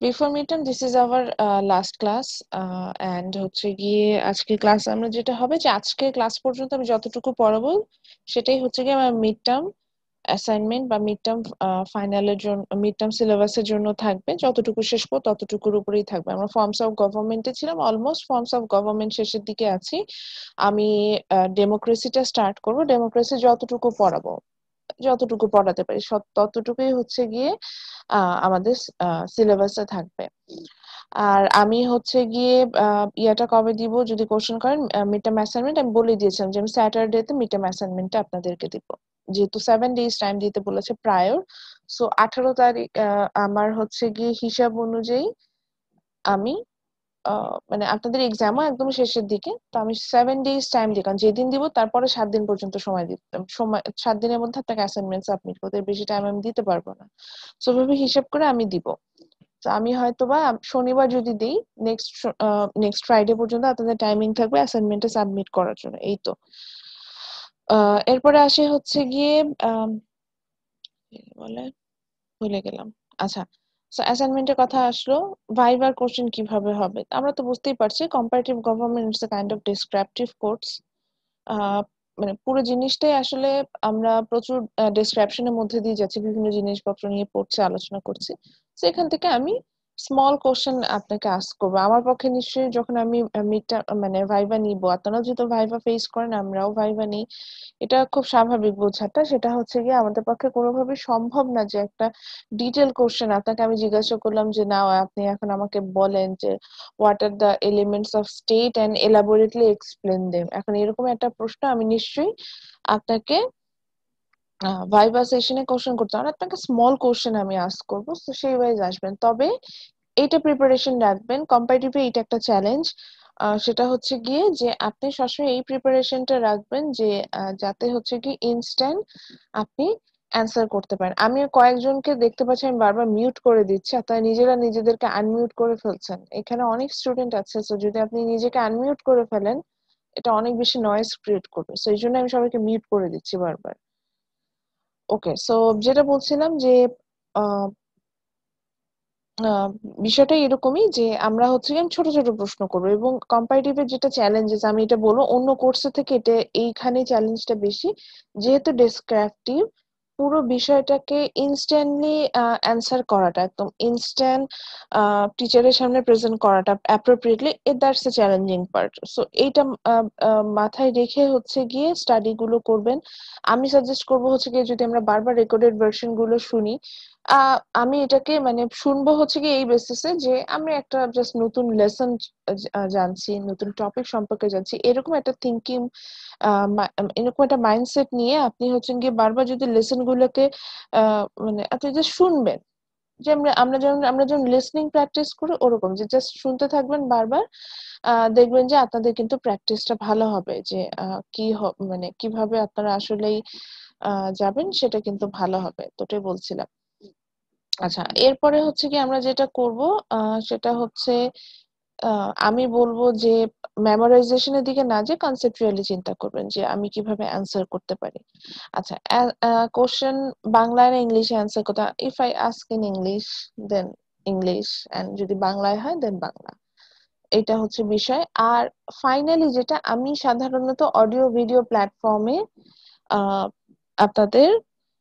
Before midterm this is our last class and হচ্ছে গিয়ে আজকে ক্লাস আমরা যেটা হবে যে আজকে ক্লাস পর্যন্ত আমি যতটুকু পড়াবো সেটাই হচ্ছে গিয়ে আমার মিড টার্ম অ্যাসাইনমেন্ট বা মিড টার্ম ফাইনালের জন্য মিড টার্ম সিলেবাসের জন্য থাকবে। যতটুকু শেষ করবো ততটুকুর উপরেই থাকবে। আমরা ফর্মস অফ গভর্নমেন্টে ছিলাম, অলমোস্ট ফর্মস অফ গভর্নমেন্ট শেষের দিকে আছি। আমি ডেমোক্রেসিটা স্টার্ট করবো। ডেমোক্রেসি যতটুকু পড়াতে পারি ততটুকুই হচ্ছে গিয়ে আমাদের সিলেবাসে থাকবে। আর আমি হচ্ছে গিয়ে ইয়াটা কবে দিব যদি কোশ্চেন করেন, মিড টার্ম অ্যাসাইনমেন্ট আমি বলে দিয়েছিলাম যে আমি স্যাটারডেতে মিড টার্ম অ্যাসাইনমেন্টটা আপনাদেরকে দিব, যেহেতু 7 days টাইম দিতে বলেছে প্রায়র। সো 18 তারিখ আমার হচ্ছে গিয়ে হিসাব অনুযায়ী আমি মানে আপনাদের এক্সামও একদম শেষের দিকে, তো আমি 7 days টাইম দিই, কারণ যেদিন দিব তারপরে 7 দিন পর্যন্ত সময় দিতে সময় 7 দিনের মধ্যে আপনাকে অ্যাসাইনমেন্ট সাবমিট করতে, বেশি টাইম আমি দিতে পারবো না। সো ভাবে হিসাব করে আমি দিব। তো আমি হয়তোবা শনিবার যদি দিই, নেক্সট ফ্রাইডে পর্যন্ত আপনাদের টাইমিং থাকবে অ্যাসাইনমেন্টে সাবমিট করার জন্য। এই তো এরপরে আসে হচ্ছে গিয়ে বলে ভুলে গেলাম। আচ্ছা, অ্যাসাইনমেন্টের কথা আসলো। ভাইবার কোশ্চেন কিভাবে হবে আমরা তো বুঝতেই পারছি। Comparative government it's a kind of descriptive course. মানে পুরো জিনিসটাই আসলে আমরা প্রচুর ডেসক্রিপশনের মধ্যে দিয়ে যাচ্ছি, বিভিন্ন জিনিসপত্র নিয়ে পড়ছি, আলোচনা করছি। তো এখান থেকে আমি স্মল কোশ্চেন আপনাকে আস্ক করবো। আমার পক্ষে নিশ্চয়ই যখন আমি মিডটা মানে ভাইবা নিব, আপনারাও যেহেতু ভাইবা ফেস করেন আমরাও ভাইবা নিই, এটা খুব স্বাভাবিক বোঝাটা। সেটা হচ্ছে গিয়ে আমাদের পক্ষে কোনোভাবে সম্ভব না যে একটা ডিটেল কোশ্চেন আপনাকে আমি জিজ্ঞাসা করলাম যে না আপনি এখন আমাকে বলেন যে what are the elements of state and elaborately explain them. এখন এরকম একটা প্রশ্ন আমি নিশ্চয়ই আপনাকে ভাইবা সেশনে কোশ্চেন করতে হবে, আপনাকে স্মল কোশ্চেন আমি আস্ক করবো, তো সেই ওয়াইজ আসবেন। তবে এইটা প্রিপারেশন রাখবেন, কম্পারেটিভলি এটা একটা চ্যালেঞ্জ। সেটা হচ্ছে গিয়ে যে আপনি সবসময় এই প্রিপারেশনটা রাখবেন যে যাতে হচ্ছে কি ইনস্ট্যান্ট আপনি অ্যান্সার করতে পারেন। আমি কয়েকজনকে দেখতে পাচ্ছি আমি বারবার মিউট করে দিচ্ছি, আপনারা নিজেরা নিজেদেরকে আনমিউট করে ফেলছেন। এখানে অনেক স্টুডেন্ট আছে, তো যদি আপনি নিজেকে আনমিউট করে ফেলেন এটা অনেক বেশি নয়েজ ক্রিয়েট করবে। সো এই জন্য আমি সবাইকে মিউট করে দিচ্ছি বারবার। ওকে, সো যেটা বলছিলাম যে আহ আহ, বিষয়টা এরকমই যে আমরা হচ্ছে গিয়ে ছোট ছোট প্রশ্ন করবো, এবং কম্পারেটিভের যেটা চ্যালেঞ্জেস আমি এটা বলবো অন্য কোর্সের থেকে এটা এইখানে চ্যালেঞ্জটা বেশি, যেহেতু ডেসক্রিপটিভ পুরো বিষয়টাকে ইনস্ট্যান্টলি অ্যান্সার করাটা, একদম ইনস্ট্যান্ট টিচারের সামনে প্রেজেন্ট করাটা appropriately, that's a challenging part. So এইটা মাথায় রেখে হচ্ছে গিয়ে স্টাডি গুলো করবেন। আমি সাজেস্ট করবো হচ্ছে গিয়ে যদি আমরা বারবার রেকর্ডেড ভার্সন গুলো শুনি, আমি এটাকে মানে শুনবো হচ্ছে কি এই বেসিসে যে আমি একটা জাস্ট নতুন লেসন জানছি, নতুন টপিক সম্পর্কে জানছি, এরকম একটা থিঙ্কিং, এরকম একটা মাইন্ডসেট নিয়ে আপনি হচ্ছেন গিয়ে বারবার যদি লেসন গুলোকে মানে আপনি জাস্ট শুনবেন, যে আমরা যেমন লিসনিং প্র্যাকটিস করি ওরকম যে জাস্ট শুনতে থাকবেন বারবার। দেখবেন যে আপনাদের কিন্তু প্র্যাকটিসটা ভালো হবে, যে মানে কিভাবে আপনারা আসলেই যাবেন সেটা কিন্তু ভালো হবে। তো ওটাই বলছিলাম। আচ্ছা, এরপরে হচ্ছে কি আমরা যেটা করব সেটা হচ্ছে আমি বলবো যে মেমোরাইজেশনের দিকে না, যে কনসেপচুয়ালি চিন্তা করবেন যে আমি কিভাবে অ্যান্সার করতে পারি। আচ্ছা, কোশ্চেন বাংলায় না ইংলিশে অ্যান্সার করতে, if I ask in English then English, and যদি বাংলায় হয় দেন বাংলা। এটা হচ্ছে বিষয়। আর ফাইনালি যেটা আমি সাধারণত অডিও ভিডিও প্ল্যাটফর্মে আপনাদের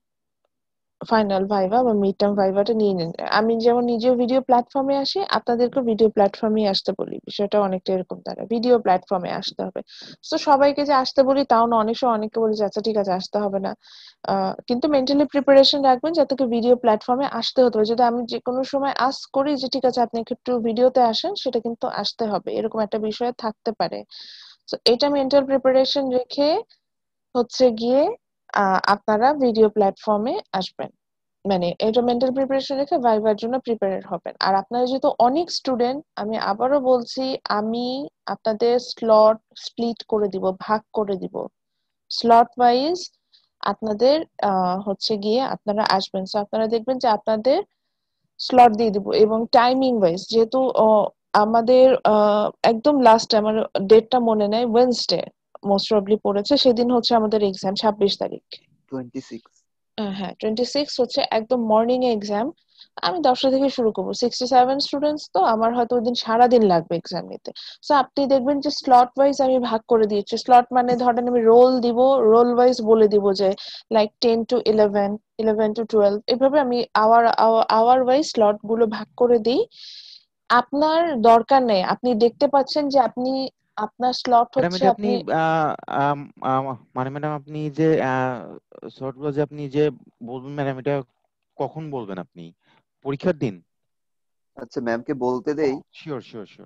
ফাইনাল ভাইভা বা মিড টার্ম ভাইভাটা নিয়ে নেন। আমি যেমন নিজেও ভিডিও প্ল্যাটফর্মে আসি, আপনাদেরকেও ভিডিও প্ল্যাটফর্মে আসতে বলি। বিষয়টা অনেকটা এরকম, তারা ভিডিও প্ল্যাটফর্মে আসতে হবে। তো সবাইকে যে আসতে বলি তাও না, অনেক সময় অনেককে বলি যে আচ্ছা ঠিক আছে আসতে হবে না, কিন্তু মেন্টালি প্রিপারেশন রাখবেন যাতে ভিডিও প্ল্যাটফর্মে আসতে হতে হবে। যদি আমি যে কোনো সময় আস্ক করি যে ঠিক আছে আপনি একটু ভিডিওতে আসেন, সেটা কিন্তু আসতে হবে, এরকম একটা বিষয় থাকতে পারে। তো এটা মেন্টাল প্রিপারেশন রেখে হচ্ছে গিয়ে আপনারা ভিডিও প্ল্যাটফর্মে আসবেন, মানে এটা মেন্টাল প্রিপারেশন রেখে ভাইবার জন্য প্রিপেয়ার হবেন। আর আপনারা যেহেতু অনেক স্টুডেন্ট, আমি আবারও বলছি আমি আপনাদের স্লট স্প্লিট করে দিব, ভাগ করে দিব স্লট ওয়াইজ। আপনাদের হচ্ছে গিয়ে আপনারা আসবেন, তো আপনারা দেখবেন যে আপনাদের স্লট দিয়ে দিব, এবং টাইমিং ওয়াইজ যেহেতু আমাদের একদম লাস্ট আমার ডেটটা মনে নেই, ওয়েডনেসডে মোস্ট প্রবাবলি পড়েছে, সেদিন হচ্ছে আমাদের এক্সাম 26 তারিখ। 26। হ্যাঁ, 26 হচ্ছে একদম মর্নিং এ এক্সাম। আমি 10টা থেকে শুরু করবো, 67 স্টুডেন্টস, তো আমার হয়তো ওই দিন সারাদিন লাগবে এক্সাম নিতে। সো আপনি দেখবেন যে স্লট ওয়াইজ আমি ভাগ করে দিয়েছি। স্লট মানে ধরেন আমি রোল দিব, রোল ওয়াইজ বলে দিব যে লাইক 10 to 11, 11 to 12, এভাবে আমি আওয়ার আওয়ার ওয়াইজ স্লট গুলো ভাগ করে দিই। আপনার দরকার নেই, আপনি দেখতে পাচ্ছেন যে আপনি আপনার স্লট ম্যাডাম হচ্ছে এটা আপনি আপনি আম, আম, মানে ম্যাডাম আপনি যে শর্টগুলো যে আপনি যে বলবেন ম্যাডাম, এটা কখন বলবেন আপনি? পরীক্ষার দিন? আচ্ছা ম্যামকে বলতে দেই। Sure sure sure.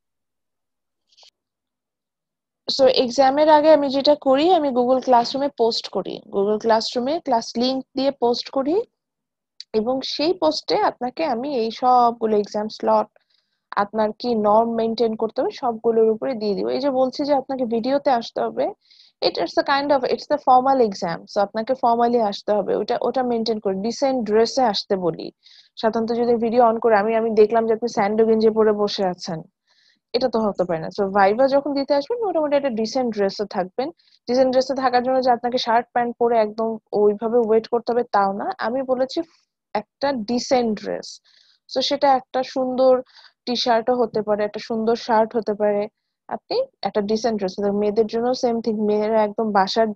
সো এক্সামের আগে আমি যেটা করি, আমি গুগল ক্লাসরুমে পোস্ট করি, গুগল ক্লাসরুমে ক্লাস লিংক দিয়ে পোস্ট করি, এবং সেই পোস্টে আপনাকে আমি এই সবগুলো এক্সাম স্লট, আপনার কি নর্ম মেনটেন করতে হবে সবগুলোর উপরে দিয়ে দিব। এই যে বলছি যে আপনাকে ভিডিওতে আসতে হবে, it's the kind of it's the formal exam, so আপনাকে ফর্মালি আসতে হবে, ওটা ওটা মেনটেন করে ডিসেন্ট ড্রেসে আসতে বলি। সাধারণত যদি ভিডিও অন করে আমি দেখলাম যে আপনি স্যান্ডো গেঞ্জি পরে বসে আছেন, এটা তো হতে পারে না। সো ভাইভা যখন দিতে আসবেন মোটামুটি একটা ডিসেন্ট ড্রেসে থাকবেন। ডিসেন্ট ড্রেসে থাকার জন্য যে আপনাকে শার্ট প্যান্ট পরে একদম ওইভাবে ওয়েট করতে হবে তাও না, আমি বলেছি একটা ডিসেন্ট ড্রেস। সো সেটা একটা সুন্দর টি শার্টও হতে পারে, একটা সুন্দর শার্ট হতে পারে। আপনি একটা ডিসেন্ট ড্রেস, মেয়েদের জন্য সেম থিং, মেয়েরা একদম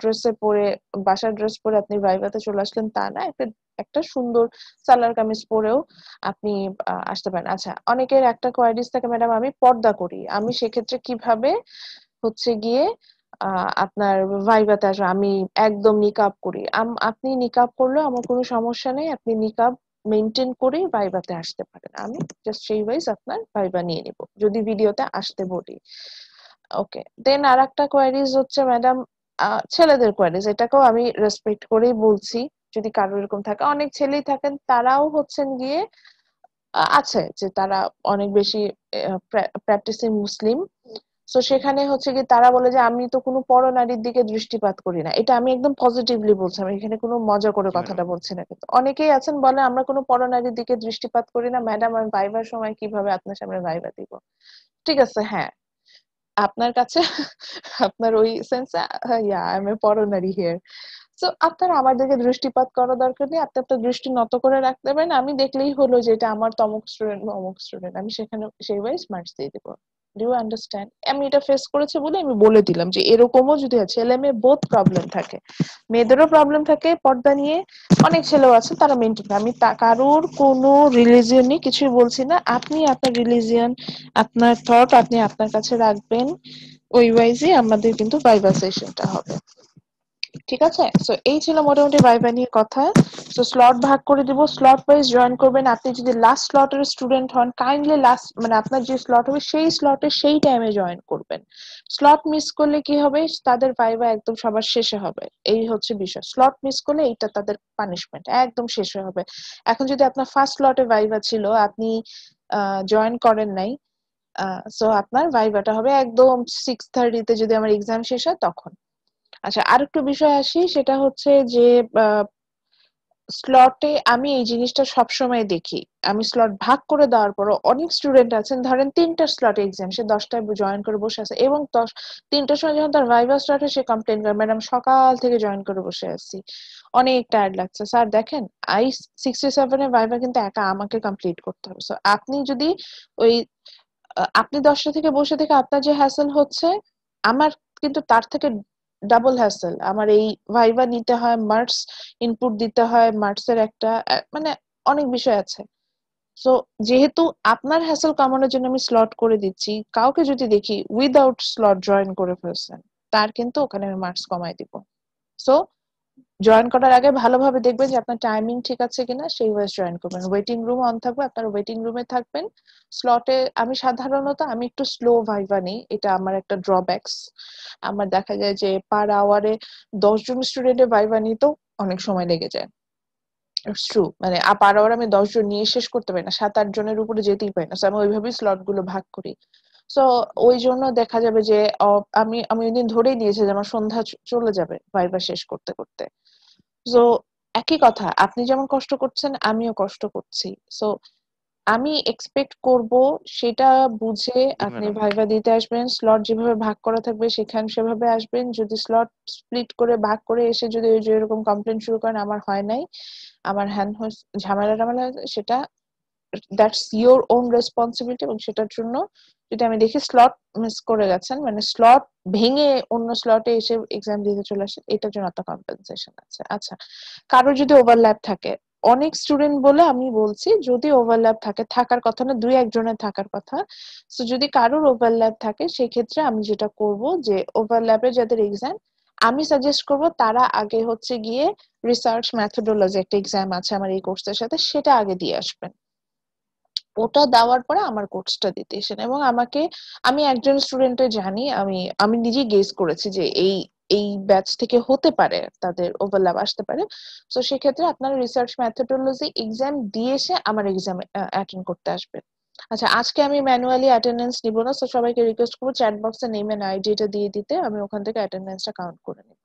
বাসার ড্রেস পরে আপনি ভাইভাতে চলে আসলেন তা না, একটা একটা সুন্দর সালোয়ার কামিজ পরেও আপনি আসতে পারেন। আচ্ছা, অনেকের একটা কোয়ারিজ থাকে, ম্যাডাম আমি পর্দা করি, আমি সেক্ষেত্রে কিভাবে হচ্ছে গিয়ে আপনার ভাইভাতে আসবে? আমি একদম নিকাব করি। আপনি নিকাব করলেও আমার কোনো সমস্যা নেই, আপনি নিকাব মেনটেন করেই ভাইভাতে আসতে পারেন, আমি জাস্ট সেই ওয়াইজ আপনার ভাইভা নিয়ে নিব যদি ভিডিওতে আসতে বলি। ওকে, দেন আর একটা কোয়ারিজ হচ্ছে ম্যাডাম ছেলেদের কোয়ারিজ, এটাকেও আমি রেসপেক্ট করেই বলছি। যদি কারো এরকম থাকে, অনেক ছেলেই থাকেন তারাও হচ্ছেন গিয়ে আছে যে তারা অনেক বেশি প্র্যাকটিসিং মুসলিম। তো সেখানে হচ্ছে কি তারা বলে যে আমি তো কোনো পরনারীর দিকে দৃষ্টিপাত করি না, এটা আমি একদম পজিটিভলি বলছি, আমি এখানে কোনো মজা করে জি ম্যাডাম। কথাটা বলছি না। কিন্তু অনেকেই আছেন বলে আমরা কোনো পরনারীর দিকে দৃষ্টিপাত করি না ম্যাডাম, আমি ভাইবার সময় কিভাবে আপনার সামনে ভাইবা দিব? ঠিক আছে, হ্যাঁ, আপনার কাছে আপনার ওই সেন্সে ইয়া আই এম এ পরনারী হিয়ার। সো আপনার আমার দিকে দৃষ্টিপাত করার দরকার নেই, আপনি আপনার দৃষ্টি নত করে রাখতে পারেন, আমি দেখলেই হলো যে এটা আমার তমুক স্টুডেন্ট বা অমুক স্টুডেন্ট, আমি সেখানে সেই ওয়াইজ মার্কস দিয়ে দিব। Do you understand? আমি এটা ফেস করেছি বলে আমি বলে দিলাম যে এরকমও যদি হয়, ছেলে মেয়ে বোথ প্রবলেম থাকে, মেয়েদেরও প্রবলেম থাকে পর্দা নিয়ে, অনেক ছেলেও আছে তারা মেনটেন করে। আমি কারোর কোনো রিলিজিয়ন নিয়ে কিছুই বলছি না, আপনি আপনার রিলিজিয়ন, আপনার থট আপনি আপনার কাছে রাখবেন, ওই ওয়াইজই আমাদের কিন্তু ভাইভা সেশনটা হবে। ঠিক আছে, সো এই ছিল মোটামুটি ভাইভা নিয়ে কথা। সো স্লট ভাগ করে দিব, স্লট ওয়াইজ জয়েন করবেন। আপনি যদি লাস্ট স্লটের স্টুডেন্ট হন, কাইন্ডলি লাস্ট মানে আপনার যে স্লট হবে সেই স্লটে সেই টাইমে জয়েন করবেন। স্লট মিস করলে কি হবে, তাদের ভাইভা একদম সবার শেষে হবে, এই হচ্ছে বিষয়। স্লট মিস করলে এইটা তাদের পানিশমেন্ট, একদম শেষে হবে। এখন যদি আপনার ফার্স্ট স্লটে ভাইভা ছিল, আপনি জয়েন করেন নাই, সো আপনার ভাইভাটা হবে একদম 6:30-তে, যদি আমার এক্সাম শেষ হয় তখন। আচ্ছা, আরেকটু বিষয় আসি, সেটা হচ্ছে যে স্লটে আমি এই জিনিসটা সবসময় দেখি, আমি স্লট ভাগ করে দেওয়ার পরও অনেক স্টুডেন্ট আছেন ধরেন 3টা স্লটে এক্সাম, সে 10টায় জয়েন করে বসে আছে এবং 3টার সময় যখন তার ভাইভা স্টার্ট হয় সে কমপ্লেন করে, ম্যাডাম সকাল থেকে জয়েন করে বসে আছি, অনেক টায়ার্ড লাগছে। স্যার দেখেন, আই 67 এর ভাইভা কিন্তু একা আমাকে কমপ্লিট করতে হবে। সো আপনি যদি ওই আপনি 10টা থেকে বসে থেকে আপনার যে হ্যাসেল হচ্ছে, আমার কিন্তু তার থেকে ডাবল হ্যাসেল। আমার এই ভাইভা নিতে হয়, মার্কস ইনপুট দিতে হয়, মার্কস এর একটা মানে অনেক বিষয় আছে। সো যেহেতু আপনার হ্যাসেল কমানোর জন্য আমি স্লট করে দিচ্ছি, কাউকে যদি দেখি উইদাউট স্লট জয়েন করে ফেলছেন, তার কিন্তু ওখানে আমি মার্কস কমাই দিব। সো জয়েন করার আগে ভালোভাবে দেখবেন যে আপনার টাইমিং ঠিক আছে কিনা, সেই ওয়াইজ জয়েন করবেন। ওয়েটিং রুম অন থাকবে, আপনারা ওয়েটিং রুমে থাকবেন। স্লটে আমি একটু স্লো ভাইভা নিই, এটা আমার একটা ড্রব্যাকস। আমার দেখা যায় যে পার আওয়ারে 10 জন স্টুডেন্টের ভাইভা নিতেও অনেক সময় লেগে যায়। ইটস ট্রু, মানে পার আওয়ার আমি 10 জন নিয়ে শেষ করতে পারি না, 7-8 জনের উপরে যেতেই পারি না। So আমি ওইভাবেই স্লট গুলো ভাগ করি। সো ওই জন্য দেখা যাবে যে আমি ওই দিন ধরেই নিয়েছি যে আমার সন্ধ্যা চলে যাবে ভাইভা শেষ করতে করতে। সো একই কথা, আপনি যেমন কষ্ট করছেন আমিও কষ্ট করছি। সো আমি এক্সপেক্ট করব সেটা বুঝে জি আপনি ম্যাডাম। ভাইভা দিতে আসবেন, স্লট যেভাবে ভাগ করা থাকবে সেখানে সেভাবে আসবেন। যদি স্লট স্প্লিট করে ভাগ করে এসে যদি ওই যে এরকম কমপ্লেন শুরু করেন আমার হয় নাই, আমার হ্যান ঝামেলা টামেলা, সেটা দ্যাটস ইওর ওন রেসপন্সিবিলিটি। এবং সেটার জন্য যদি আমি দেখি স্লট মিস করে গেছেন, মানে স্লট ভেঙে অন্য স্লটে এসে এক্সাম দিতে চলে আসেন, এটার জন্য একটা কম্পেনসেশন আছে। আচ্ছা, কারোর যদি ওভারল্যাপ থাকে, অনেক স্টুডেন্ট বলে আমি বলছি, যদি ওভারল্যাপ থাকে, থাকার কথা না, দুই একজনের থাকার কথা। সো যদি কারোর ওভারল্যাপ থাকে সেক্ষেত্রে আমি যেটা করব যে ওভারল্যাপে যাদের এক্সাম, আমি সাজেস্ট করব তারা আগে হচ্ছে গিয়ে রিসার্চ ম্যাথোডোলজি একটা এক্সাম আছে আমার এই কোর্সের সাথে, সেটা আগে দিয়ে আসবেন। ওটা দেওয়ার পরে আমার কোর্সটা দিতে এসেন। এবং আমি একজন স্টুডেন্টের জানি, আমি আমি নিজেই গেস করেছি যে এই এই ব্যাচ থেকে হতে পারে তাদের ওভারল্যাপ আসতে পারে। তো সেক্ষেত্রে আপনারা রিসার্চ মেথোডোলজি এক্সাম দিয়ে এসে আমার এক্সাম অ্যাটেন্ড করতে আসবেন। আচ্ছা, আজকে আমি ম্যানুয়ালি অ্যাটেন্ডেন্স নিব না, তো সবাইকে রিকোয়েস্ট করবো চ্যাট বক্সে নেম এন্ড আইডিটা দিয়ে দিতে, আমি ওখান থেকে অ্যাটেন্ডেন্সটা কাউন্ট করে নিব।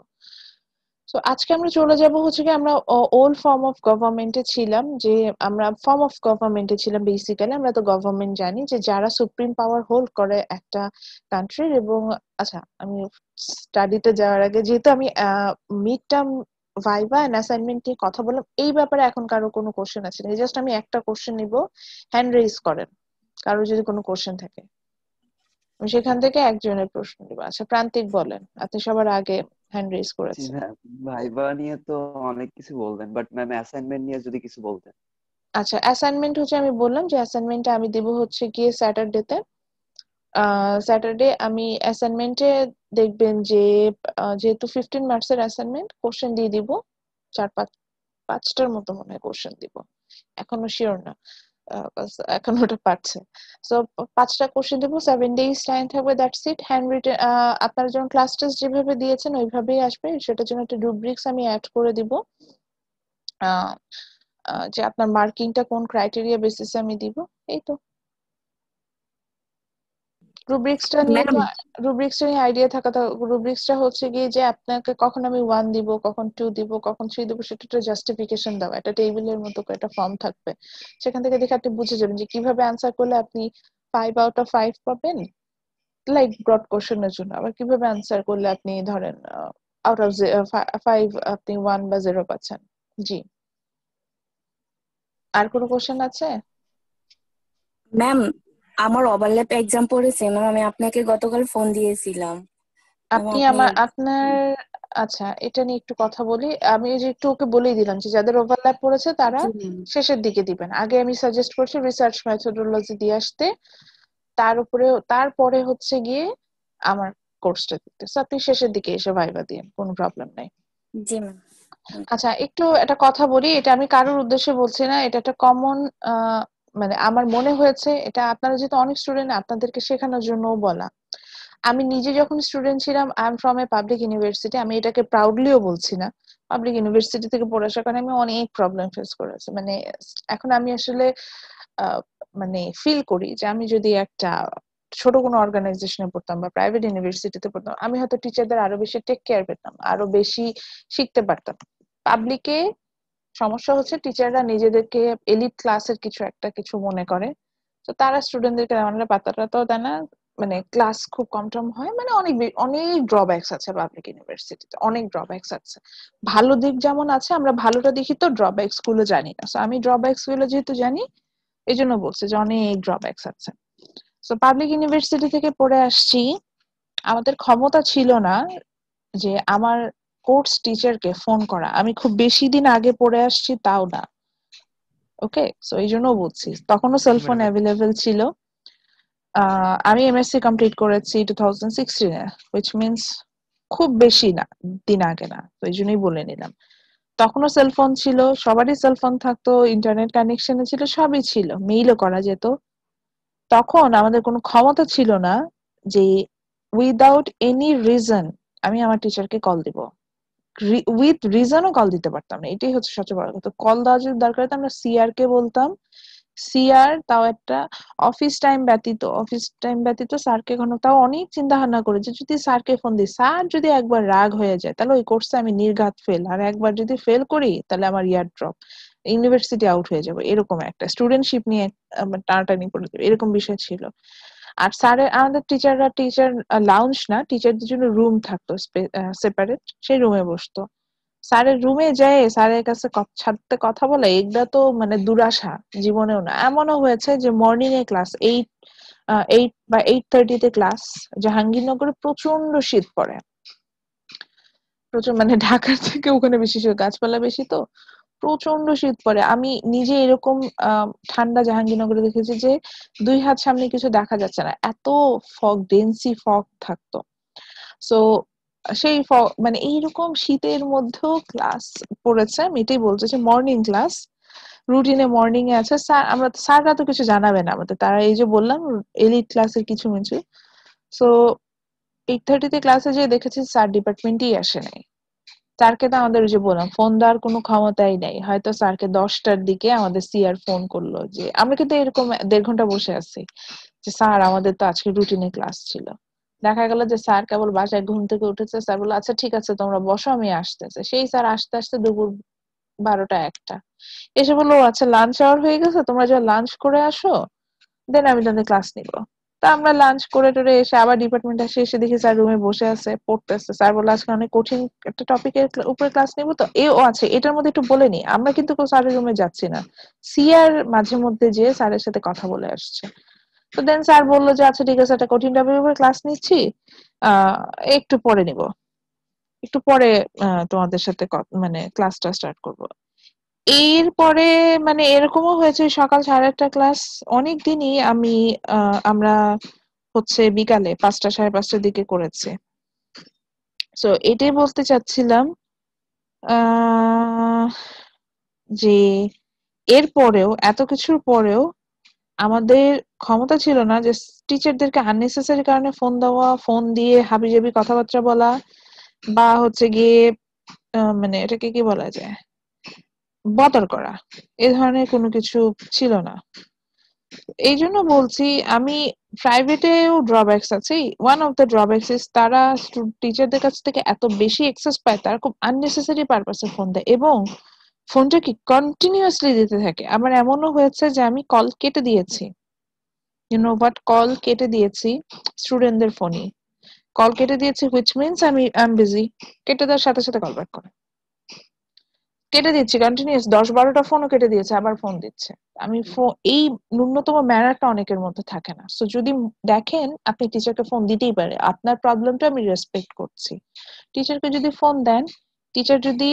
তো আজকে আমরা চলে যাব হচ্ছে কি, আমরা ওল্ড ফর্ম অফ গভর্নমেন্টে ছিলাম, যে আমরা ফর্ম অফ গভর্নমেন্টে ছিলাম। বেসিক্যালি আমরা তো গভর্নমেন্ট জানি যে যারা সুপ্রিম পাওয়ার হোল্ড করে একটা কান্ট্রির। এবং আচ্ছা, আমি স্টাডিতে যাওয়ার আগে, যেহেতু আমি mid term viva and assignment নিয়ে কথা বললাম, এই ব্যাপারে এখন কারো কোনো কোশ্চেন আছে না? জাস্ট আমি একটা কোশ্চেন নিব, হ্যান্ড রেইজ করেন কারো যদি কোনো কোশ্চেন থাকে। আমি সেখান থেকে একজনের প্রশ্ন নিব। আচ্ছা, প্রান্তিক বলেন, আপনি সবার আগে হ্যান্ড রেইজ জি করেছেন। ম্যাম, ভাইবা নিয়ে তো অনেক কিছু বললেন, বাট ম্যাম অ্যাসাইনমেন্ট নিয়ে যদি কিছু বলতেন। আচ্ছা, অ্যাসাইনমেন্ট হচ্ছে, আমি বললাম যে অ্যাসাইনমেন্টটা আমি দিব হচ্ছে গিয়ে স্যাটারডেতে। স্যাটারডে আমি অ্যাসাইনমেন্টে দেখবেন যে যেহেতু 15 মার্কস এর অ্যাসাইনমেন্ট, কোশ্চেন দিয়ে দিব চার পাঁচটার মতো মনে হয় কোশ্চেন দিব, এখনো শিওর না। এখন ওটা পাচ্ছে। সো 5টা কোশ্চেন দেবো, 7 days টাইম থাকবে, দ্যাটস ইট। হ্যান্ড রিটেন আপনারা যেমন ক্লাস টেস্ট যেভাবে দিয়েছেন ওইভাবেই আসবে। সেটার জন্য একটা রুব্রিক্স আমি অ্যাড করে দিব, যে আপনার মার্কিংটা কোন ক্রাইটেরিয়া বেসিসে আমি দিব। এই তো রুব্রিক্সটা নিয়ে ম্যাম তো, রুব্রিক্সটা নিয়ে আইডিয়া থাকা তো। রুব্রিক্সটা হচ্ছে গিয়ে যে আপনাকে কখন আমি 1 দিব, কখন 2 দিব, কখন 3 দিব, সেটা একটা জাস্টিফিকেশন দেওয়া, একটা টেবিলের মতো একটা ফর্ম থাকবে। সেখান থেকে দেখে আপনি বুঝে যাবেন যে কিভাবে আনসার করলে আপনি 5 out of 5 পাবেন, লাইক ব্রড কোশ্চেনের জন্য। আবার কিভাবে আনসার করলে আপনি ধরেন আউট অফ 5 আপনি 1 বা 0 পাচ্ছেন। জি, আর কোনো কোশ্চেন আছে? ম্যাম আমার ওভারল্যাপ এক্সাম পড়েছে ম্যাম, আমি আপনাকে গতকাল ফোন দিয়েছিলাম ম্যাম, আপনি আপনি আপনার, আচ্ছা এটা নিয়ে একটু কথা বলি। আমি এই যে একটু ওকে বলেই দিলাম যে যাদের ওভারল্যাপ পড়েছে তারা জি ম্যাম। শেষের দিকে দিবেন। আগে আমি সাজেস্ট করছি রিসার্চ মেথোডোলজি দিয়ে আসতে, তারপরে হচ্ছে গিয়ে আমার কোর্সটা দিতে। So আপনি শেষের দিকে এসে ভাইবা দিন, কোনো প্রবলেম নাই। জি ম্যাম। আচ্ছা, একটু একটা কথা বলি, এটা আমি কারোর উদ্দেশ্যে বলছি না, এটা একটা কমন, মানে আমার মনে হয়েছে এটা, আপনারা যেহেতু অনেক স্টুডেন্ট, আপনাদেরকে শেখানোর জন্যও বলা। আমি নিজে যখন স্টুডেন্ট ছিলাম, I am from a public university, আমি এটাকে প্রাউডলিও বলছি না, পাবলিক ইউনিভার্সিটি থেকে পড়ে আসার কারণে আমি অনেক প্রবলেম ফেস করেছি। মানে এখন আমি আসলে আহ, মানে ফিল করি যে আমি যদি একটা ছোট কোনো অর্গানাইজেশনে পড়তাম বা প্রাইভেট ইউনিভার্সিটিতে পড়তাম, আমি হয়তো টিচারদের আরো বেশি টেক কেয়ার পেতাম, আরো বেশি শিখতে পারতাম। পাবলিকে সমস্যা হচ্ছে টিচাররা নিজেদেরকে এলিট ক্লাসের কিছু মনে করে। তো তারা স্টুডেন্টদেরকে তেমন একটা পাত্তাটাও দেয় না, মানে ক্লাস খুব কম টম হয়, মানে অনেক ড্রব্যাকস আছে পাবলিক ইউনিভার্সিটিতে, অনেক ড্রব্যাকস আছে। ভালো দিক যেমন আছে, আমরা ভালোটা দেখি তো ড্রব্যাকস গুলো জানি না। সো আমি ড্রব্যাকস গুলো যেহেতু জানি, এই জন্য বলছি যে অনেক ড্রব্যাকস আছে। সো পাবলিক ইউনিভার্সিটি থেকে পড়ে আসছি, আমাদের ক্ষমতা ছিল না যে আমার কোর্স টিচারকে ফোন করা। আমি খুব বেশি দিন আগে পড়ে আসছি তাও না, ওকে। সো এই জন্য বলছি, তখনও জি সেলফোন ম্যাডাম। অ্যাভেলেবেল ছিল। আমি এমএসসি কমপ্লিট করেছি 2016-এ, হুইচ মিনস খুব বেশি না, দিন আগে না, তো এই জন্যই বলে নিলাম। তখনও সেলফোন ছিল, সবারই সেলফোন থাকতো, ইন্টারনেট কানেকশন ছিল, সবই ছিল, মেইলও করা যেত। তখন আমাদের কোনো ক্ষমতা ছিল না যে উইদাউট এনি রিজন আমি আমার টিচারকে কল দিব। উইথ রিজনও কল দিতে পারতাম না, এটাই হচ্ছে সবচেয়ে বড় কথা। কল দেওয়া যদি দরকার হতো আমরা সিআর কে বলতাম, সিআর তাও একটা অফিস টাইম ব্যতীত স্যারকে তাও অনেক চিন্তা ভাবনা করে যে যদি স্যারকে ফোন দিই, স্যার যদি একবার রাগ হয়ে যায় তাহলে ওই কোর্সে আমি নির্ঘাত ফেল, আর একবার যদি ফেল করি তাহলে আমার ইয়ার ড্রপ। ইউনিভার্সিটি আউট হয়ে যাবো, এরকম একটা স্টুডেন্টশিপ নিয়ে টানাটানি করে দেবে, এরকম বিষয় ছিল। আর স্যারের আমাদের টিচাররা টিচার লাউঞ্জ না, টিচারদের জন্য রুম থাকতো সেপারেট, সেই রুমে বসতো। স্যারের রুমে যায় স্যারের কাছে ছাড়তে কথা বলে, এগুলা তো মানে দুরাশা, জীবনেও না। এমনও হয়েছে যে মর্নিং এ ক্লাস 8 বা 8:30 ক্লাস, জাহাঙ্গীরনগরে প্রচন্ড শীত পড়ে, প্রচুর, মানে ঢাকার থেকে ওখানে বেশি শীত, গাছপালা বেশি তো প্রচন্ড শীত পড়ে। আমি নিজে এরকম ঠান্ডা জাহাঙ্গীরনগরে দেখেছি যে 2 হাত সামনে কিছু দেখা যাচ্ছে না, এত ফগ, ডেন্সি ফগ থাকতো। সো সেই মানে এইরকম শীতের মধ্যেও ক্লাস পড়েছে। আমি এটাই বলছি যে মর্নিং ক্লাস রুটিনে মর্নিং এ আছে। স্যাররা তো কিছু জানাবে না আমাদের, তারা এই যে বললাম এলিট ক্লাসের কিছু মিছু। সো 8:30 ক্লাসে যে দেখেছি স্যার ডিপার্টমেন্টই আসে নাই। স্যারকে তো আমাদের ওই যে বললাম ফোন দেওয়ার কোনো ক্ষমতাই নেই। হয়তো স্যারকে 10টার দিকে আমাদের সিআর ফোন করলো, যে আমরা কিন্তু এরকম 1.5 ঘন্টা বসে আছি যে স্যার আমাদের তো আজকে রুটিনে ক্লাস ছিল। দেখা গেল যে স্যার কেবল বাসায় ঘুম থেকে উঠেছে, স্যার বললো আচ্ছা ঠিক আছে তোমরা বসো আমি আসতেছে। সেই স্যার আসতে আসতে দুপুর 12টা 1টা এসে বললো আচ্ছা লাঞ্চ আওয়ার হয়ে গেছে, তোমরা যা লাঞ্চ করে আসো, দেন আমি তাদের ক্লাস নিব। তা আমরা লাঞ্চ করে টোরে এসে আবার ডিপার্টমেন্ট এসে দেখি স্যার রুমে বসে আছে, পড়তেছে। স্যার বললো আজকে অনেক কঠিন একটা টপিকের উপরে ক্লাস নিব, তো ও আছে এটার মধ্যে একটু বলে নি, আমরা কিন্তু স্যারের রুমে যাচ্ছি না, সিআর মাঝে মধ্যে যে স্যারের সাথে কথা বলে আসছে। তো দেন স্যার বললো যে আচ্ছা ঠিক আছে একটা কঠিন টপিকের উপরে ক্লাস নিচ্ছি, আহ একটু পরে নিব, একটু পরে তোমাদের সাথে মানে ক্লাসটা স্টার্ট করব। এরপরে মানে এরকমও হয়েছে সকাল 8:30 ক্লাস অনেক দিনই আমরা হচ্ছে বিকালে 5টা 5:30টার দিকে করেছে। সো এটাই বলতে চাচ্ছিলাম যে এরপরেও এত কিছুর পরেও আমাদের ক্ষমতা ছিল না যে টিচারদেরকে আননেসেসারি কারণে ফোন দেওয়া, ফোন দিয়ে হাবিজাবি কথাবার্তা বলা, বা হচ্ছে গিয়ে মানে এটাকে কি বলা যায়, বদর করা, এ ধরনের কোনো কিছু ছিল না। এই জন্য বলছি আমি প্রাইভেটেও ড্রব্যাকস আছে। One of the drawbacks is তারা টিচারদের কাছ থেকে এত বেশি অ্যাক্সেস পায়, তারা খুব আননেসেসারি পারপাসে ফোন দেয় এবং ফোনটা কি কন্টিনিউয়াসলি দিতে থাকে। আমার এমনও হয়েছে যে আমি কল কেটে দিয়েছি, কল কেটে দিয়েছি স্টুডেন্টদের ফোনে, কল কেটে দিয়েছি which means I am busy, কেটে দেওয়ার সাথে সাথে কল ব্যাক করে, কেটে দিচ্ছি কন্টিনিউয়াস 10-12টা ফোনও কেটে দিয়েছে, আবার ফোন দিচ্ছে। আমি এই ন্যূনতম ম্যানারটা অনেকের মধ্যে থাকে না। সো যদি দেখেন আপনি টিচারকে ফোন দিতেই পারে, আপনার প্রবলেমটা আমি রেসপেক্ট করছি। টিচারকে যদি ফোন দেন, টিচার যদি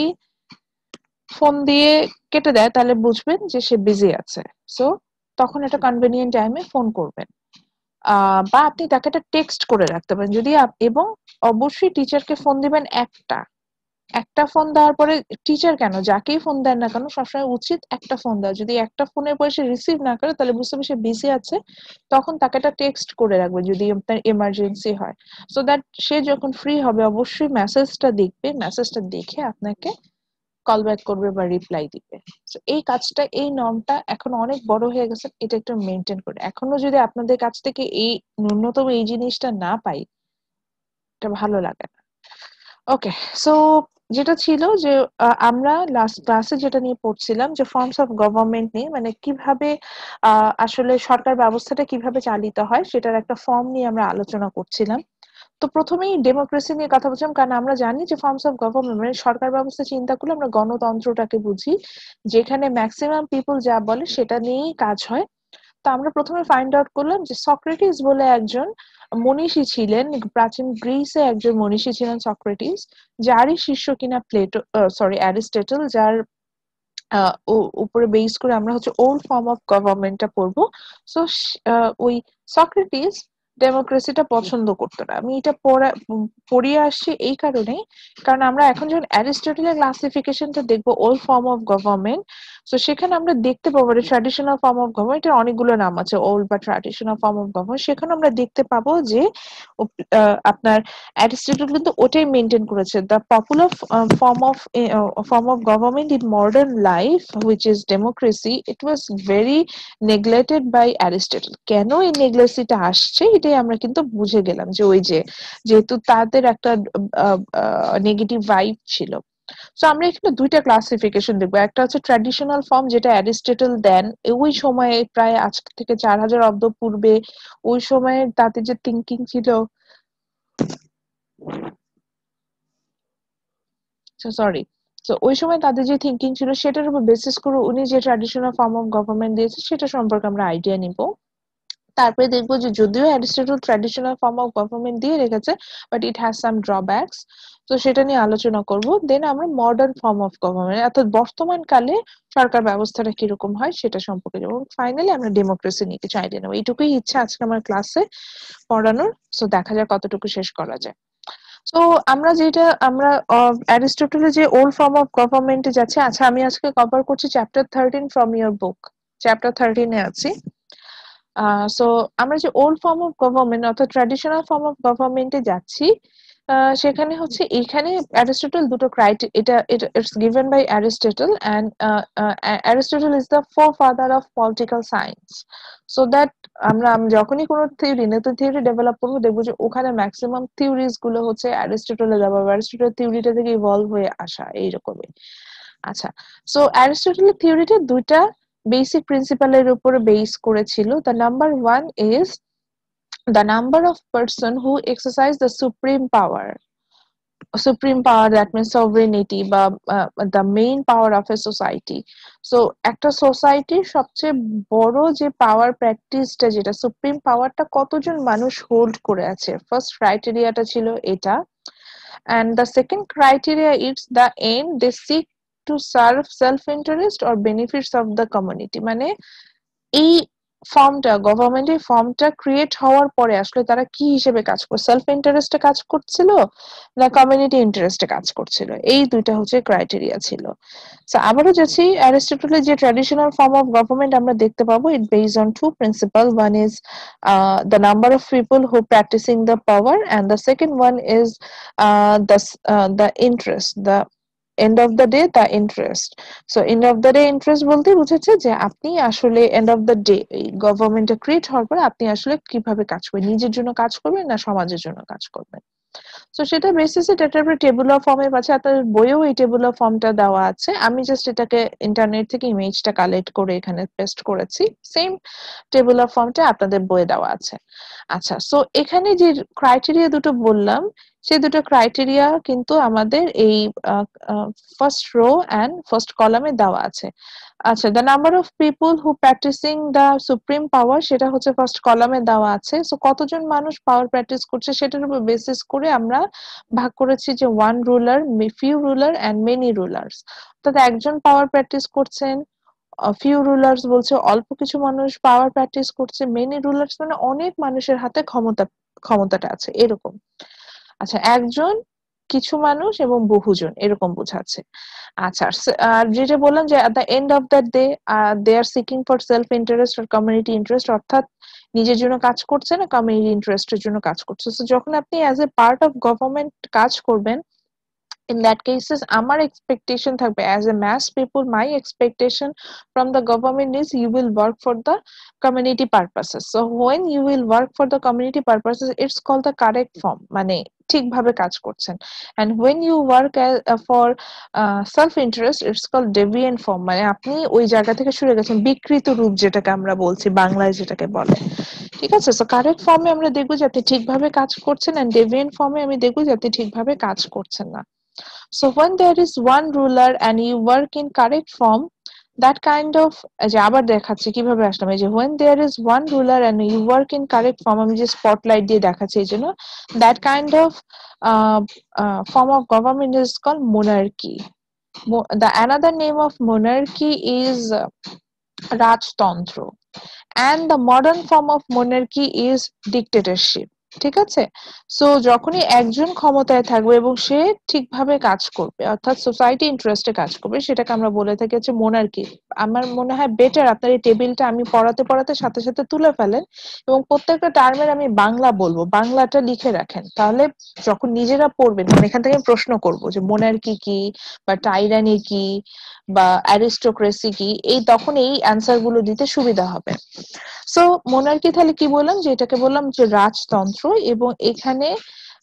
ফোন দিয়ে কেটে দেয় তাহলে বুঝবেন যে সে বিজি আছে। সো তখন একটা কনভেনিয়েন্ট টাইমে ফোন করবেন, বা আপনি তাকে একটা টেক্সট করে রাখতে পারেন যদি এবং অবশ্যই টিচারকে ফোন দিবেন একটা ফোন দেওয়ার পরে, টিচার কেন যাকেই ফোন দেন না কেন সবসময় উচিত একটা ফোন দেওয়া। যদি একটা ফোনের পরে সে রিসিভ না করে তাহলে বুঝতে হবে সে বিজি আছে, তখন তাকে একটা টেক্সট করে রাখবে যদি আপনার এমার্জেন্সি হয়, সো দ্যাট সে যখন ফ্রি হবে অবশ্যই মেসেজটা দেখবে, মেসেজটা দেখে আপনাকে কল ব্যাক করবে বা রিপ্লাই দিবে। এই কাজটা, এই নর্মটা এখন অনেক বড় হয়ে গেছে, এটা একটু মেনটেন করে। এখনো যদি আপনাদের কাছ থেকে এই ন্যূনতম এই জিনিসটা না পাই, এটা ভালো লাগে না। ওকে, সো যেটা ছিল যে আমরা লাস্ট ক্লাসে যেটা নিয়ে পড়ছিলাম যে ফর্মস অফ গভর্নমেন্ট নিয়ে, মানে কিভাবে আসলে সরকার ব্যবস্থাটা কিভাবে চালিত হয় সেটার একটা ফর্ম নিয়ে আমরা আলোচনা করছিলাম। তো প্রথমেই ডেমোক্রেসি নিয়ে কথা বলছিলাম, কারণ আমরা জানি যে ফর্মস অফ গভর্নমেন্ট মানে সরকার ব্যবস্থা চিন্তা করলে আমরা গণতন্ত্রটাকে বুঝি, যেখানে ম্যাক্সিমাম পিপল যা বলে সেটা নিয়েই কাজ হয়। তো আমরা প্রথমে ফাইন্ড আউট করলাম যে সক্রেটিস বলে একজন মনীষী ছিলেন, প্রাচীন গ্রিসে একজন মনীষী ছিলেন সক্রেটিস, যারই শিষ্য কিনা অ্যারিস্টটল, যার উপরে বেস করে আমরা হচ্ছে ওল্ড ফর্ম অফ গভর্নমেন্টটা পড়বো। সো ওই সক্রেটিস ডেমোক্রেসিটা পছন্দ করতো না। আমি এটা পড়িয়ে আসছি এই কারণেই, কারণ আমরা এখন যখন অ্যারিস্টটলের ক্লাসিফিকেশনটা দেখবো ওল্ড ফর্ম অফ গভর্নমেন্ট, তো সেখানে আমরা দেখতে পাবো ট্র্যাডিশনাল ফর্ম অফ গভর্নমেন্ট এর অনেকগুলো নাম আছে, ওল্ড বা ট্র্যাডিশনাল ফর্ম অফ গভর্নমেন্ট। সেখানে আমরা দেখতে পাবো যে আপনার অ্যারিস্টটল কিন্তু ওটাই মেনটেন করেছে, the popular form of government in modern life which is democracy, it was very neglected by Aristotle. কেন এই নেগলেসিটা আসছে এটাই আমরা কিন্তু বুঝে গেলাম যে ওই যে যেহেতু তাদের একটা নেগেটিভ ভাইব ছিল। সো আমরা এখানে দুইটা ক্লাসিফিকেশন দেখবো, একটা হচ্ছে ট্র্যাডিশনাল ফর্ম যেটা অ্যারিস্টটল দেন ওই সময়ে প্রায় আজ থেকে 4000 অব্দ পূর্বে, ওই সময়ে তাদের যে থিঙ্কিং ছিল, সরি, তো ওই সময় তাদের যে থিঙ্কিং ছিল সেটার উপর বেসিস করে উনি যে ট্র্যাডিশনাল ফর্ম অফ গভর্নমেন্ট দিয়েছে সেটা সম্পর্কে আমরা আইডিয়া নিব। তারপরে দেখবো যে যদিও Aristotle traditional form of government দিয়ে রেখেছে but it has some drawbacks, তো সেটা নিয়ে আলোচনা করব। দেন আমরা মডার্ন ফর্ম অফ গভর্নমেন্ট অর্থাৎ বর্তমান কালে সরকার ব্যবস্থাটা কিরকম হয় সেটা সম্পর্কে, এবং ফাইনালি আমরা ডেমোক্রেসি নিয়ে কিছু আইডিয়া নেবো। এইটুকুই ইচ্ছা আজকে আমার ক্লাসে পড়ানোর, সো দেখা যাক কতটুকু শেষ করা যায়। তো আমরা অ্যারিস্টটলের যে ওল্ড ফর্ম অফ গভর্নমেন্টে যাচ্ছি। আচ্ছা, আমি আজকে কভার করছি chapter 13 from your book, chapter 13 এ আছি। সো আমরা যে ওল্ড ফর্ম অফ গভর্নমেন্ট অর্থাৎ ট্র্যাডিশনাল ফর্ম অফ গভর্নমেন্টে যাচ্ছি, সেখানে হচ্ছে এখানে অ্যারিস্টটল দুটো এটা it's given by Aristotle, and Aristotle is the forefather of political science. So that আমরা যখনই কোনো থিওরি, নতুন থিওরি ডেভেলপ করবো, দেখবো যে ওখানে ম্যাক্সিমাম থিওরিজ গুলো হচ্ছে অ্যারিস্টটলে দেওয়া, অ্যারিস্টটল থিওরিটা থেকে ইভলভ হয়ে আসা এইরকমই। আচ্ছা, সো অ্যারিস্টটলের থিওরিটা দুইটা বেসিক প্রিন্সিপালের উপরে বেস করেছিল। The number one is the number of person who exercise the supreme power, that means sovereignty বা the main power of a society. So একটা সোসাইটির সবচেয়ে বড় যে পাওয়ার প্র্যাকটিসটা, যেটা সুপ্রিম পাওয়ারটা কতজন মানুষ হোল্ড করে আছে, ফার্স্ট ক্রাইটেরিয়াটা ছিল এটা। and the second criteria is the end they seek to serve self interest or benefits of the community। মানে এই ফর্মটা, গভর্নমেন্টের ফর্মটা ক্রিয়েট হওয়ার পরে আসলে তারা কি হিসেবে কাজ করছে, সেলফ ইন্টারেস্টে কাজ করছিল না কমিউনিটি ইন্টারেস্টে কাজ করছিল, এই দুইটা হচ্ছে ক্রাইটেরিয়া ছিল। সো আবারও যাচ্ছি, অ্যারিস্টটলের যে ট্র্যাডিশনাল ফর্ম অফ গভর্নমেন্ট আমরা দেখতে পাবো, it based on two principal, one is the number of people who practising the power, and the second one is the interest, the end of the day the interest. So end of the day interest বলতে বুঝেছে যে আপনি আসলে and of the day এই গভর্নমেন্টটা create হওয়ার পরে আপনি আসলে কিভাবে কাজ করবেন, নিজের জন্য কাজ করবেন না সমাজের জন্য কাজ করবেন। তো সেটা বেসিসে এটা আমরা টেবিল অফ ফর্মের পাশে আপনাদের বইয়েও এই টেবিল অফ ফর্মটা দেওয়া আছে, আমি জাস্ট এটাকে ইন্টারনেট থেকে ইমেজটা কালেক্ট করে এখানে পেস্ট করেছি। সেম টেবিল অফ ফর্মটা আপনাদের বইয়ে দেওয়া আছে। আচ্ছা, সো এখানে যে ক্রাইটেরিয়া দুটো বললাম, সেই দুটো ক্রাইটেরিয়া কিন্তু আমাদের এই ফার্স্ট রো এন্ড ফার্স্ট কলামে দেওয়া আছে। আচ্ছা, the number of people who practising the supreme power, সেটা হচ্ছে ফার্স্ট কলামে দেওয়া আছে। সো কতজন মানুষ পাওয়ার প্র্যাকটিস করছে সেটার উপর বেসিস করে আমরা ভাগ করেছি যে one ruler, few ruler and many rulers. অর্থাৎ একজন পাওয়ার প্র্যাকটিস করছেন, ফিউ রুলার্স বলছে অল্প কিছু মানুষ পাওয়ার প্র্যাকটিস করছে, মেনি রুলার্স মানে অনেক মানুষের হাতে ক্ষমতাটা আছে এরকম। আচ্ছা, একজন, কিছু মানুষ এবং বহুজন এরকম বোঝাচ্ছে। আচ্ছা, আর যেটা বললাম যে at the end of the day they are seeking for self interest or community interest, অর্থাৎ নিজের জন্য কাজ করছে না কমিউনিটি ইন্টারেস্টের জন্য কাজ করছে। সো যখন আপনি as a part of government কাজ করবেন, in that cases আমার expectation থাকবে as a mass people, my expectation from the government is you will work for the community purposes. So when you will work for the community purposes, it's called the correct form, মানে ঠিকভাবে কাজ করছেন। and when you work for self interest, it's called deviant form, মানে আপনি ওই জায়গা থেকে সরে গেছেন, বিকৃত রূপ যেটাকে আমরা বলছি বাংলায় যেটাকে বলে। ঠিক আছে, সো কারেক্ট ফর্মে আমরা দেখবো যে আপনি ঠিকভাবে কাজ করছেন, and deviant ফর্মে আমি দেখবো যে আপনি ঠিকভাবে কাজ করছেন না। So when there is one ruler and you work in correct form, that kind of, যে আবার দেখাচ্ছি কিভাবে আসলাম, এই যে when there is one ruler and you work in correct form, আমি যে স্পটলাইট দিয়ে দেখাচ্ছি এই জন্য, that kind of form of government is called monarchy. The another name of monarchy is Rajtantro, and the modern form of monarchy is dictatorship. ঠিক আছে, so যখনই একজন ক্ষমতায় থাকবে এবং সে ঠিকভাবে কাজ করবে অর্থাৎ সোসাইটি ইন্টারেস্টে কাজ করবে, সেটাকে আমরা বলে থাকি হচ্ছে মোনার্কি। আমার মনে হয় বেটার আপনার এই টেবিলটা আমি পড়াতে পড়াতে সাথে সাথে তুলে ফেলেন এবং প্রত্যেকটা টার্মের আমি বাংলা বলবো, বাংলাটা লিখে রাখেন, তাহলে যখন নিজেরা পড়বেন মানে এখান থেকে প্রশ্ন করবো যে মোনার্কি কি বা টাইরানি কি বা অ্যারিস্টোক্রেসি কি, এই তখন এই অ্যান্সার গুলো দিতে সুবিধা হবে। সো মোনার্কি তাহলে কি বললাম, যে এটাকে বললাম যে রাজতন্ত্র, এবং এখানে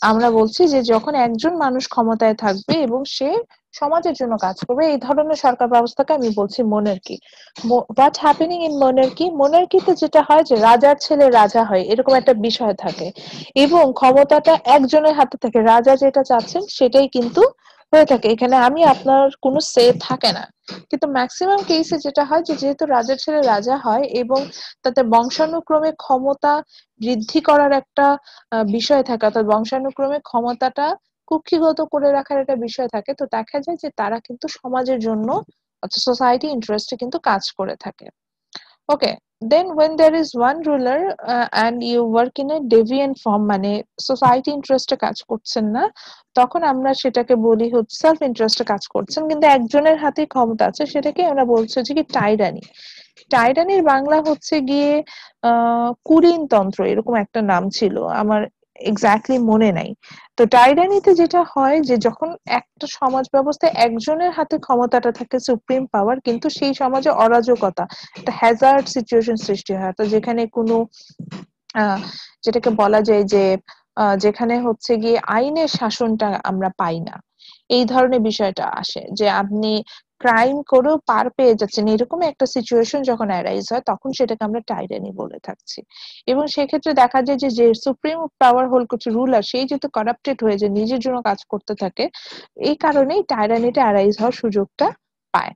আমরা বলছি যে যখন একজন মানুষ ক্ষমতায় থাকবে এবং সে সমাজের জন্য কাজ করবে, এই ধরনের সরকার ব্যবস্থাকে আমি বলছি monarchy. What happening in monarchy, মোনার্কিতে যেটা হয় যে রাজার ছেলে রাজা হয়, এরকম একটা বিষয় থাকে এবং ক্ষমতাটা একজনের হাতে থাকে, রাজা যেটা চাচ্ছেন সেটাই কিন্তু হয়ে থাকে। এখানে আমি আপনার কোনো সে থাকে না। কিন্তু ম্যাক্সিমাম কেসে যেটা হয় যে যেহেতু রাজার ছেলে রাজা হয় এবং তাতে বংশানুক্রমে ক্ষমতা বৃদ্ধি করার একটা বিষয় থাকে, অর্থাৎ বংশানুক্রমে ক্ষমতাটা কুক্ষিগত করে রাখার একটা বিষয় থাকে, তো দেখা যায় যে তারা কিন্তু সমাজের জন্য অর্থাৎ সোসাইটি ইন্টারেস্টে কিন্তু কাজ করে থাকে। Okay, then when there is one ruler and you work in a deviant form, মানে সোসাইটি ইন্টারেস্টে কাজ করছেন না, তখন আমরা সেটাকে বলি হচ্ছে সেলফ ইন্টারেস্টে কাজ করছেন, কিন্তু একজনের হাতে ক্ষমতা আছে, সেটাকে আমরা বলছি হচ্ছে কি টাইরানি। টাইরানির বাংলা হচ্ছে গিয়ে কুরিনতন্ত্র, এরকম একটা নাম ছিল, আমার এক্স্যাক্টলি মনে নাই। তো টাইরানিতে যেটা হয় যে যখন একটা সমাজ ব্যবস্থায় একজনের হাতে ক্ষমতাটা থাকে, সুপ্রিম পাওয়ার, কিন্তু সেই সমাজে অরাজকতা, একটা হ্যাজার্ড সিচুয়েশন সৃষ্টি হয়, তো যেখানে কোনো যেটাকে বলা যায় যে যেখানে হচ্ছে গিয়ে আইনের শাসনটা আমরা পাই না, এই ধরনের বিষয়টা আসে যে আপনি ক্রাইম করেও পার পেয়ে যাচ্ছেন, এরকম একটা সিচুয়েশন যখন অ্যারাইজ হয় তখন সেটাকে আমরা টাইরানি বলে থাকছি। এবং সেক্ষেত্রে দেখা যায় যে যে সুপ্রিম পাওয়ার হোল করছে রুলার, সেই যেহেতু করাপ্টেড হয়ে যে নিজের জন্য কাজ করতে থাকে, এই কারণেই টাইরানিটা অ্যারাইজ হওয়ার সুযোগটা পায়।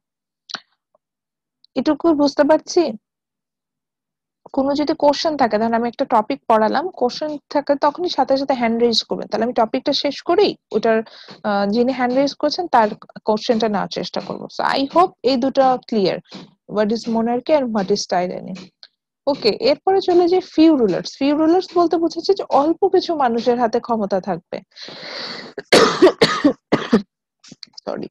এটুকু বুঝতে পারছি? কোনো যদি কোশ্চেন থাকে, তাহলে আমি একটা টপিক পড়ালাম, কোশ্চেন থাকে তখনই সাথে সাথে হ্যান্ড রেজ করবেন, তাহলে আমি টপিকটা শেষ করি, ওটার যিনি হ্যান্ড রেজ করছেন তার কোশ্চেনটা নেওয়ার চেষ্টা করবো। সো আই হোপ এই দুটো clear, what is monarchy and what is tyranny. Okay, এরপরে চলে যাই ফিউ রুলার্স। ফিউ রুলার্স বলতে বোঝাচ্ছে যে অল্প কিছু মানুষের হাতে ক্ষমতা থাকবে। সরি,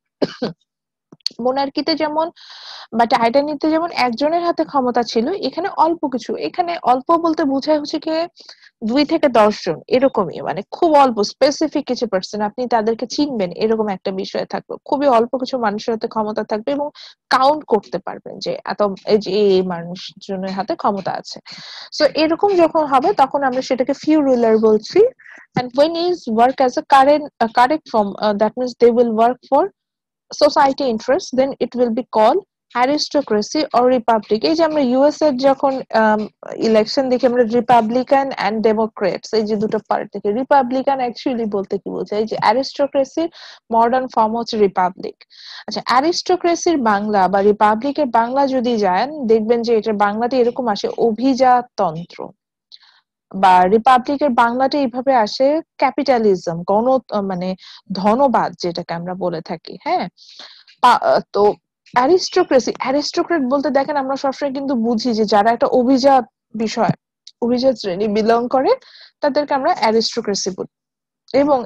মোনার্কিতে যেমন বা টাইটানিতে যেমন একজনের হাতে ক্ষমতা ছিল, এখানে অল্প কিছু, এখানে অল্প বলতে বোঝায় হচ্ছে কি 2 থেকে 10 জন, এরকমই, মানে খুব অল্প স্পেসিফিক কিছু পার্সন, আপনি তাদেরকে চিনবেন এরকম একটা বিষয় থাকবে, খুবই অল্প কিছু মানুষের হাতে ক্ষমতা থাকবে এবং কাউন্ট করতে পারবেন যে এত এই যে এই মানুষজনের হাতে ক্ষমতা আছে। সো এরকম যখন হবে তখন আমরা সেটাকে ফিউ রুলার বলছি। and when is work as a correct form, that means they will work for society interest, then it will be called aristocracy or republic. এই যে আমরা ইউএস এর যখন ইলেকশন দেখি, আমরা রিপাবলিকান এন্ড ডেমোক্রেটস, এই যে দুটো পার্ট থেকে, রিপাবলিকান অ্যাকচুয়ালি বলতে কি বোঝায়, এই যে অ্যারিস্টোক্রেসির মডার্ন ফর্ম হচ্ছে রিপাবলিক। আচ্ছা, অ্যারিস্টোক্রেসির বাংলা বা রিপাবলিকের বাংলা যদি যান, দেখবেন যে এটা বাংলাতে এরকম আসে অভিজাততন্ত্র, বা রিপাবলিকের বাংলাটা এইভাবে আসে ক্যাপিটালিজম, মানে ধনবাদ যেটাকে আমরা বলে থাকি। হ্যাঁ, তো অ্যারিস্টোক্রেসি, অ্যারিস্টোক্রেট বলতে দেখেন আমরা সবসময় কিন্তু বুঝি যে যারা একটা অভিজাত বিষয়, অভিজাত শ্রেণী বিলং করে, তাদেরকে আমরা অ্যারিস্টোক্রেসি বলি। এবং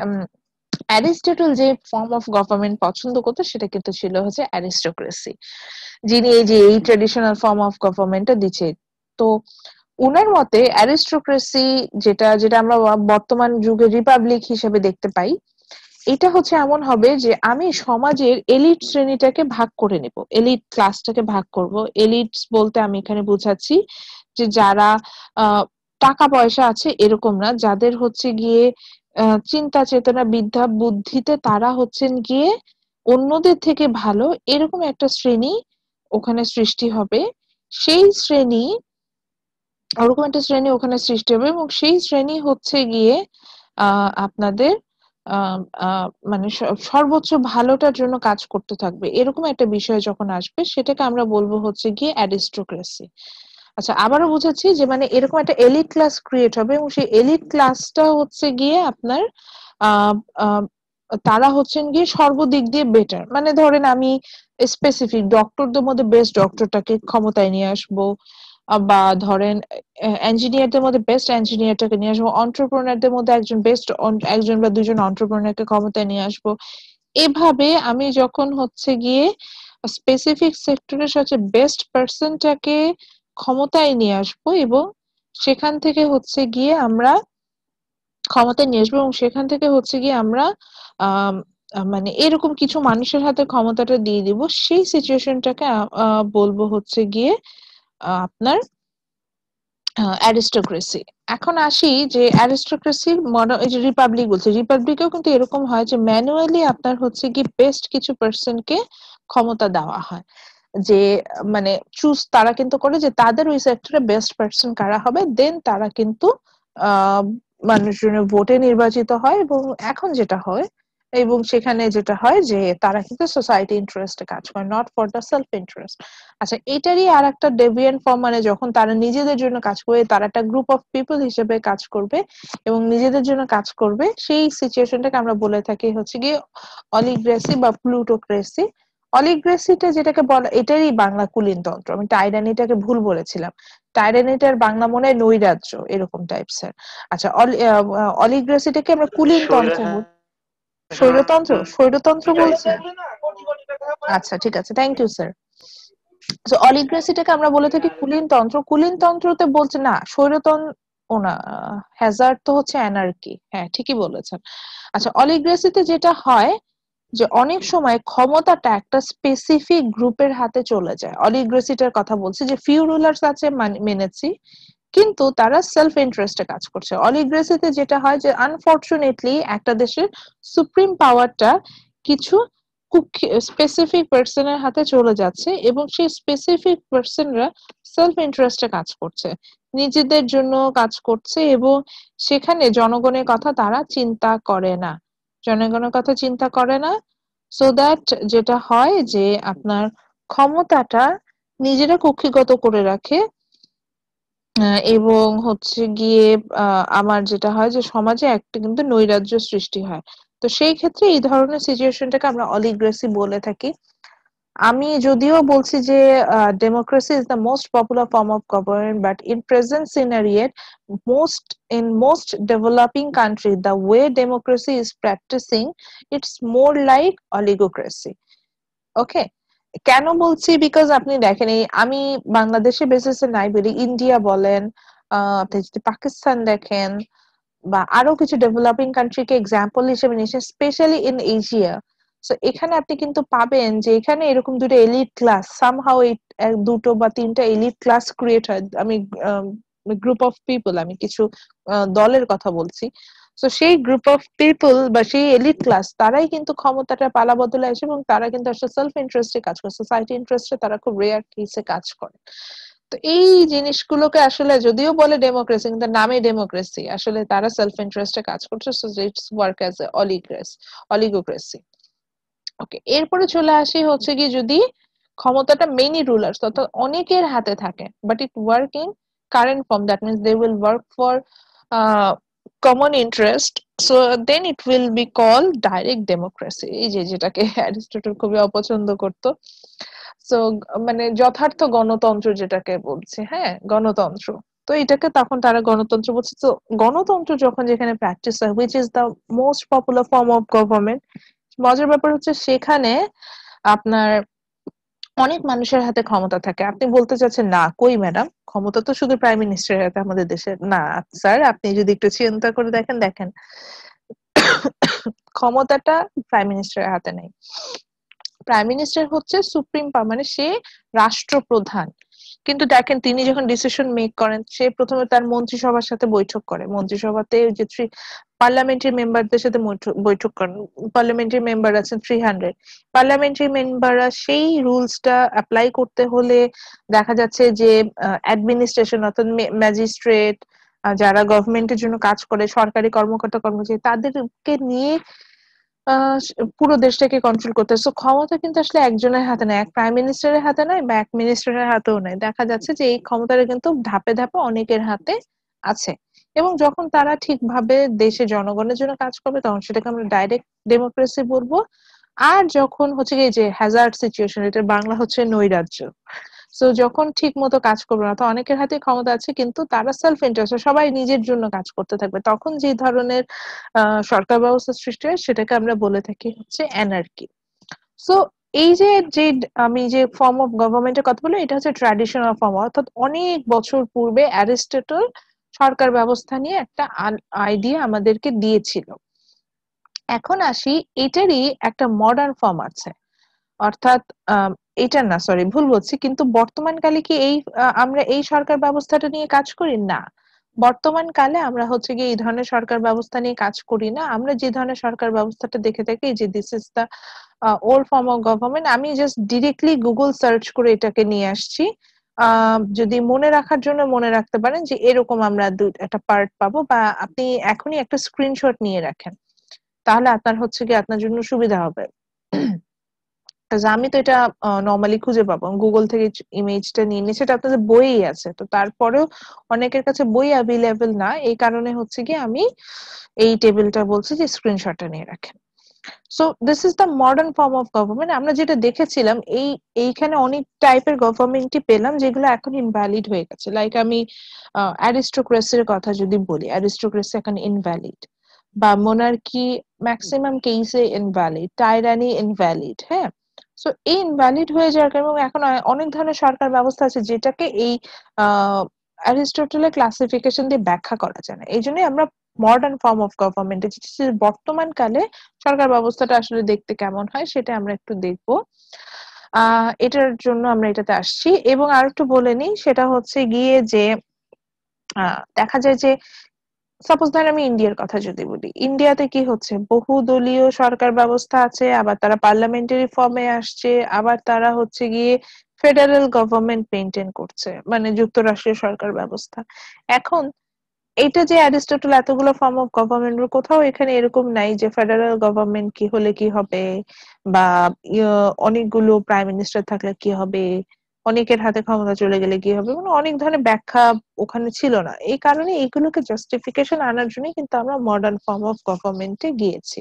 অ্যারিস্টটল যে ফর্ম অফ গভর্নমেন্ট পছন্দ করতো সেটা কিন্তু ছিল হচ্ছে অ্যারিস্টোক্রেসি, যিনি এই যে এই ট্রেডিশনাল ফর্ম অফ গভর্নমেন্টটা দিচ্ছে। তো উনার মতে অ্যারিস্টোক্রেসি যেটা যেটা আমরা বর্তমান যুগে রিপাবলিক হিসেবে দেখতে পাই, এটা হচ্ছে এমন হবে যে আমি সমাজের এলিট শ্রেণীটাকে ভাগ করে নেব, এলিট ক্লাসটাকে ভাগ করব। এলিটস বলতে আমি এখানে বুঝাচ্ছি যে যারা টাকা পয়সা আছে এরকম না, যাদের হচ্ছে গিয়ে চিন্তা চেতনা বিদ্যা বুদ্ধিতে তারা হচ্ছেন গিয়ে অন্যদের থেকে ভালো, এরকম একটা শ্রেণী ওখানে সৃষ্টি হবে। সেই শ্রেণী, ওরকম একটা শ্রেণী ওখানে সৃষ্টি হবে এবং সেই শ্রেণী হচ্ছে গিয়ে আপনাদের মানে সর্বোচ্চ ভালোটার জন্য কাজ করতে থাকবে, এরকম একটা বিষয় যখন আসবে সেটাকে আমরা বলবো হচ্ছে গিয়ে অ্যারিস্টোক্রেসি। আচ্ছা, আবারও বুঝাচ্ছি যে মানে এরকম একটা এলিট ক্লাস ক্রিয়েট হবে এবং সেই এলিট ক্লাসটা হচ্ছে গিয়ে আপনার তারা হচ্ছেন গিয়ে সর্বদিক দিয়ে বেটার, মানে ধরেন আমি স্পেসিফিক ডক্টরদের মধ্যে বেস্ট ডক্টরটাকে ক্ষমতায় নিয়ে আসবো, বা ধরেন ইঞ্জিনিয়ারদের মধ্যে বেস্ট ইঞ্জিনিয়ারটাকে নিয়ে আসবো, অন্টারপ্রেনারদের মধ্যে একজন বা দুজন অন্টারপ্রেনারকে ক্ষমতায় নিয়ে আসবো। এভাবে আমি যখন হচ্ছে গিয়ে স্পেসিফিক সেক্টরের সাথে বেস্ট পার্সনটাকে ক্ষমতায় নিয়ে আসবো এবং সেখান থেকে হচ্ছে গিয়ে আমরা ক্ষমতায় নিয়ে আসবো এবং সেখান থেকে হচ্ছে গিয়ে আমরা মানে এরকম কিছু মানুষের হাতে ক্ষমতাটা দিয়ে দিব, সেই সিচুয়েশনটাকে বলবো হচ্ছে গিয়ে আপনার অ্যারিস্টোক্রেসি। এখন আসি যে অ্যারিস্টোক্রেসির এই যে রিপাবলিক বলছে, রিপাবলিকেও কিন্তু এরকম হয় যে ম্যানুয়ালি আপনার হচ্ছে কি বেস্ট কিছু পার্সনকে ক্ষমতা দেওয়া হয়, যে মানে চুজ তারা কিন্তু করে যে তাদের ওই সেক্টরে বেস্ট পার্সন কারা হবে, দেন তারা কিন্তু আহ মানুষজনের ভোটে নির্বাচিত হয়। এবং এখন যেটা হয়, এবং সেখানে যেটা হয় যে তারা কিন্তু সোসাইটি ইন্টারেস্টে কাজ করে, not for the self interest. আচ্ছা, এটারই আর একটা ডেভিয়েন্ট ফর্ম, মানে যখন তারা নিজেদের জন্য কাজ করবে, তারা একটা গ্রুপ অফ পিপল হিসেবে কাজ করবে এবং নিজেদের জন্য কাজ করবে, সেই সিচুয়েশনটাকে আমরা বলে থাকি হচ্ছে গিয়ে অলিগ্রেসি বা প্লুটোক্রেসি। অলিগ্রেসিটা যেটাকে বলা, এটারই বাংলা কুলীনতন্ত্র। আমি টাইরানিটাকে ভুল বলেছিলাম, টাইরানিটার বাংলা মনে হয় নৈরাজ্য এরকম টাইপসের। আচ্ছা, অলিগ্রেসিটাকে আমরা কুলীনতন্ত্র স্বৈরতন্ত্র স্বৈরতন্ত্র বলছি। আচ্ছা ঠিক আছে, থ্যাংক ইউ স্যার। তো অলিগ্রেসিটাকে আমরা বলে থাকি কুলীনতন্ত্র। কুলীনতন্ত্রতে বলছে না স্বৈরতন্ত্র, ও না, হ্যাজার্ড তো হচ্ছে অ্যানার্কি। হ্যাঁ ঠিকই বলেছেন। আচ্ছা, অলিগ্রেসিতে যেটা হয় যে অনেক সময় ক্ষমতাটা একটা স্পেসিফিক গ্রুপের হাতে চলে যায়। অলিগ্রেসিটার কথা বলছি, যে ফিউ রুলার্স আছে মেনেছি, কিন্তু তারা সেলফ ইন্টারেস্টে কাজ করছে। অলিগ্রেসিতে যেটা হয় যে আনফরচুনেটলি একটা দেশের সুপ্রিম পাওয়ারটা কিছু স্পেসিফিক পার্সনের হাতে চলে যাচ্ছে, এবং সেই স্পেসিফিক পার্সনরা সেলফ ইন্টারেস্টে কাজ করছে, নিজেদের জন্য কাজ করছে, এবং সেখানে জনগণের কথা তারা চিন্তা করে না, জনগণের কথা চিন্তা করে না। সো দ্যাট যেটা হয় যে আপনার ক্ষমতাটা নিজেরা কক্ষিগত করে রাখে। এবং হচ্ছে গিয়ে আমার যেটা হয় যে সমাজে একটা কিন্তু নৈরাজ্য সৃষ্টি হয়। তো সেই ক্ষেত্রে এই ধরনের সিচুয়েশনটাকে আমরা অলিগ্রেসি বলে থাকি। আমি যদিও বলছি যে democracy is the most popular form of government, but in present scenario most developing country, the way democracy is practicing, it's more like oligocracy. ওকে, কেন বলছি? বিকজ আপনি দেখেন, এই আমি বাংলাদেশে বেসিসে নাই বলি, ইন্ডিয়া বলেন, আপনি যদি পাকিস্তান দেখেন বা আরো কিছু ডেভেলপিং কান্ট্রিকে এক্সাম্পল হিসেবে নিয়েছেন, স্পেশালি ইন এশিয়া। সো এখানে আপনি কিন্তু পাবেন যে এখানে এরকম দুটো এলিট ক্লাস, সামহাউ এই দুটো বা তিনটা এলিট ক্লাস ক্রিয়েট হয়। আমি গ্রুপ অফ পিপল, আমি কিছু দলের কথা বলছি। তো সেই গ্রুপ অফ পিপল বা সেই এলিট ক্লাস, তারাই কিন্তু ক্ষমতাটা পালা বদলে আসে, এবং তারা কিন্তু আসলে সেলফ ইন্টারেস্টে কাজ করে, সোসাইটি ইন্টারেস্টে তারা খুব রেয়ার কেসে কাজ করে। তো এই জিনিসগুলোকে আসলে যদিও বলে ডেমোক্রেসি, কিন্তু নামে ডেমোক্রেসি, আসলে তারা সেলফ ইন্টারেস্টে কাজ করছে। So it's work as a oligocracy. Okay, এরপরে চলে আসি হচ্ছে কি, যদি ক্ষমতাটা মেনি রুলার্স অর্থাৎ অনেকের হাতে থাকে, but it work in current form, that means they will work for common interest, so then it will be call direct democracy. এই যে যেটাকে অ্যারিস্টটল খুবই অপছন্দ করতো। সো মানে যথার্থ গণতন্ত্র যেটাকে বলছি, হ্যাঁ গণতন্ত্র, তো এটাকে তখন তারা গণতন্ত্র বলছে। তো গণতন্ত্র যখন যেখানে প্র্যাকটিস হয়, which is the most popular form of government, মজার ব্যাপার হচ্ছে সেখানে আপনার অনেক মানুষের হাতে ক্ষমতা থাকে। আপনি বলতে চাচ্ছেন না, কই ম্যাডাম, ক্ষমতা তো শুধু প্রাইম মিনিস্টারের হাতে আমাদের দেশে না। স্যার আপনি যদি একটু চিন্তা করে দেখেন, দেখেন ক্ষমতাটা প্রাইম মিনিস্টারের হাতে নেই। প্রাইম মিনিস্টার হচ্ছে সুপ্রিম পাওয়ার, মানে সে রাষ্ট্রপ্রধান। কিন্তু দেখেন তিনি যখন ডিসিশন মেক করেন, সে প্রথমে তার মন্ত্রিসভার সাথে বৈঠক করে, মন্ত্রিসভাতে যে পার্লামেন্টারি মেম্বারদের সাথে বৈঠক করেন। পার্লামেন্টারি মেম্বার আছেন 300, পার্লামেন্টারি মেম্বাররা সেই রুলসটা অ্যাপ্লাই করতে হলে দেখা যাচ্ছে যে অ্যাডমিনিস্ট্রেশন অর্থাৎ ম্যাজিস্ট্রেট, যারা গভর্নমেন্টের জন্য কাজ করে, সরকারি কর্মকর্তা কর্মচারী, তাদেরকে নিয়ে পুরো দেশটাকে কন্ট্রোল করতে। সো ক্ষমতা কিন্তু আসলে একজনের হাতে নাই, এক প্রাইম মিনিস্টারের হাতে নাই বা এক মিনিস্টারের হাতেও নাই। দেখা যাচ্ছে যে এই ক্ষমতাটা কিন্তু ধাপে ধাপে অনেকের হাতে আছে, এবং যখন তারা ঠিকভাবে দেশে জনগণের জন্য কাজ করবে, তখন সেটাকে আমরা ডাইরেক্ট ডেমোক্রেসি বলবো। আর যখন হচ্ছে কি যে হ্যাজার্ড সিচুয়েশন, এটার বাংলা হচ্ছে নৈরাজ্য, সো যখন ঠিক মতো কাজ করবে না, তো অনেকের হাতে ক্ষমতা আছে কিন্তু তারা সেলফ ইন্টারেস্ট, সবাই নিজের জন্য কাজ করতে থাকবে, তখন যে ধরনের সরকার ব্যবস্থা সৃষ্টি হয় সেটাকে আমরা বলে থাকি হচ্ছে অ্যানার্কি। সো এই যে যে আমি যে ফর্ম অফ গভর্নমেন্টের কথা বলি, এটা হচ্ছে ট্র্যাডিশনাল ফর্ম, অর্থাৎ অনেক বছর পূর্বে অ্যারিস্টটল সরকার ব্যবস্থা নিয়ে একটা আইডিয়া আমাদেরকে দিয়েছিল। এখন আসি, এটারই একটা মডার্ন ফর্ম আছে। অর্থাৎ এটা না, সরি ভুল বলছি, কিন্তু বর্তমানকালে কি আমরা এই সরকার ব্যবস্থাটা নিয়ে কাজ করি না। বর্তমানকালে আমরা হচ্ছে গিয়ে এই ধরনের সরকার ব্যবস্থা নিয়ে কাজ করি না। আমরা যে ধরনের সরকার ব্যবস্থাটা দেখে থাকি যে this is the old form of government, আমি জাস্ট ডিরেক্টলি গুগল সার্চ করে এটাকে নিয়ে আসছি। যদি মনে রাখার জন্য মনে রাখতে পারেন যে এরকম আমরা একটা পার্ট পাবো, বা আপনি এখনই একটা স্ক্রিনশট নিয়ে রাখেন, তাহলে আপনার হচ্ছে গিয়ে আপনার জন্য সুবিধা হবে। আমি তো এটা নর্মালি খুঁজে পাবো গুগল থেকে, ইমেজটা নিয়ে নিয়ে সেটা আপনাদের বইই আছে, তো তারপরেও অনেকের কাছে বই অ্যাভেলেবেল না, এই কারণে হচ্ছে কি আমি এই টেবিলটা বলছি যে স্ক্রিনশটটা নিয়ে রাখেন। So this is the modern form of government. আমরা যেটা দেখেছিলাম এইখানে অনেক টাইপের গভর্নমেন্টই পেলাম যেগুলো এখন ইনভ্যালিড হয়ে গেছে। লাইক আমি অ্যারিস্টোক্রেসির কথা যদি বলি, অ্যারিস্টোক্রেসি এখন ইনভ্যালিড, বা মোনার্কি ম্যাক্সিমাম কেসে ইনভ্যালিড, টাইরানি ইনভ্যালিড। হ্যাঁ, সো এই ইনভ্যালিড হয়ে যাওয়ার কারণে, এবং এখন অনেক ধরনের সরকার ব্যবস্থা আছে যেটাকে এই অ্যারিস্টটলের ক্লাসিফিকেশন দিয়ে ব্যাখ্যা করা যায় না। এই জন্যই আমরা মডার্ন ফর্ম অফ গভর্নমেন্ট, বর্তমান কালে সরকার ব্যবস্থাটা আসলে দেখতে কেমন হয় সেটা আমরা একটু দেখবো। এটার জন্য আমরা এটাতে আসছি। এবং আর একটু বলে নিই, সেটা হচ্ছে গিয়ে যে দেখা যায় যে সাপোজ ধরেন আমি ইন্ডিয়ার কথা যদি বলি, ইন্ডিয়াতে কি হচ্ছে, বহুদলীয় সরকার ব্যবস্থা আছে, আবার তারা পার্লামেন্টারি ফর্মে আসছে, আবার তারা হচ্ছে গিয়ে ফেডারেল গভর্নমেন্ট মেনটেন করছে, মানে যুক্তরাষ্ট্রীয় সরকার ব্যবস্থা। এখন এইটা যে অ্যারিস্টটল এতগুলো ফর্ম অফ গভর্নমেন্ট, কোথাও এখানে এরকম নাই যে ফেডারেল গভর্নমেন্ট কি হলে কি হবে, বা অনেকগুলো প্রাইম মিনিস্টার থাকলে কি হবে, অনেকের হাতে ক্ষমতা চলে গেলে কি হবে, মানে অনেক ধরনের ব্যাখ্যা ওখানে ছিল না। এই কারণে এইগুলোকে জাস্টিফিকেশন আনার জন্য কিন্তু আমরা মডার্ন ফর্ম অফ গভর্নমেন্টে গিয়েছি।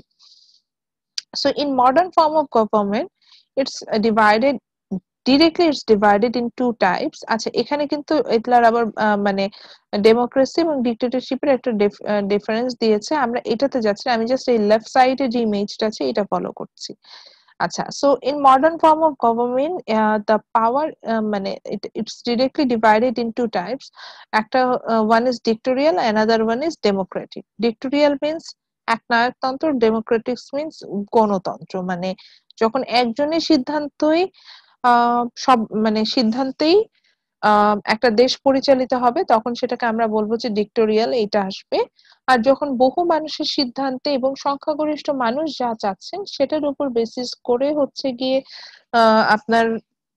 So in modern form of government, it's divided directly, it's divided in two types. আচ্ছা, এখানে কিন্তু এগুলার আবার মানে ডেমোক্রেসি এবং ডিক্টেটরশিপের একটা ডিফারেন্স দিয়েছে। আমরা এটাতে যাচ্ছি, আমি জাস্ট এই লেফট সাইডে যে ইমেজটা আছে এটা ফলো করছি। আচ্ছা, so in modern form of government the power মানে it's directly divided in two types. একটা one is dictatorial, another one is democratic. Dictatorial means একনায়কতন্ত্র, ডেমোক্রেটিক মিনস গণতন্ত্র। মানে যখন একজনের সিদ্ধান্তই সব মানে সিদ্ধান্তেই একটা দেশ পরিচালিত হবে, তখন সেটাকে আমরা বলবো যে ডিক্টোরিয়াল, এটা আসবে। আর যখন বহু মানুষের সিদ্ধান্তে এবং সংখ্যাগরিষ্ঠ মানুষ যা চাচ্ছেন সেটার উপর বেসিস করে হচ্ছে গিয়ে আপনার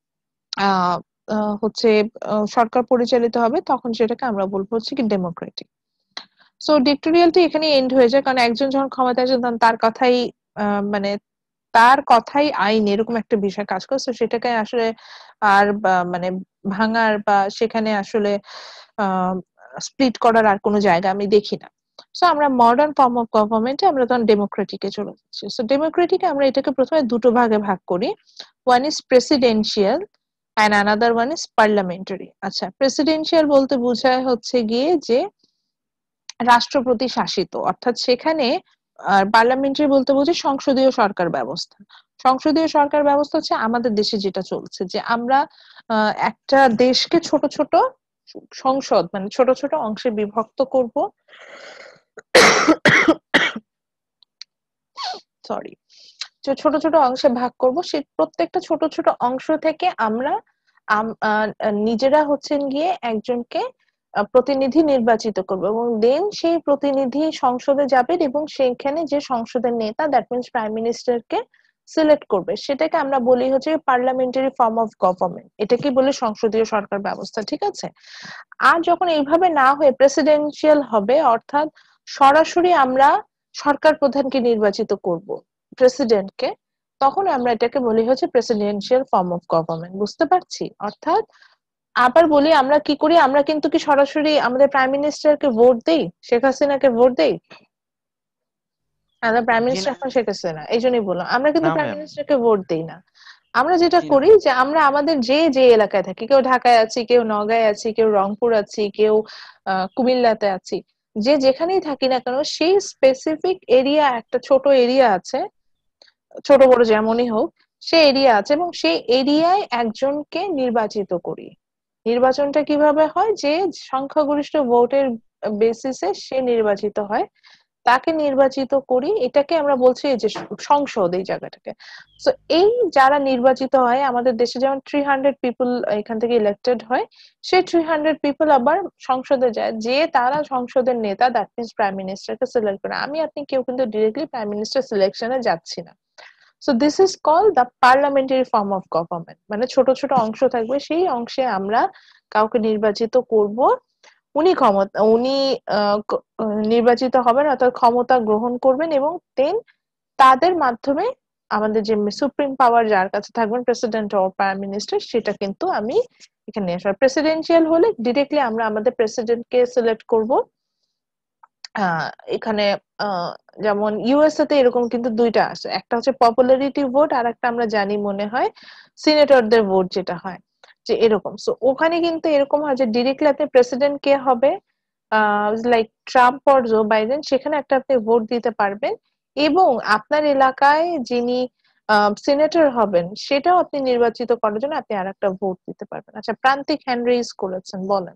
হচ্ছে সরকার পরিচালিত হবে, তখন সেটাকে আমরা বলবো হচ্ছে কি ডেমোক্রেটিক। সো ডিক্টোরিয়ালটি এখানে এন্ড হয়ে যায়, কারণ একজন যখন ক্ষমতায় আসে তখন মানে তার কথাই আইন, এরকম একটা বিষয় কাজ করে। সেটাকে আসলে আর মানে ভাঙার বা সেখানে আসলে স্প্লিট করার আর কোনো জায়গা আমি দেখি না। সো আমরা মডার্ন ফর্ম অফ গভর্নমেন্টে আমরা তখন ডেমোক্রেটিকে চলে যাচ্ছি। সো ডেমোক্রেটিকে আমরা এটাকে প্রথমে দুটো ভাগে ভাগ করি, one is presidential and another one is parliamentary. আচ্ছা, প্রেসিডেন্সিয়াল বলতে বোঝায় হচ্ছে গিয়ে যে রাষ্ট্রপতি শাসিত, অর্থাৎ সেখানে পার্লামেন্টারি বলতে বোঝে সংসদীয় সরকার ব্যবস্থা। সংসদীয় সরকার ব্যবস্থা হচ্ছে আমাদের দেশে যেটা চলছে, যে আমরা একটা দেশকে ছোট ছোট সংসদ মানে ছোট ছোট অংশে বিভক্ত করব, সরি, ছোট ছোট অংশে ভাগ করব। সেই প্রত্যেকটা ছোট ছোট অংশ থেকে আমরা নিজেরা হচ্ছেন গিয়ে একজনকে প্রতিনিধি নির্বাচিত করব, এবং দেন সেই প্রতিনিধি সংসদে যাবেন এবং সেইখানে যে সংসদের নেতা, দ্যাট মিনস প্রাইম মিনিস্টারকে সিলেক্ট করবে, সেটাকে আমরা বলি হচ্ছে পার্লামেন্টারি ফর্ম অফ গভর্নমেন্ট। এটাকে বলে সংসদীয় সরকার ব্যবস্থা, ঠিক আছে। আর যখন এইভাবে না হয়ে প্রেসিডেন্সিয়াল হবে, অর্থাৎ সরাসরি আমরা সরকার প্রধানকে নির্বাচিত করব, প্রেসিডেন্টকে, তখন আমরা এটাকে বলি হচ্ছে প্রেসিডেন্সিয়াল ফর্ম অফ গভর্নমেন্ট। বুঝতে পারছি? অর্থাৎ আবার বলি, আমরা কি করি, আমরা কিন্তু কি সরাসরি আমাদের প্রাইম মিনিস্টারকে ভোট দেই, শেখ হাসিনাকে ভোট দেই? আমাদের প্রাইম জি মিনিস্টার না, এখন শেখ হাসিনা, এই জন্যই বললাম আমরা কিন্তু না প্রাইম ম্যাম, মিনিস্টারকে ভোট দেই না। আমরা যেটা জি না করি ম্যাম। যে আমরা আমাদের যে যে এলাকায় থাকি, কেউ ঢাকায় আছি, কেউ নওগাঁয় আছি, কেউ রংপুর আছি, কেউ কুমিল্লাতে আছি, যে যেখানেই থাকি না কেন, সেই স্পেসিফিক এরিয়া, একটা ছোট এরিয়া আছে, ছোট বড় যেমনই হোক, সেই এরিয়া আছে, এবং সেই এরিয়ায় একজনকে নির্বাচিত করি। নির্বাচনটা কিভাবে হয়, যে সংখ্যাগরিষ্ঠ ভোটের বেসিসে সে নির্বাচিত হয়, তাকে নির্বাচিত করি, এটাকে আমরা বলছি এই যে সংসদ, এই জায়গাটাকে। সো এই যারা নির্বাচিত হয়, আমাদের দেশে যেমন 300 পিপল এখান থেকে ইলেক্টেড হয়, সেই 300 পিপল আবার সংসদে যায়, যে তারা সংসদের নেতা, দ্যাট মিনস প্রাইম মিনিস্টারকে সিলেক্ট করে। আমি আপনি কেউ কিন্তু ডিরেক্টলি প্রাইম মিনিস্টার সিলেকশনে যাচ্ছি না। So this is called the parliamentary form of government. মানে ছোট ছোট অংশ থাকবে, সেই অংশে আমরা কাউকে নির্বাচিত করব, উনি নির্বাচিত হবেন, অর্থাৎ ক্ষমতা গ্রহণ করবেন, এবং দেন তাদের মাধ্যমে আমাদের যে সুপ্রিম পাওয়ার যার কাছে থাকবেন, প্রেসিডেন্ট ও প্রাইম মিনিস্টার, সেটা কিন্তু আমি এখানে আসলে প্রেসিডেন্সিয়াল হলে ডিরেক্টলি আমরা আমাদের প্রেসিডেন্টকে সিলেক্ট করব। এখানে যেমন ইউএসএ তে এরকম কিন্তু দুইটা আছে, একটা হচ্ছে পপুলারিটি ভোট, আর একটা আমরা জানি মনে হয় সিনেটরদের ভোট যেটা হয়, যে এরকম। সো ওখানে কিন্তু এরকম হয় যে ডিরেক্টলি আপনি প্রেসিডেন্ট কে হবে, like Trump or Joe Biden, সেখানে একটা আপনি ভোট দিতে পারবেন, এবং আপনার এলাকায় যিনি সিনেটর হবেন সেটাও আপনি নির্বাচিত করার জন্য আপনি আর একটা ভোট দিতে পারবেন। আচ্ছা, প্রান্তিক হ্যান্ড রেইজ করেছেন, বলেন।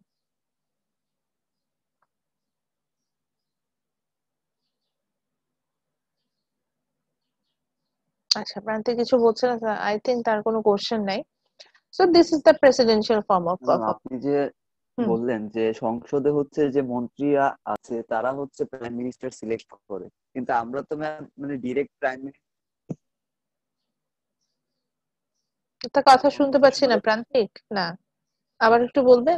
আচ্ছা, প্রান্তিক কিছু বলছেন, আই থিঙ্ক তার কোনো কোশ্চেন নাই। So this is the presidential form of government. আপনি যে বললেন যে সংসদে হচ্ছে যে মন্ত্রীরা আছে তারা হচ্ছে প্রাইম মিনিস্টার সিলেক্ট করে, কিন্তু আমরা তো ম্যাম মানে ডিরেক্ট প্রাইম একটা কথা শুনতে পাচ্ছি না প্রান্তিক, না, আবার একটু বলবেন?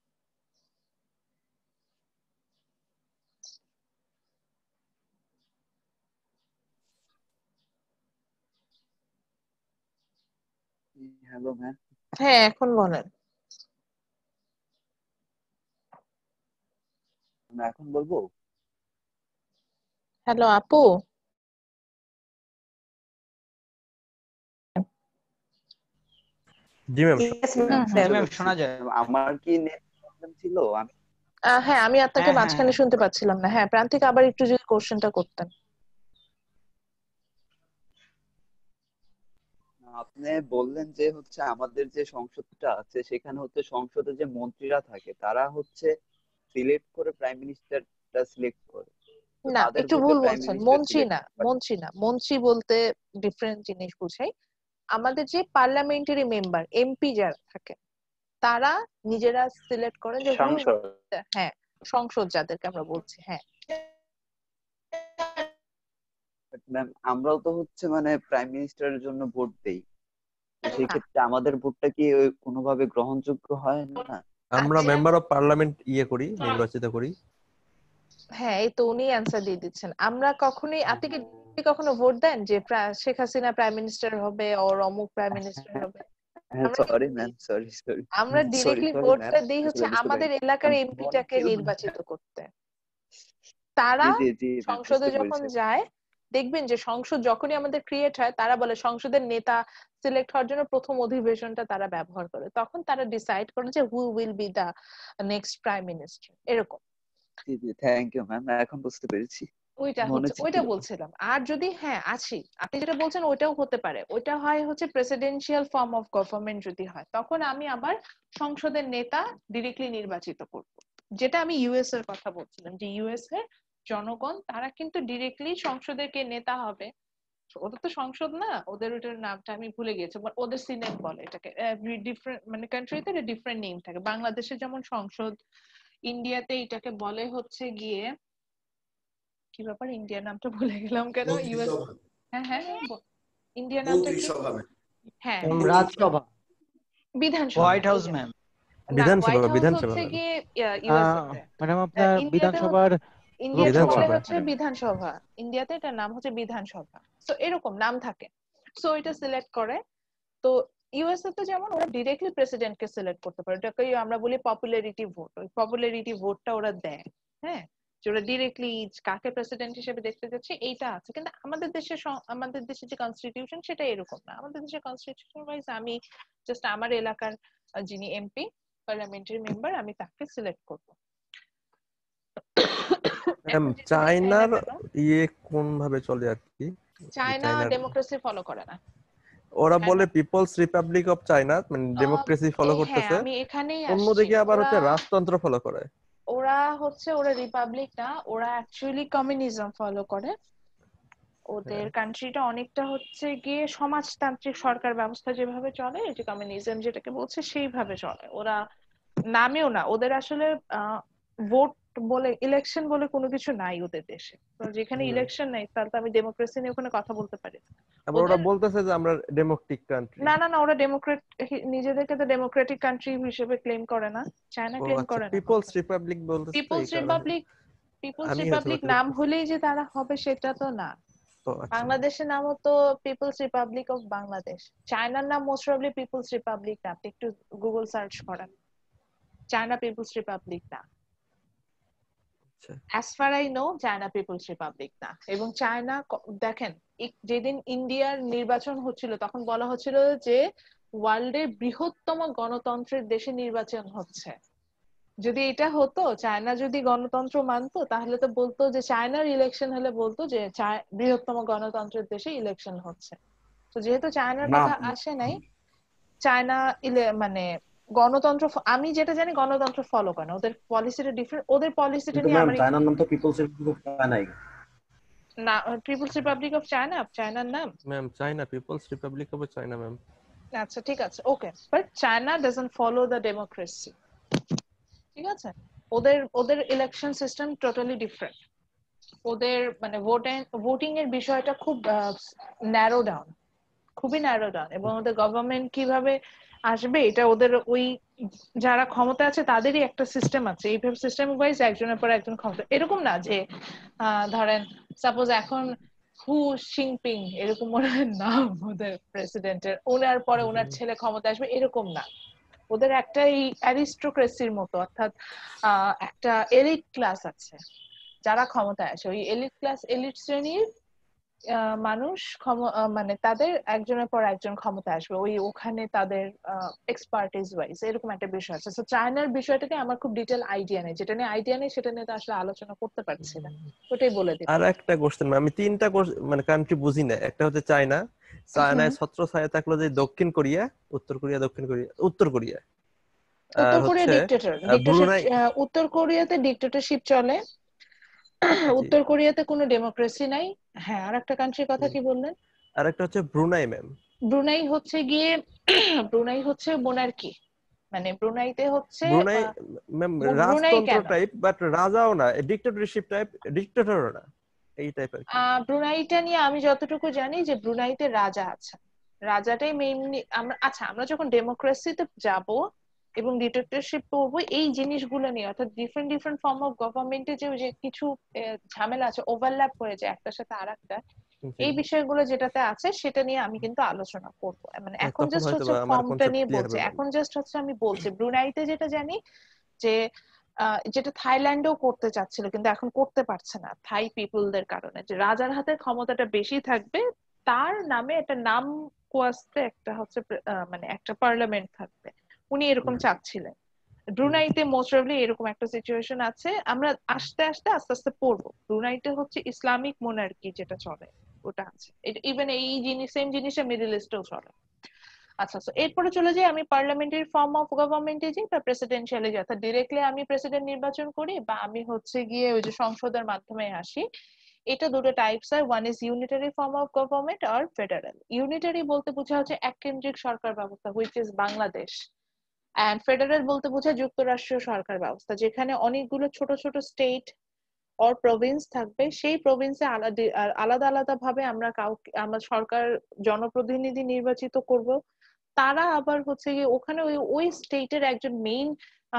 হ্যালো ম্যাম, হ্যাঁ, এখন বলেন। এখন বলবো? হ্যালো আপু। জি ম্যাম। ম্যাম শোনা যায়। আমার কি নেট প্রবলেম ছিল? হ্যাঁ, আমি আপনাকে মাঝখানে শুনতে পাচ্ছিলাম না। হ্যাঁ, প্রান্তিক আবার একটু যদি কোশ্চেনটা করতেন। আপনি বললেন যে হচ্ছে আমাদের যে সংসদটা আছে সেখানে হচ্ছে সংসদে যে মন্ত্রীরা থাকে তারা হচ্ছে সিলেক্ট করে প্রাইম মিনিস্টারটা সিলেক্ট করে, তো না, তাদের একটু ভোটে ভুল প্রাইম বলছেন, মিনিস্টার মন্ত্রী সিলেক্ট না, করে। মন্ত্রী না, মন্ত্রী বলতে ডিফারেন্ট জিনিস বুঝাই। আমাদের যে পার্লামেন্টারি মেম্বার, এমপি যারা থাকে, তারা নিজেরা সিলেক্ট করেন যে হ্যাঁ, সংসদ যাদেরকে আমরা বলছি। হ্যাঁ, ম্যাম আমরাও তো হচ্ছে মানে প্রাইম মিনিস্টারের জন্য ভোট দেই, সেই ক্ষেত্রে আমাদের ভোটটা কি কোনোভাবে গ্রহণযোগ্য হয় না? আমরা আচ্ছা, মেম্বার অফ পার্লামেন্ট করি, নির্বাচিত করি। হ্যাঁ, এই তো উনি অ্যান্সার দিয়ে দিচ্ছেন। আমরা কখনোই, আপনি কি কখনো ভোট দেন যে শেখ হাসিনা প্রাইম মিনিস্টার হবে ওর অমুক প্রাইম মিনিস্টার হবে? আমরা সরি ম্যাম, সরি সরি আমরা সরি ডিরেক্টলি সরি ম্যাম, ভোটটা দেই হচ্ছে আসলে বুঝতে আমাদের পারিনি। এলাকার আমি এমপিটাকে নির্বাচিত করতে। তারা জি জি জি ম্যাম, সংসদে বুঝতে যখন পেরেছি। যায়, দেখবেন যে সংসদ যখনই আমাদের ক্রিয়েট হয়, তারা বলে সংসদের নেতা সিলেক্ট হওয়ার জন্য প্রথম অধিবেশনটা তারা ব্যবহার করে, তখন তারা ডিসাইড করে যে who will be the next prime minister, এরকম। জি জি, থ্যাংক ইউ ম্যাম, এখন বুঝতে পেরেছি। ওইটা মনে হচ্ছে, ছিল ওইটা না। বলছিলাম। আর যদি, হ্যাঁ আছি, আপনি যেটা বলছেন ওইটাও হতে পারে, ওইটা হয় হচ্ছে প্রেসিডেন্সিয়াল ফর্ম অফ গভর্নমেন্ট যদি হয়, তখন আমি আবার সংসদের নেতা ডিরেক্টলি নির্বাচিত করব। যেটা আমি ইউএস এর কথা বলছিলাম, যে ইউএস এর জনগণ তারা কিন্তু ডিরেক্টলি সংসদের কে নেতা হবে, ওদের তো সংসদ না, ওদের ওটার নামটা আমি ভুলে গেছি, বাট ওদের সিনেট বলে এটাকে। ডিফারেন্ট মানে কান্ট্রিতে ডিফারেন্ট নেম থাকে। বাংলাদেশে যেমন সংসদ, ইন্ডিয়াতে এটাকে বলে হচ্ছে গিয়ে, কি ব্যাপার, ইন্ডিয়ার নামটা ভুলে গেলাম কেন, ইউএস। হ্যাঁ হ্যাঁ, ইন্ডিয়ার নামটা কি? হ্যাঁ, রাজসভা, বিধানসভা। White House ma'am. না, হোয়াইট বিধানসভা, হাউস বিধানসভা হচ্ছে ম্যাম। গিয়ে ইউএসএ তে। ম্যাডাম আপনার ইন্ডিয়াতে বিধানসভার ইন্ডিয়াতে বলে লোকসভা। হচ্ছে বিধানসভা, ইন্ডিয়াতে এটার নাম হচ্ছে বিধানসভা। সো এরকম নাম থাকে। সো এটা সিলেক্ট করে। তো ইউএসএ তে যেমন ওরা ডিরেক্টলি প্রেসিডেন্টকে সিলেক্ট করতে পারে, এটাকে আমরা বলি পপুলারিটি ভোট। ওই পপুলারিটি ভোটটা ওরা দেয়, হ্যাঁ, যে ওরা ডিরেক্টলি কাকে প্রেসিডেন্ট হিসেবে দেখতে যাচ্ছে এইটা আছে। কিন্তু আমাদের দেশে যে কনস্টিটিউশন সেটা এরকম না। আমাদের দেশের কনস্টিটিউশন ওয়াইজ আমি জাস্ট আমার এলাকার যিনি এমপি, পার্লামেন্টারি মেম্বার, আমি তাকে সিলেক্ট করব। চায়নার কোন ভাবে চলে আর কি? চায়না ডেমোক্রেসি ফলো করে না। ওরা বলে পিপলস রিপাবলিক অফ চায়না, মানে ডেমোক্রেসি ফলো হ্যাঁ, করতেছে। আমি এখানেই অন্যদিকে আসছি। আবার হচ্ছে রাজতন্ত্র ফলো করে। ওরা ওরা রিপাবলিক না, ওরা অ্যাকচুয়ালি কমিউনিজম ফলো করে। ওদের হ্যাঁ। কান্ট্রিটা অনেকটা হচ্ছে গিয়ে সমাজতান্ত্রিক সরকার ব্যবস্থা যেভাবে চলে, এই যে কমিউনিজম যেটাকে বলছে সেইভাবে চলে। ওরা নামেও না, ওদের আসলে ভোট বলে ইলেকশন বলে কোনো কিছু নাই ওদের দেশে। তো যেখানে হুম। ইলেকশন নাই তাহলে তো আমি ডেমোক্রেসি নিয়ে ওখানে কথা বলতে পারি না। আবার ওরা ওদের বলতেছে যে আমরা ডেমোক্রেটিক কান্ট্রি। না না না, ওরা নিজেদেরকে তো ডেমোক্রেটিক কান্ট্রি হিসেবে ক্লেম করে না, চায়না ও ক্লেম আচ্ছা, করে না পিপলস কখনো। রিপাবলিক বলতেছে, তো পিপলস এই কারণে রিপাবলিক পিপলস আমি হয়তো রিপাবলিক নাম হলেই যে তারা হবে সেটা তো না। ও আচ্ছা। বাংলাদেশের নামও তো পিপলস রিপাবলিক অফ বাংলাদেশ। চায়নার নাম মোস্ট প্রবাবলি পিপলস রিপাবলিক না, আপনি একটু গুগল সার্চ করেন, চায়না পিপলস রিপাবলিক না। আচ্ছা। As far I know China People's Republic না। এবং চায়না দেখেন, যেদিন ইন্ডিয়ার নির্বাচন হচ্ছিল তখন বলা হচ্ছিল যে ওয়ার্ল্ডের বৃহত্তম গণতন্ত্রের দেশে নির্বাচন হচ্ছে। যদি এটা হতো, চায়না যদি গণতন্ত্র মানতো, তাহলে তো বলতো যে চায়নার ইলেকশন হলে বলতো যে বৃহত্তম গণতন্ত্রের দেশে ইলেকশন হচ্ছে। তো যেহেতু চায়নার না কথা আসে নাই, চায়না মানে গণতন্ত্র আমি যেটা জানি গণতন্ত্র ফলো করে না, ওদের পলিসিটা ডিফারেন্ট। ওদের পলিসিটা কিন্তু নিয়ে ম্যাম আমার চায়নার নাম তো পিপলস রিপাবলিক অফ চায়নাই। না, পিপলস রিপাবলিক অফ চায়না চায়নার নাম। Ma'am China People's Republic of China ma'am. আচ্ছা ঠিক আছে, okay, but China doesn't follow the democracy. ঠিক আছে, ওদের ওদের ইলেকশন সিস্টেম টোটালি ডিফারেন্ট। ওদের মানে ভোটিং এর বিষয়টা খুব ন্যারো ডাউন, খুবই ন্যারো ডাউন। এবং ওদের গভর্নমেন্ট কিভাবে আসবে এটা ওদের ওই যারা ক্ষমতা আছে তাদেরই একটা সিস্টেম আছে, এইভাবে সিস্টেম ওয়াইজ একজনের পর একজন ক্ষমতা। এরকম না যে ধরেন সাপোজ এখন হু জিনপিং এরকম ওনার নাম, ওদের প্রেসিডেন্টের, ওনার পরে ওনার ছেলে ক্ষমতা আসবে, এরকম না। ওদের একটা এই অ্যারিস্টোক্রেসির মতো, অর্থাৎ একটা এলিট ক্লাস আছে যারা ক্ষমতায় আসে। ওই এলিট ক্লাস, এলিট শ্রেণীর মানুষ মানে তাদের একজনের পর একজন ক্ষমতা আসবে, ওই ওখানে তাদের এক্সপার্টিস ওয়াইজ এরকম একটা বিষয় আছে। তো চায়নার বিষয়টাকে আমার খুব ডিটেল আইডিয়া নেই, যেটা নিয়ে আইডিয়া নেই সেটা নিয়ে তো আসলে আলোচনা করতে পারছি না, ওটাই বলে দিই। আর একটা কোশ্চেন, আমি তিনটা মানে কান্ট্রি বুঝি না। একটা হচ্ছে চায়না, চায়নায় ছত্র ছায়া থাকলো যে দক্ষিণ কোরিয়া, উত্তর কোরিয়া, দক্ষিণ কোরিয়া, উত্তর কোরিয়া, আর উত্তর কোরিয়া হচ্ছে ডিক্টেটর। ব্রুনাই। উত্তর কোরিয়াতে ডিক্টেটরশিপ চলে। জি। উত্তর কোরিয়াতে কোনো ডেমোক্রেসি নাই। হ্যাঁ, আর একটা কান্ট্রির কথা কি বললেন? আর একটা হচ্ছে ব্রুনাই ম্যাম। ব্রুনাই হচ্ছে গিয়ে ব্রুনাই হচ্ছে মোনার্কি, মানে ব্রুনাইতে হচ্ছে ব্রুনাই ম্যাম ব্রুনাই রাজতন্ত্র কেন, টাইপ, বাট রাজাও না, ডিক্টেটরশিপ টাইপ, ডিক্টেটরও না, এই টাইপ আর কি। ব্রুনাইটা নিয়ে আমি যতটুকু জানি যে ব্রুনাইতে রাজা আছে, রাজাটাই মেইনলি। আমরা যখন ডেমোক্রেসিতে যাব এবং ডিক্টেটরশিপ করবো, এই জিনিসগুলো নিয়ে, অর্থাৎ ডিফারেন্ট ডিফারেন্ট ফর্ম অফ গভর্নমেন্টে যে কিছু ঝামেলা আছে, ওভারল্যাপ হয়ে যায় একটার সাথে আরেকটা, জি। এই বিষয়গুলো যেটাতে আছে সেটা নিয়ে আমি কিন্তু আলোচনা করবো। মানে এখন তখন জাস্ট হয়তো হচ্ছে বা আমার ফর্মটা কনসেপ্ট নিয়ে ক্লিয়ার বলছে, হবে ম্যাম। এখন জাস্ট হচ্ছে আমি বলছি ব্রুনাইতে যেটা জানি যে যেটা থাইল্যান্ডেও করতে চাচ্ছিল কিন্তু এখন করতে পারছে না থাই পিপলদের কারণে, যে রাজার হাতে ক্ষমতাটা বেশি থাকবে, তার নামে একটা নাম কোয়াস্তে একটা হচ্ছে মানে একটা পার্লামেন্ট থাকবে, উনি এরকম চাচ্ছিলেন। ব্রুনাইতে মোস্ট প্রবাবলি এরকম একটা সিচুয়েশন আছে, আমরা আস্তে আস্তে আস্তে আস্তে পড়বো। ব্রুনাইতে হচ্ছে ইসলামিক মোনার্কি যেটা চলে ওটা আছে, ইভেন এই জিনিস সেম জিনিসটা মিডল ইস্টেও চলে। আচ্ছা, তো এরপরে চলে যাই আমি পার্লামেন্টারি ফর্ম অফ গভর্নমেন্টে যাই বা প্রেসিডেন্সিয়ালে যাই, অর্থাৎ ডিরেক্টলি আমি প্রেসিডেন্ট নির্বাচন করি বা আমি হচ্ছে গিয়ে ওই যে সংসদের মাধ্যমে আসি। এটা দুটো টাইপস হয়, one is unitary form of government আর ফেডারেল। ইউনিটারি বলতে বোঝা হচ্ছে এককেন্দ্রিক সরকার ব্যবস্থা, which is Bangladesh. And federal বলতে বোঝায় যুক্তরাষ্ট্রীয় সরকার ব্যবস্থা, যেখানে অনেকগুলো ছোট ছোট স্টেট অর প্রভিন্স থাকবে, সেই প্রভিন্সে আলাদা আলাদা আলাদা ভাবে আমরা সরকার জনপ্রতিনিধি নির্বাচিত করব। তারা আবার হচ্ছে গিয়ে ওখানে ওই ওই স্টেটের একজন মেইন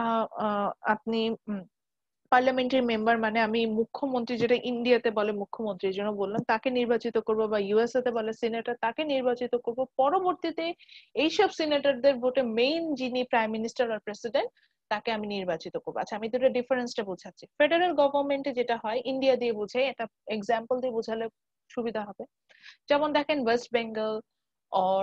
আপনি পার্লামেন্টারি মেম্বার, মানে আমি মুখ্যমন্ত্রী, যেটা ইন্ডিয়াতে বলে মুখ্যমন্ত্রী, এই জন্য বললাম, তাকে নির্বাচিত করবো, বা ইউএসএ তে বলে সিনেটর, তাকে নির্বাচিত করবো। পরবর্তীতে এইসব সিনেটরদের ভোটে মেইন যিনি প্রাইম মিনিস্টার আর প্রেসিডেন্ট, তাকে আমি নির্বাচিত করবো। আচ্ছা, আমি দুটো ডিফারেন্সটা বোঝাচ্ছি। ফেডারেল গভর্নমেন্টে যেটা হয়, ইন্ডিয়া দিয়ে বুঝাই, এটা এক্সাম্পল দিয়ে বোঝালে সুবিধা হবে। যেমন দেখেন West Bengal or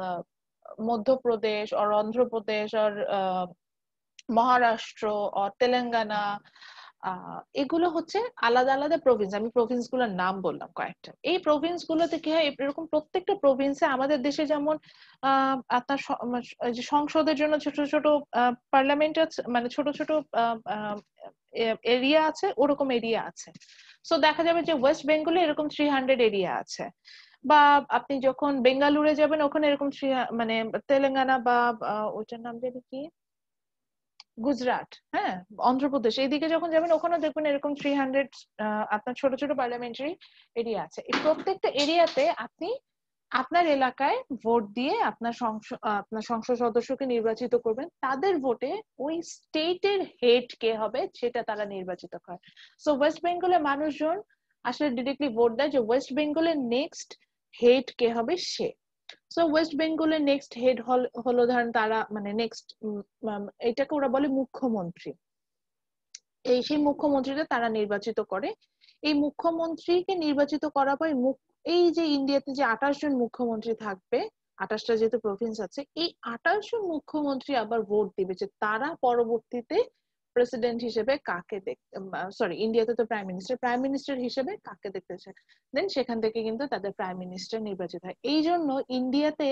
Madhya Pradesh or Andhra Pradesh or Maharashtra or Telangana এগুলো হচ্ছে আলাদা আলাদা প্রভিন্স। আমি প্রভিন্স গুলোর নাম বললাম কয়েকটা। এই প্রভিন্স গুলোতে কি হয়, এরকম প্রত্যেকটা প্রভিন্সে আমাদের দেশে যেমন আপনার যে সংসদের জন্য ছোট ছোট পার্লামেন্ট আছে, মানে ছোট ছোট এরিয়া আছে, ওরকম এরিয়া আছে। সো দেখা যাবে যে ওয়েস্ট বেঙ্গলে এরকম 300 এরিয়া আছে, বা আপনি যখন বেঙ্গালুরু যাবেন ওখানে এরকম মানে তেলেঙ্গানা বা ওইটার নাম জানি কি, গুজরাট, হ্যাঁ, অন্ধ্রপ্রদেশ, এইদিকে যখন যাবেন ওখানে দেখবেন এরকম 300 আপনার ছোট ছোট পার্লামেন্টারি এরিয়া আছে। এই প্রত্যেকটা এরিয়াতে আপনি আপনার এলাকায় ভোট দিয়ে আপনার সংসদ সদস্যকে নির্বাচিত করবেন। তাদের ভোটে ওই স্টেটের হেড কে হবে সেটা তারা নির্বাচিত করে। সো ওয়েস্ট বেঙ্গলের মানুষজন আসলে ডিরেক্টলি ভোট দেয় যে ওয়েস্ট বেঙ্গলের নেক্সট হেড কে হবে সে। সো ওয়েস্ট বেঙ্গলের নেক্সট হেড হলো ধরেন তারা, মানে নেক্সট এটাকে ওরা বলে মুখ্যমন্ত্রী। সেই মুখ্যমন্ত্রীরা তারা নির্বাচিত করে। এই মুখ্যমন্ত্রীকে নির্বাচিত করার পর এই যে ইন্ডিয়াতে যে 28 জন মুখ্যমন্ত্রী থাকবে, 28টা যেহেতু প্রভিন্স আছে, এই 28 জন মুখ্যমন্ত্রী আবার ভোট দিবে যে তারা পরবর্তীতে প্রেসিডেন্ট হিসেবে কাকে ইন্ডিয়াতে তো প্রাইম মিনিস্টার হিসেবে কাকে দেখতে চায়, দেন সেখান থেকে কিন্তু তাদের প্রাইম মিনিস্টার নির্বাচিত হয়। এই জন্য ইন্ডিয়াতে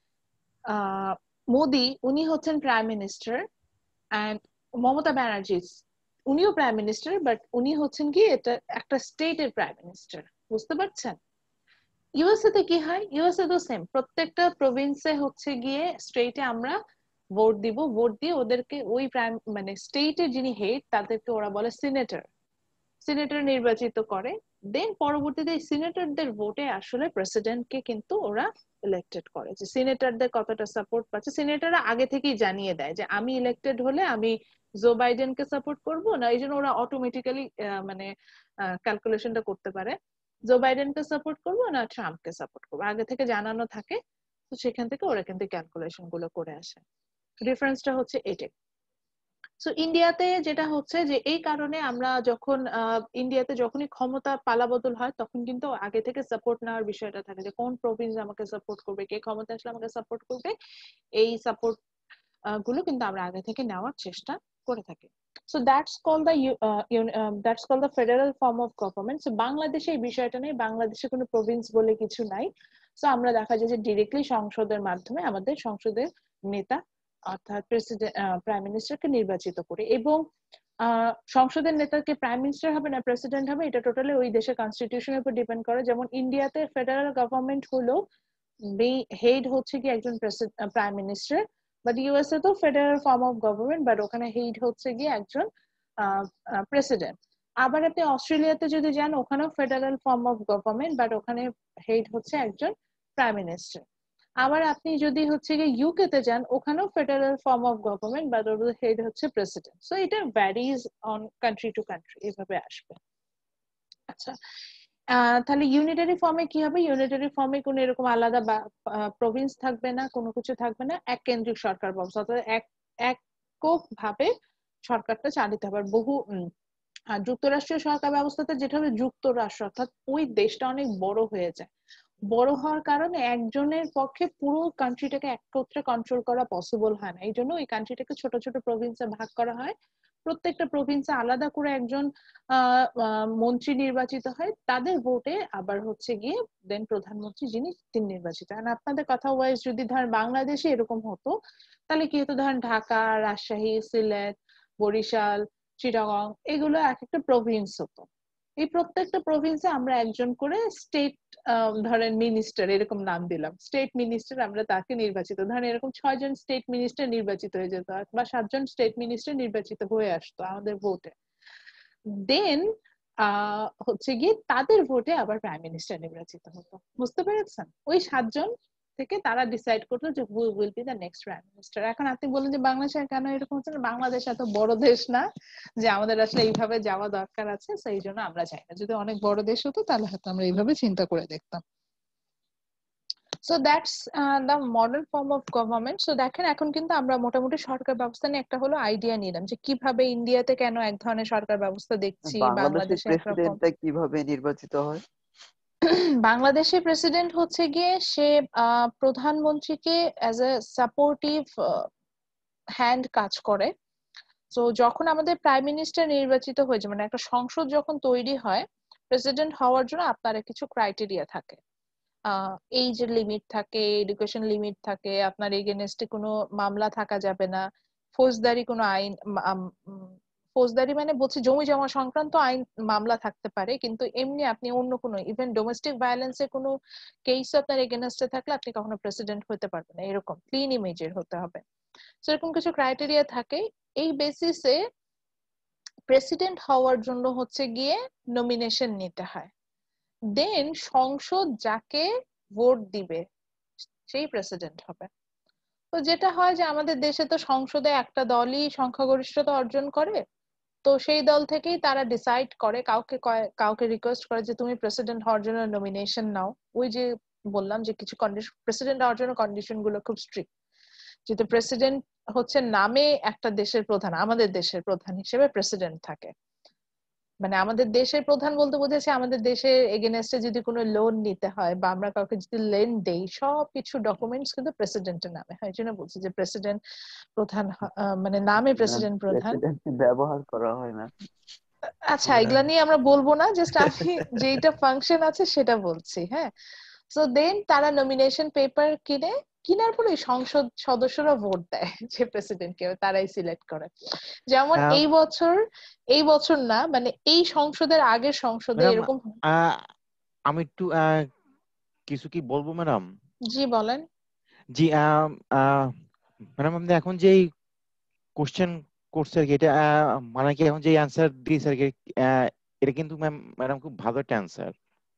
মোদি উনি হচ্ছেন prime minister, and Mamata Banerjee উনিও প্রাইম মিনিস্টার, বাট উনি হচ্ছেন কি এটা একটা স্টেটের প্রাইম মিনিস্টার। বুঝতে পারছেন? ইউএসএ তে কি হয়, ইউএসএ তো সেম, প্রত্যেকটা প্রভিন্সে হচ্ছে গিয়ে স্টেটে আমরা ভোট দিব, ভোট দিয়ে ওদেরকে ওই প্রাইম মানে স্টেটের যিনি হেড তাদেরকে ওরা বলে সিনেটর নির্বাচিত করে। দেন পরবর্তীতে সিনেটরদের ভোটে আসলে প্রেসিডেন্টকে কিন্তু ওরা ইলেক্টেড করে। যে সিনেটরদের কতটা সাপোর্ট পাচ্ছে, সিনেটররা আগে থেকেই জানিয়ে দেয় যে আমি ইলেক্টেড হলে আমি জো বাইডেনকে সাপোর্ট করব না, এই জন্য ওরা অটোমেটিক্যালি মানে ক্যালকুলেশনটা করতে পারে জো বাইডেনকে সাপোর্ট করবো না ট্রাম্পকে সাপোর্ট করবো, আগে থেকে জানানো থাকে। তো সেখান থেকে ওরা কিন্তু ক্যালকুলেশন গুলো করে আসে। ডিফারেন্সটা হচ্ছে এটাই। সো ইন্ডিয়াতে যেটা হচ্ছে যে এই কারণে আমরা যখন ইন্ডিয়াতে যখনই ক্ষমতা পালাবদল হয় তখন কিন্তু আগে থেকে সাপোর্ট নেওয়ার বিষয়টা থাকে যে কোন প্রভিন্স আমাকে সাপোর্ট করবে, কে ক্ষমতা আসলে আমাকে সাপোর্ট করবে, এই সাপোর্ট গুলো কিন্তু আমরা আগে থেকে নেওয়ার চেষ্টা করে থাকি। So that's called the federal form of government. So বাংলাদেশে এই বিষয়টা নেই, বাংলাদেশে কোনো প্রভিন্স বলে কিছু নাই। সো আমরা দেখা যায় যে ডিরেক্টলি সংসদের মাধ্যমে আমাদের সংসদের নেতা অর্থাৎ প্রেসিডেন্ট প্রাইম মিনিস্টারকে নির্বাচিত করে, এবং সংসদের নেতাকে প্রাইম মিনিস্টার হবে না প্রেসিডেন্ট হবে এটা টোটালি ওই দেশের কনস্টিটিউশনের উপর ডিপেন্ড করে। যেমন ইন্ডিয়াতে ফেডারেল গভর্নমেন্ট হলো হেড হচ্ছে কি একজন প্রাইম মিনিস্টার, বাট ইউএসএ তো federal form of government, but ওখানে হেড হচ্ছে গিয়ে একজন প্রেসিডেন্ট। আবার আপনি অস্ট্রেলিয়াতে যদি যান ওখানেও federal form of government, but ওখানে হেড হচ্ছে একজন প্রাইম মিনিস্টার। আবার আপনি যদি হচ্ছে গিয়ে ইউকে তে যান ওখানেও federal form of government, but ওর হেড হচ্ছে প্রেসিডেন্ট। সো এটা varies on country to country, এভাবে আসবে। আচ্ছা, তাহলে ইউনিটারি ফর্মে কি হবে, ইউনিটারি ফর্মে কোনো এরকম আলাদা প্রভিন্স থাকবে না, কোনো কিছু থাকবে না, এক কেন্দ্রিক সরকার ব্যবস্থা, অর্থাৎ একক ভাবে সরকারটা চালিত হবে। বহু যুক্তরাষ্ট্রীয় সরকার ব্যবস্থাতে যেটা হবে যুক্তরাষ্ট্র, অর্থাৎ ওই দেশটা অনেক বড় হয়ে যায়, বড় হওয়ার কারণে একজনের পক্ষে পুরো কান্ট্রিটাকে একত্রে কন্ট্রোল করা পসিবল হয় না, এই জন্য ওই কান্ট্রিটাকে ছোট ছোট প্রভিন্সে ভাগ করা হয়। প্রত্যেকটা প্রভিন্সে আলাদা করে একজন মন্ত্রী নির্বাচিত হয়, তাদের ভোটে আবার হচ্ছে গিয়ে দেন প্রধানমন্ত্রী যিনি তিনি নির্বাচিত হন। আপনাদের কথা ওয়াইজ যদি ধরেন বাংলাদেশে এরকম হতো তাহলে কি হতো, ধরেন ঢাকা, রাজশাহী, সিলেট, বরিশাল, চিটাগং, এগুলো এক একটা প্রভিন্স হতো। এই প্রত্যেকটা প্রভিন্সে আমরা একজন করে স্টেট ধরেন মিনিস্টার এরকম নাম দিলাম, স্টেট মিনিস্টার, আমরা তাকে নির্বাচিত, ধরেন এরকম 6 জন স্টেট মিনিস্টার নির্বাচিত হয়ে যেত, বা 7 জন স্টেট মিনিস্টার নির্বাচিত হয়ে আসতো আমাদের ভোটে। দেন হচ্ছে গিয়ে তাদের ভোটে আবার প্রাইম মিনিস্টার নির্বাচিত হতো। বুঝতে পেরেছেন? ওই 7 জন থেকে তারা ডিসাইড করতো যে who will be the next prime minister. এখন আপনি বলেন যে বাংলাদেশে কেন এরকম হচ্ছে না, বাংলাদেশ এত বড় দেশ না যে আমাদের আসলে এইভাবে যাওয়া দরকার আছে, সেই জন্য আমরা চাই না। যদি অনেক বড় দেশ হতো তাহলে হয়তো আমরা এইভাবে চিন্তা করে দেখতাম। So that's the modern form of government. So দেখেন এখন কিন্তু আমরা মোটামুটি সরকার ব্যবস্থা নিয়ে একটা হলো আইডিয়া নিলাম যে কিভাবে ইন্ডিয়াতে কেন এক ধরনের সরকার ব্যবস্থা দেখছি, বাংলাদেশের বাংলাদেশে একরকম। প্রেসিডেন্টটা কিভাবে নির্বাচিত হয়? বাংলাদেশের প্রেসিডেন্ট হচ্ছে গিয়ে সে প্রধানমন্ত্রীকে অ্যাজ এ সাপোর্টিভ হ্যান্ড কাজ করে। সো যখন আমাদের প্রাইম মিনিস্টার নির্বাচিত হয়েছে, মানে একটা সংসদ যখন তৈরি হয়, প্রেসিডেন্ট হওয়ার জন্য আপনার কিছু ক্রাইটেরিয়া থাকে। এইজের লিমিট থাকে, এডুকেশন লিমিট থাকে, আপনার এগেনস্টে কোনো মামলা থাকা যাবে না, ফৌজদারি কোনো আইন, ফৌজদারি মানে বলছে জমি জমা সংক্রান্ত আইন মামলা থাকতে পারে, কিন্তু এমনি আপনি অন্য কোনো ইভেন ডোমেস্টিক ভায়োলেন্সের কোনো কেস আপনার এগেনস্টে থাকলে আপনি কখনো প্রেসিডেন্ট হতে পারবেন না, এরকম ক্লিন ইমেজের হতে হবে। সেরকম কিছু ক্রাইটেরিয়া থাকে। এই বেসিসে প্রেসিডেন্ট হওয়ার জন্য হচ্ছে গিয়ে নমিনেশন নিতে হয়, দেন সংসদ যাকে ভোট দিবে সেই প্রেসিডেন্ট হবে। তো যেটা হয় যে আমাদের দেশে তো সংসদে একটা দলই সংখ্যাগরিষ্ঠতা অর্জন করে, তো সেই দল থেকেই তারা ডিসাইড করে, কাউকে রিকোয়েস্ট করে যে তুমি প্রেসিডেন্ট হওয়ার জন্য নমিনেশন নাও। ওই যে বললাম যে কিছু কন্ডিশন, প্রেসিডেন্ট হওয়ার জন্য কন্ডিশন গুলো খুব স্ট্রিক্ট, যেহেতু প্রেসিডেন্ট হচ্ছে নামে একটা দেশের প্রধান, আমাদের দেশের প্রধান হিসেবে প্রেসিডেন্ট থাকে। মানে আমাদের দেশের প্রধান বলতে বোঝাচ্ছে আমাদের দেশের এগেনস্টে যদি কোনো লোন নিতে হয় বা আমরা কাউকে যদি লেন দেই, সবকিছু ডকুমেন্টস কিন্তু প্রেসিডেন্টের নামে হয়। এই জন্য বলছি যে প্রেসিডেন্ট প্রধান, মানে নামে প্রেসিডেন্ট প্রধান। প্রেসিডেন্ট ব্যবহার করা হয় না। আচ্ছা, এগুলা নিয়ে আমরা বলবো না, জাস্ট আমি যেটা ফাংশন আছে সেটা বলছি। হ্যাঁ, সো দেন তারা নমিনেশন পেপার কিনার পরে সংসদ সদস্যরা ভোট দেয় যে প্রেসিডেন্ট কে, তারাই সিলেক্ট করে। যেমন এই বছর না, মানে এই সংসদের আগের সংসদে ম্যাডাম এরকম। আমি একটু কিছু কি বলবো ম্যাডাম? জি বলেন। জি ম্যাডাম, আপনি এখন যে কোশ্চেন করছে আর কি, এটা মানে কি এখন যে অ্যান্সার দিয়েছে আর কি, এটা কিন্তু ম্যাডাম খুব ভালো একটা অ্যান্সার।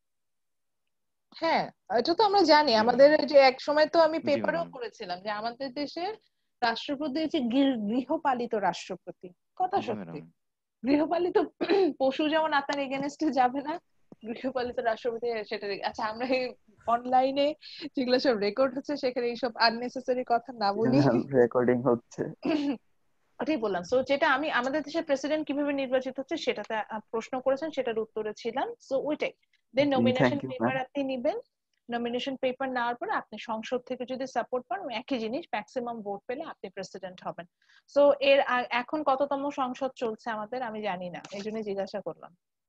হ্যাঁ, এটা তো আমরা জানি। আমাদের যে এক সময় তো আমি জি পেপারেও ম্যাডাম। পড়েছিলাম যে আমাদের দেশের রাষ্ট্রপতি হচ্ছে গৃহপালিত রাষ্ট্রপতি। কথা জি সত্যি, ম্যাডাম। গৃহপালিত পশু যেমন আপনার এগেনস্টে যাবে না, গৃহপালিত রাষ্ট্রপতি সেটা আচ্ছা, আমরা এই অনলাইনে যেগুলো সব রেকর্ড হচ্ছে সেখানে এইসব আননেসেসারি কথা না বলি। রেকর্ডিং হচ্ছে। ওটাই বললাম। সো যেটা আমি আমাদের দেশের প্রেসিডেন্ট কিভাবে নির্বাচিত হচ্ছে সেটাতে প্রশ্ন করেছেন, সেটার উত্তরে ছিলাম। সো ওইটাই। Then nomination thank you paper ma'am. আপনি নিবেন। নমিনেশন পেপার নেওয়ার পরে আপনি সংসদ থেকে যদি সাপোর্ট পান, একই জিনিস, ম্যাক্সিমাম ভোট পেলে আপনি প্রেসিডেন্ট হবেন। সো এখন কততম সংসদ চলছে আমাদের আমি জানি না, এই জন্য জিজ্ঞাসা করলাম।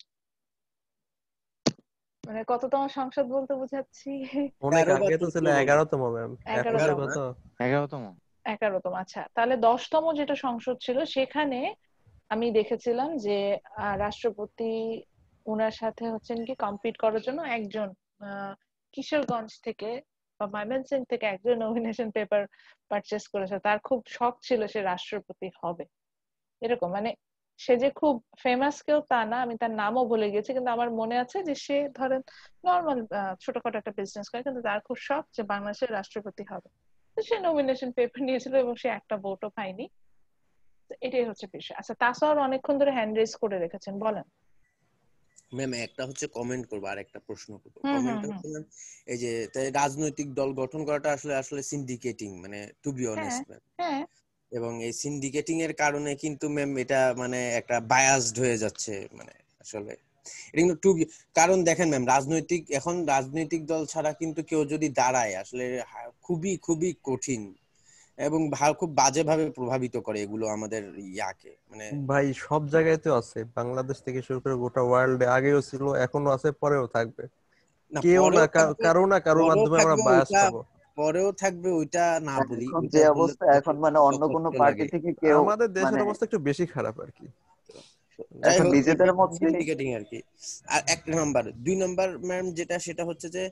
মানে কততম সংসদ বলতে বুঝাচ্ছি অনেক 13 বা আগে তো ছিল 14 হবে। 11তম ম্যাম, এখন যে 11তম। কত? 11তম। 11তম, আচ্ছা তাহলে 10তম যেটা সংসদ ছিল সেখানে আমি দেখেছিলাম যে রাষ্ট্রপতি ওনার সাথে হচ্ছেন কি কম্পিট করার জন্য একজন কিশোরগঞ্জ থেকে বা ময়মনসিংহ থেকে একজন নমিনেশন পেপার পারচেস করেছে। তার খুব শখ ছিল সে রাষ্ট্রপতি হবে, এরকম। মানে সে যে খুব ফেমাস কেউ তা না, আমি তার নামও ভুলে গেছি, কিন্তু আমার মনে আছে যে সে ধরেন নর্মাল ছোটখাটো একটা বিজনেস করে, কিন্তু তার খুব শখ যে বাংলাদেশের রাষ্ট্রপতি হবে। তো সে নমিনেশন পেপার নিয়েছিল এবং সে একটা ভোটও পায়নি। এটাই হচ্ছে বিষয়। আচ্ছা, তাছাড়া অনেকক্ষণ ধরে হ্যান্ড রেজ করে রেখেছেন, বলেন। ম্যাম একটা হচ্ছে কমেন্ট করবো আর একটা প্রশ্ন করবো। হুম হুম কমেন্টটা হুম। হচ্ছে ম্যাম, এই যে তাই রাজনৈতিক দল গঠন করাটা আসলে আসলে সিন্ডিকেটিং, মানে টু বি হ্যাঁ অনেস্ট ম্যাম। হ্যাঁ। এবং এই সিন্ডিকেটিং এর কারণে কিন্তু ম্যাম এটা মানে একটা বায়াসড হয়ে যাচ্ছে, মানে আসলে এটা কিন্তু কারণ দেখেন ম্যাম, রাজনৈতিক দল ছাড়া কিন্তু কেউ যদি দাঁড়ায় আসলে খুবই খুবই কঠিন এবং খুব বাজেভাবে প্রভাবিত করে এগুলো আমাদের ইয়াকে, মানে ভাই সব জায়গায় তো আছে, বাংলাদেশ থেকে শুরু করে গোটা ওয়ার্ল্ডে আগেও ছিল, এখনো আছে, পরেও থাকবে। না কেউ না পরেও থাকবে, কারো না কারোর পরেও মাধ্যমে আমরা থাকবে বায়াস ওইটা, হব। পরেও থাকবে ওইটা না বলি, এখন ওইটা যে বললে অবস্থা, তো এখন মানে অন্য কোনো কষ্ট পার্টি লাগে। থেকে কেউ আমাদের দেশের মানে অবস্থা একটু বেশি খারাপ আর কি। যাই এখন হোক, নিজেদের মধ্যে সিন্ডিকেটিং আর কি। আর এক নাম্বার, 2 নাম্বার ম্যাম যেটা, সেটা হচ্ছে যে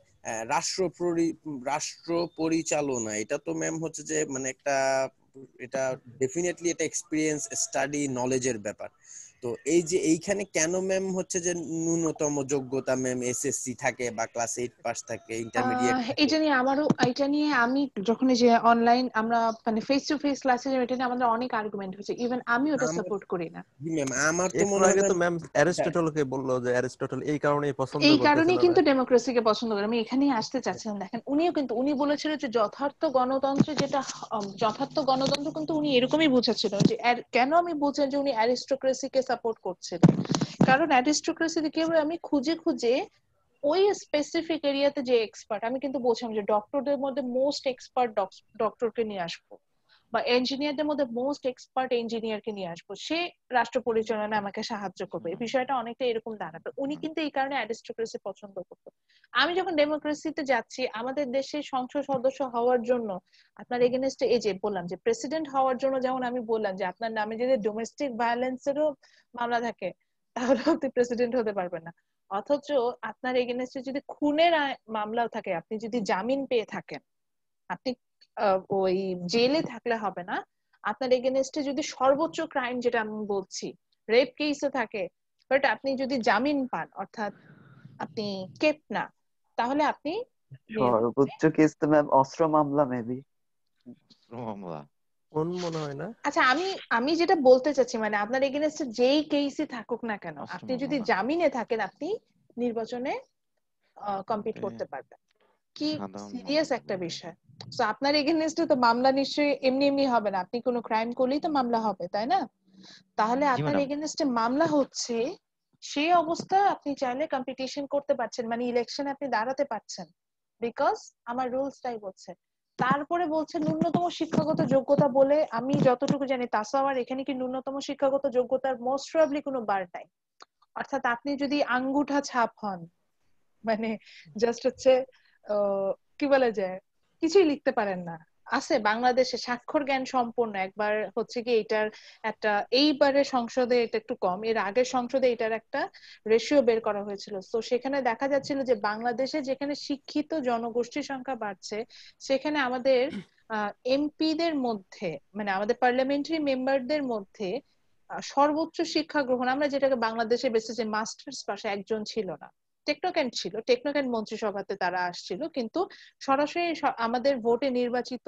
রাষ্ট্র পরিচালনা, এটা তো ম্যাম হচ্ছে যে মানে একটা, এটা ডেফিনেটলি এটা এক্সপিরিয়েন্স, স্টাডি, নলেজের ব্যাপার। তো এই যে এইখানে কেন ম্যাম হচ্ছে যে ন্যূনতম যোগ্যতা ম্যাম এসএসসি থাকে বা ক্লাস 8 পাস থাকে, ইন্টারমিডিয়েট থাকে? এটা নিয়ে আমি যখন এই যে অনলাইন আমরা মানে ফেস টু ফেস ক্লাসে, এটা নিয়ে আমাদের অনেক আর্গুমেন্ট হয়েছে, ইভেন আমি ওটা আমার সাপোর্ট করি না। জি ম্যাম, আমার তো একটু মনে হয় আগে তো ম্যাম ম্যাম অ্যারিস্টটলকে বললো যে অ্যারিস্টটল এই কারণেই পছন্দ এই করতেছিল কারণেই না। কিন্তু ডেমোক্রেসিকে পছন্দ করে। আমি এখানেই আসতে চাচ্ছিলাম। দেখেন, উনি বলেছিলেন যে যথার্থ গণতন্ত্র যেটা, যথার্থ গণতন্ত্র কিন্তু উনি এরকমই বুঝেছিল যে কেন আমি বুঝেন যে উনি অ্যারিস্টোক্রেসিকে সাপোর্ট করছিলেন, কারণ অ্যারিস্টোক্রেসিতে কেউ আমি খুঁজে খুঁজে ওই স্পেসিফিক এরিয়াতে যে এক্সপার্ট, আমি কিন্তু বলছিলাম যে ডক্টরদের মধ্যে মোস্ট এক্সপার্ট ডক্টরকে নিয়ে আসবো, বা ইঞ্জিনিয়ারদের মধ্যে মোস্ট এক্সপার্ট ইঞ্জিনিয়ারকে নিয়ে আসবো, সে রাষ্ট্র পরিচালনায় আমাকে সাহায্য করবে। এই বিষয়টা অনেকটা এরকম দাঁড়াবে। উনি কিন্তু এই কারণে অ্যারিস্টোক্রেসি পছন্দ করতো। আমি যখন ডেমোক্রেসিতে যাচ্ছি, আমাদের দেশে সংসদ সদস্য হওয়ার জন্য আপনার এগেনস্টে, এই যে বললাম যে প্রেসিডেন্ট হওয়ার জন্য, যেমন আমি বললাম যে আপনার নামে যদি ডোমেস্টিক ভায়োলেন্সেরও মামলা থাকে তাহলে আপনি প্রেসিডেন্ট হতে পারবেন না। অথচ আপনার এগেনস্টে যদি খুনের মামলাও থাকে, আপনি যদি জামিন পেয়ে থাকেন, আপনি ওই জেলে থাকলে হবে না। আপনার এগেনস্টে যদি সর্বোচ্চ ক্রাইম, যেটা আমি বলছি রেপ কেসও থাকে, বাট আপনি যদি জামিন পান, অর্থাৎ আপনি কেপ না, তাহলে আপনি সর্বোচ্চ কেস তো ম্যাম অস্ত্র মামলা মেবি। মামলা কোন মনে হয় না। আচ্ছা, আমি আমি যেটা বলতে চাচ্ছি, মানে আপনার এগেনস্টে যেই কেসই থাকুক না কেন, অস্ত্র আপনি যদি মামলা জামিনে থাকেন, আপনি নির্বাচনে কম্পিট ওকে, করতে পারবেন। কি সাধারণ সিরিয়াস একটা বিষয়। তো আপনার এগেনস্টে তো মামলা নিশ্চয়ই এমনি এমনি হবে না, আপনি কোনো ক্রাইম করলেই তো মামলা হবে, তাই না? তাহলে জি আপনার ম্যাডাম। এগেনস্টে মামলা হচ্ছে, সেই অবস্থা আপনি চাইলে কম্পিটিশন করতে পারছেন, মানে ইলেকশনে আপনি দাঁড়াতে পারছেন, বিকজ আমার রুলস তাই বলছে। তারপরে বলছে ন্যূনতম শিক্ষাগত যোগ্যতা বলে, আমি যতটুকু জানি তাসাওয়ার এখানে কি ন্যূনতম শিক্ষাগত যোগ্যতার মোস্ট প্রবাবলি কোনো বার নাই। অর্থাৎ আপনি যদি আঙ্গুঠা ছাপ হন, মানে জাস্ট হচ্ছে কি বলা যায়, কিছুই লিখতে পারেন না, আছে বাংলাদেশে স্বাক্ষর জ্ঞান সম্পন্ন, একবার হচ্ছে কি এটার একটা, এইবারে সংসদে এটা একটু কম, এর আগের সংসদে এটার একটা রেশিও বের করা হয়েছিল। তো সেখানে দেখা যাচ্ছিল যে বাংলাদেশে যেখানে শিক্ষিত জনগোষ্ঠীর সংখ্যা বাড়ছে, সেখানে আমাদের এমপিদের মধ্যে, মানে আমাদের পার্লামেন্টারি মেম্বারদের মধ্যে সর্বোচ্চ শিক্ষা গ্রহণ, আমরা যেটাকে বাংলাদেশে বেসিসে মাস্টার্স পাশে, একজন ছিল না। টেকনোক্যান্ট ছিল, টেকনোক্যান্ট মন্ত্রিসভাতে তারা আসছিল, কিন্তু সরাসরি আমাদের ভোটে নির্বাচিত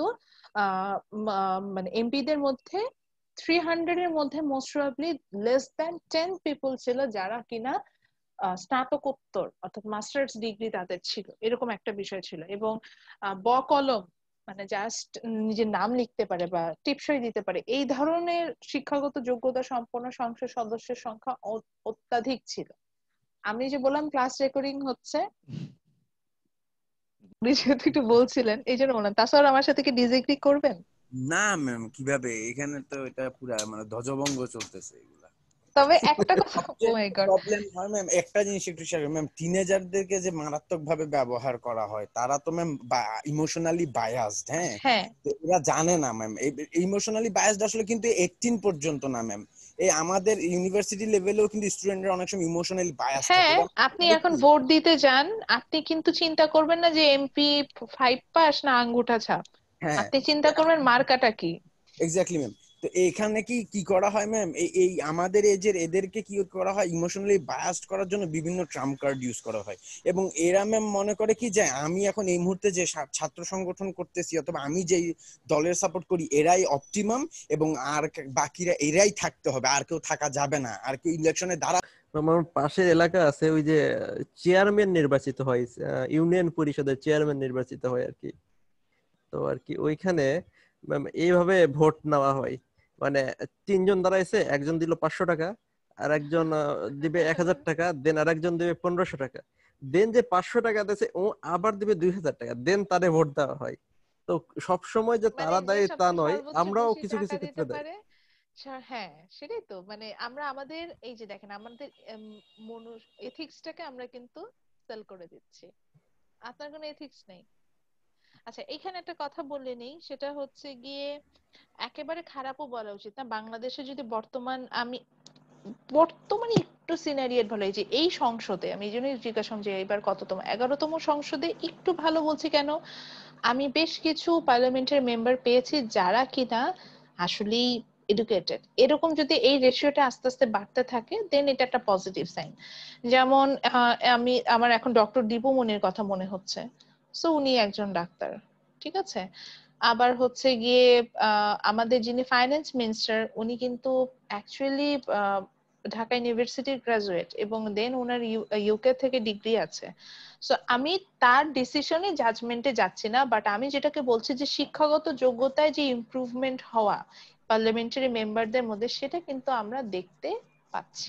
মানে এমপিদের মধ্যে 300 এর মধ্যে most probably less than 10 people ছিল যারা কিনা স্নাতকোত্তর অর্থাৎ মাস্টার্স ডিগ্রি তাদের ছিল, এরকম একটা বিষয় ছিল। এবং ব কলম, মানে জাস্ট নিজের নাম লিখতে পারে বা টিপসই দিতে পারে, এই ধরনের শিক্ষাগত যোগ্যতা সম্পন্ন সংসদ সদস্যের সংখ্যা অত্যাধিক ছিল। আমি যে বললাম ক্লাস রেকর্ডিং হচ্ছে, আপনি যেহেতু একটু বলছিলেন এই জন্য বললাম। তাছাড়া আমার সাথে কি ডিসএগ্রি করবেন? না ম্যাম, কিভাবে, এখানে তো এটা পুরা মানে ধ্বজভঙ্গ চলতেছে এগুলা। তবে একটা কথা, ও সবচেয়ে মাই গড, প্রবলেম হয় ম্যাম, একটা জিনিস একটু শেয়ার, ম্যাম টিনেজারদেরকে যে মারাত্মক ভাবে ব্যবহার করা হয়, তারা তো ম্যাম ইমোশনালি বায়াসড। হ্যাঁ, হ্যাঁ তো এরা জানে না ম্যাম, ইমোশনালি বায়াসড আসলে কিন্তু 18 পর্যন্ত না ম্যাম, এই আমাদের ইউনিভার্সিটি লেভেলেও কিন্তু স্টুডেন্টরা অনেক সময় ইমোশনালি বায়াস থাকে। হ্যাঁ, এটা আপনি মানে এখন কি, ভোট দিতে যান, আপনি কিন্তু চিন্তা করবেন না যে এমপি 5 পাস না আঙ্গুঠা ছাপ, হ্যাঁ আপনি চিন্তা করবেন মার্কাটা কি। Exactly ma'am. তো এখানে কি কি করা হয় ম্যাম, এই এই আমাদের এজের এদেরকে কি করা হয়, ইমোশনালি বায়াসড করার জন্য বিভিন্ন ট্রাম্প কার্ড ইউজ করা হয়। এবং এরা ম্যাম মনে করে কি যে আমি এখন এই মুহূর্তে যে ছাত্র সংগঠন করতেছি অথবা আমি যেই দলের সাপোর্ট করি এরাই অপটিমাম, এবং আর বাকিরা এরাই থাকতে হবে, আর কেউ থাকা যাবে না, আর কেউ ইলেকশনে দাঁড়া। আমার পাশের এলাকা আছে, ওই যে চেয়ারম্যান নির্বাচিত হয়, ইউনিয়ন পরিষদের চেয়ারম্যান নির্বাচিত হয় আর কি। তো আর কি ওইখানে এইভাবে ভোট নেওয়া হয়, মানে 3 জন দাঁড়াইছে, একজন দিল 500 টাকা, আর একজন দিবে 1000 টাকা, দেন আর একজন দিবে 1500 টাকা, দেন যে 500 টাকা দিয়েছে ও আবার দিবে 2000 টাকা, দেন তারে ভোট দেওয়া হয়। তো সব সময় যে মানে তারা যে দেয় তা সবচেয়ে নয়, সর্বোচ্চ আমরাও বেশি কিছু টাকা কিছু দিতে ক্ষেত্রে দেয়। পারে, হ্যাঁ সেটাই তো, মানে আমরা আমাদের এই যে দেখেন আমাদের এথিক্সটাকে আমরা কিন্তু সেল করে দিচ্ছি, আপনার কোনো এথিক্স নেই। আচ্ছা, এখানে একটা কথা বললে নেই, সেটা হচ্ছে গিয়ে একেবারে খারাপও বলা উচিত না। বাংলাদেশে যদি বর্তমানে একটু সিনারিয়েট ভালো, এই যে এই সংসদে, আমি এই জন্যই জিজ্ঞাসা যে এবার কততম, 11তম সংসদে একটু ভালো বলছি কেন, আমি বেশ কিছু পার্লামেন্টের মেম্বার পেয়েছি যারা কিনা আসলেই এডুকেটেড। এরকম যদি এই রেশিওটা আস্তে আস্তে বাড়তে থাকে, দেন এটা একটা পজিটিভ সাইন। যেমন আমার এখন ডক্টর দীপু মনির কথা মনে হচ্ছে, সো উনি একজন ডাক্তার, ঠিক আছে। আবার হচ্ছে গিয়ে আমাদের যিনি ফাইন্যান্স মিনিস্টার, উনি কিন্তু অ্যাকচুয়ালি ঢাকা ইউনিভার্সিটির গ্রাজুয়েট, এবং দেন ওনার ইউকে থেকে ডিগ্রি আছে। সো আমি তার ডিসিশনে জাজমেন্টে যাচ্ছি না, বাট আমি যেটাকে বলছি যে শিক্ষাগত যোগ্যতায় যে ইমপ্রুভমেন্ট হওয়া পার্লামেন্টারি মেম্বারদের মধ্যে, সেটা কিন্তু আমরা দেখতে পাচ্ছি।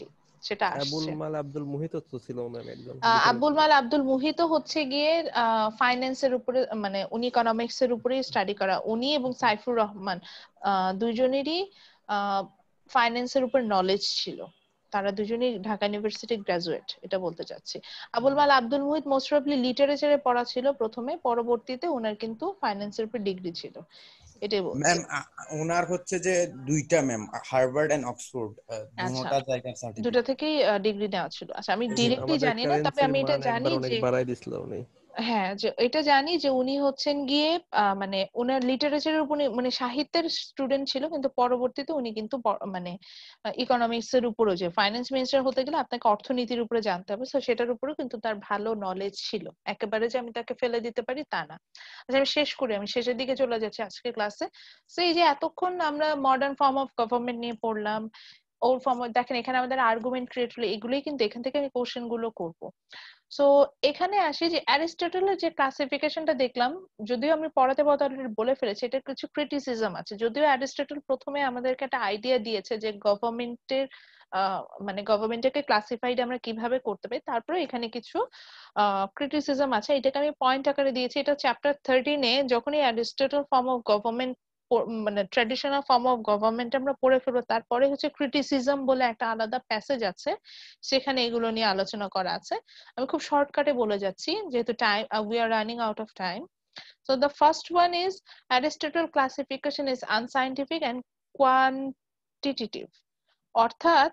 সেটা আবুল আসছে। মাল আব্দুল মুহিত তো ছিল ম্যাম একজন আব্দুল মাল আব্দুল মুহিত হচ্ছে গিয়ে ফাইন্যান্সের উপরে, মানে উনি ইকোনমিক্স এর উপরে স্টাডি করা, উনি এবং সাইফুর রহমান দুইজনেরই ফাইন্যান্সের উপর নলেজ ছিল, তারা দুজনেই ঢাকা ইউনিভার্সিটি গ্রাজুয়েট, এটা বলতে চাচ্ছি। আবুল মাল আব্দুল মুহিত মোস্ট প্রবাবলি লিটারেচারে পড়া ছিল প্রথমে, পরবর্তীতে ওনার কিন্তু ফাইন্যান্সের উপর ডিগ্রি ছিল, এটাই বলছি। ম্যাম ওনার হচ্ছে যে দুইটা ম্যাম, হার্ভার্ড এন্ড অক্সফোর্ড, আচ্ছা, দুটোটা জায়গার দুটো সার্টিফিকেট। থেকেই ডিগ্রি নেওয়া ছিল। আচ্ছা, আমি জি ডিরেক্টলি আমাদের জানি না, তবে কারেন্সির আমি এটা মান জানি একবার অনেক যে বাড়াই দিছিল উনি। হ্যাঁ, যে এটা জানি যে উনি হচ্ছেন গিয়ে মানে ওনার লিটারেচারের উপর, মানে সাহিত্যের স্টুডেন্ট ছিল, কিন্তু পরবর্তীতে উনি কিন্তু মানে ইকোনমিক্স এর উপরও, যে ফাইন্যান্স মিনিস্টার হতে গেলে আপনাকে অর্থনীতির উপরে জানতে হবে, তো সেটার উপরেও কিন্তু তার ভালো নলেজ ছিল, একেবারে যে আমি তাকে ফেলে দিতে পারি তা না। আচ্ছা, আমি শেষ করি, আমি শেষের দিকে চলে যাচ্ছি আজকের ক্লাসে। তো এই যে এতক্ষণ আমরা মডার্ন ফর্ম অফ গভর্নমেন্ট নিয়ে পড়লাম, ওর ফর্ম, দেখেন এখানে আমাদের আর্গুমেন্ট ক্রিয়েট হলো, এগুলোই কিন্তু এখান থেকে আমি কোশ্চেন গুলো করবো। সো এখানে আসি যে অ্যারিস্টটলের যে ক্লাসিফিকেশনটা দেখলাম, যদিও আমি পড়াতে পড়াতে বলে ফেলেছি, এটা কিছু ক্রিটিসিজম আছে, যদিও অ্যারিস্টটল প্রথমে আমাদেরকে একটা আইডিয়া দিয়েছে যে গভর্নমেন্টের মানে গভর্নমেন্টকে ক্লাসিফাইড আমরা কিভাবে করতে পারি, তারপরে এখানে কিছু ক্রিটিসিজম আছে, এটাকে আমি পয়েন্ট আকারে দিয়েছি। এটা চ্যাপ্টার 13-এ যখনই অ্যারিস্টটল ফর্ম অফ গভর্নমেন্ট, মানে ট্র্যাডিশনাল ফর্ম অফ গভর্নমেন্ট আমরা পড়ে ফেলবো, তারপরে হচ্ছে ক্রিটিসিজম বলে একটা আলাদা প্যাসেজ আছে, সেখানে এগুলো নিয়ে আলোচনা করা আছে। আমি খুব শর্টকাটে বলে যাচ্ছি যেহেতু time, we are running out of time. So the first one is Aristotle classification is unscientific and quantitative, অর্থাৎ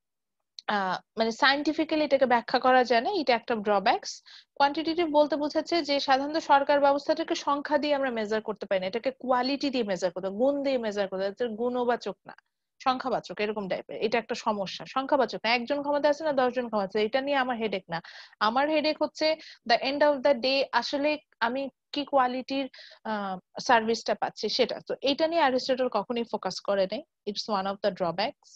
মানে সায়েন্টিফিক্যালি এটাকে ব্যাখ্যা করা যায় না, এটা একটা ড্রব্যাকস। কোয়ান্টিটেটিভ বলতে বোঝাচ্ছে যে সাধারণত সরকার ব্যবস্থাটাকে সংখ্যা দিয়ে আমরা মেজার করতে পারি না, এটাকে কোয়ালিটি দিয়ে মেজার করতে, গুণ দিয়ে মেজার করতে, এটা গুণবাচক না, সংখ্যাবাচক এরকম টাইপের, এটা একটা সমস্যা। সংখ্যাবাচক না, একজন ক্ষমতা আছে না 10 জন ক্ষমতা আছে, এটা নিয়ে আমার হেডেক না। আমার হেডেক হচ্ছে the end of the day আসলে আমি কি কোয়ালিটির সার্ভিসটা পাচ্ছি সেটা। তো এটা নিয়ে অ্যারিস্টটল কখনোই ফোকাস করে নাই, it's one of the drawbacks.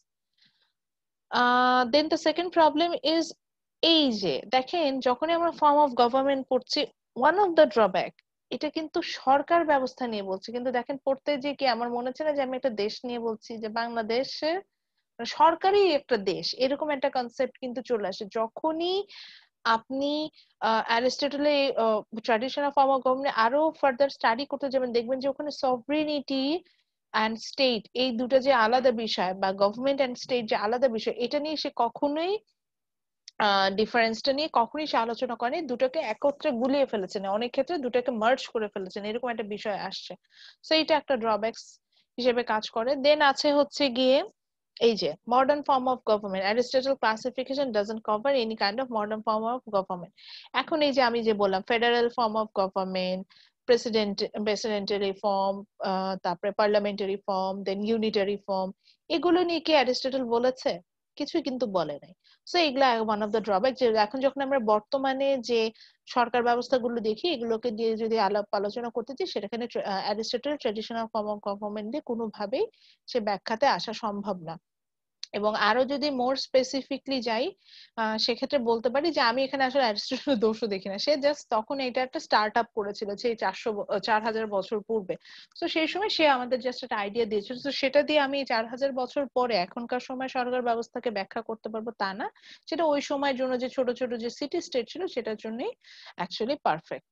Then the second problem is, এই যে দেখেন যখনই আমরা ফর্ম অফ গভর্নমেন্ট পড়ছি, ওয়ান অফ দ্য ড্রব্যাক, এটা কিন্তু সরকার ব্যবস্থা নিয়ে বলছি, কিন্তু দেখেন পড়তে যে কি আমার মনে হচ্ছে না যে আমি একটা দেশ নিয়ে বলছি, যে বাংলাদেশে সরকারই একটা দেশ, এরকম একটা কনসেপ্ট কিন্তু চলে আসে যখনই আপনি অ্যারিস্টটলে ট্র্যাডিশনাল ফর্ম অফ গভর্নমেন্ট আরো ফার্দার স্টাডি করতে যাবেন, দেখবেন যে ওখানে সভরিনিটি অ্যান্ড স্টেট এই দুটো যে আলাদা বিষয়, বা গভর্নমেন্ট অ্যান্ড স্টেট যে আলাদা বিষয়, এটা নিয়ে সে কখনোই ডিফারেন্সটা নিয়ে কখনোই সে আলোচনা করেনি, দুটোকে একত্রে গুলিয়ে ফেলেছেন, অনেক ক্ষেত্রে দুটোকে মার্জ করে ফেলেছেন, এরকম একটা বিষয় আসছে। সো এটা একটা ড্রব্যাকস হিসেবে কাজ করে। দেন আছে হচ্ছে গিয়ে এই যে modern form of government, Aristotle classification doesn't cover any kind of modern form of government. এখন এই যে আমি যে বললাম federal form of government, presidentary form, তারপরে parliamentary form, then unitary form, এগুলো নিয়ে কি অ্যারিস্টটল বলেছে? কিছুই কিন্তু বলে নাই। সো এগুলা ওয়ান অফ দ্য ড্রব্যাক, যে এখন যখন আমরা বর্তমানে যে সরকার ব্যবস্থাগুলো দেখি, এগুলোকে দিয়ে যদি আলাপ আলোচনা করতে চাই, সেখানে Aristotle traditional form of government দিয়ে কোনোভাবেই সে ব্যাখ্যাতে আসা সম্ভব না। এবং আরো যদি মোর স্পেসিফিকলি যাই, সেক্ষেত্রে বলতে পারি যে আমি এখানে আসলে অ্যারিস্টটলের দোষও দেখি না, সে জাস্ট তখন এটা একটা স্টার্ট আপ করেছিল সেই 4000 বছর পূর্বে। তো সেই সময় সে আমাদের জাস্ট একটা আইডিয়া দিয়েছিল, তো সেটা দিয়ে আমি 4000 বছর পরে এখনকার সময় সরকার ব্যবস্থাকে ব্যাখ্যা করতে পারবো তা না, সেটা ওই সময়ের জন্য যে ছোট ছোট যে সিটি স্টেট ছিল সেটার জন্যই actually perfect.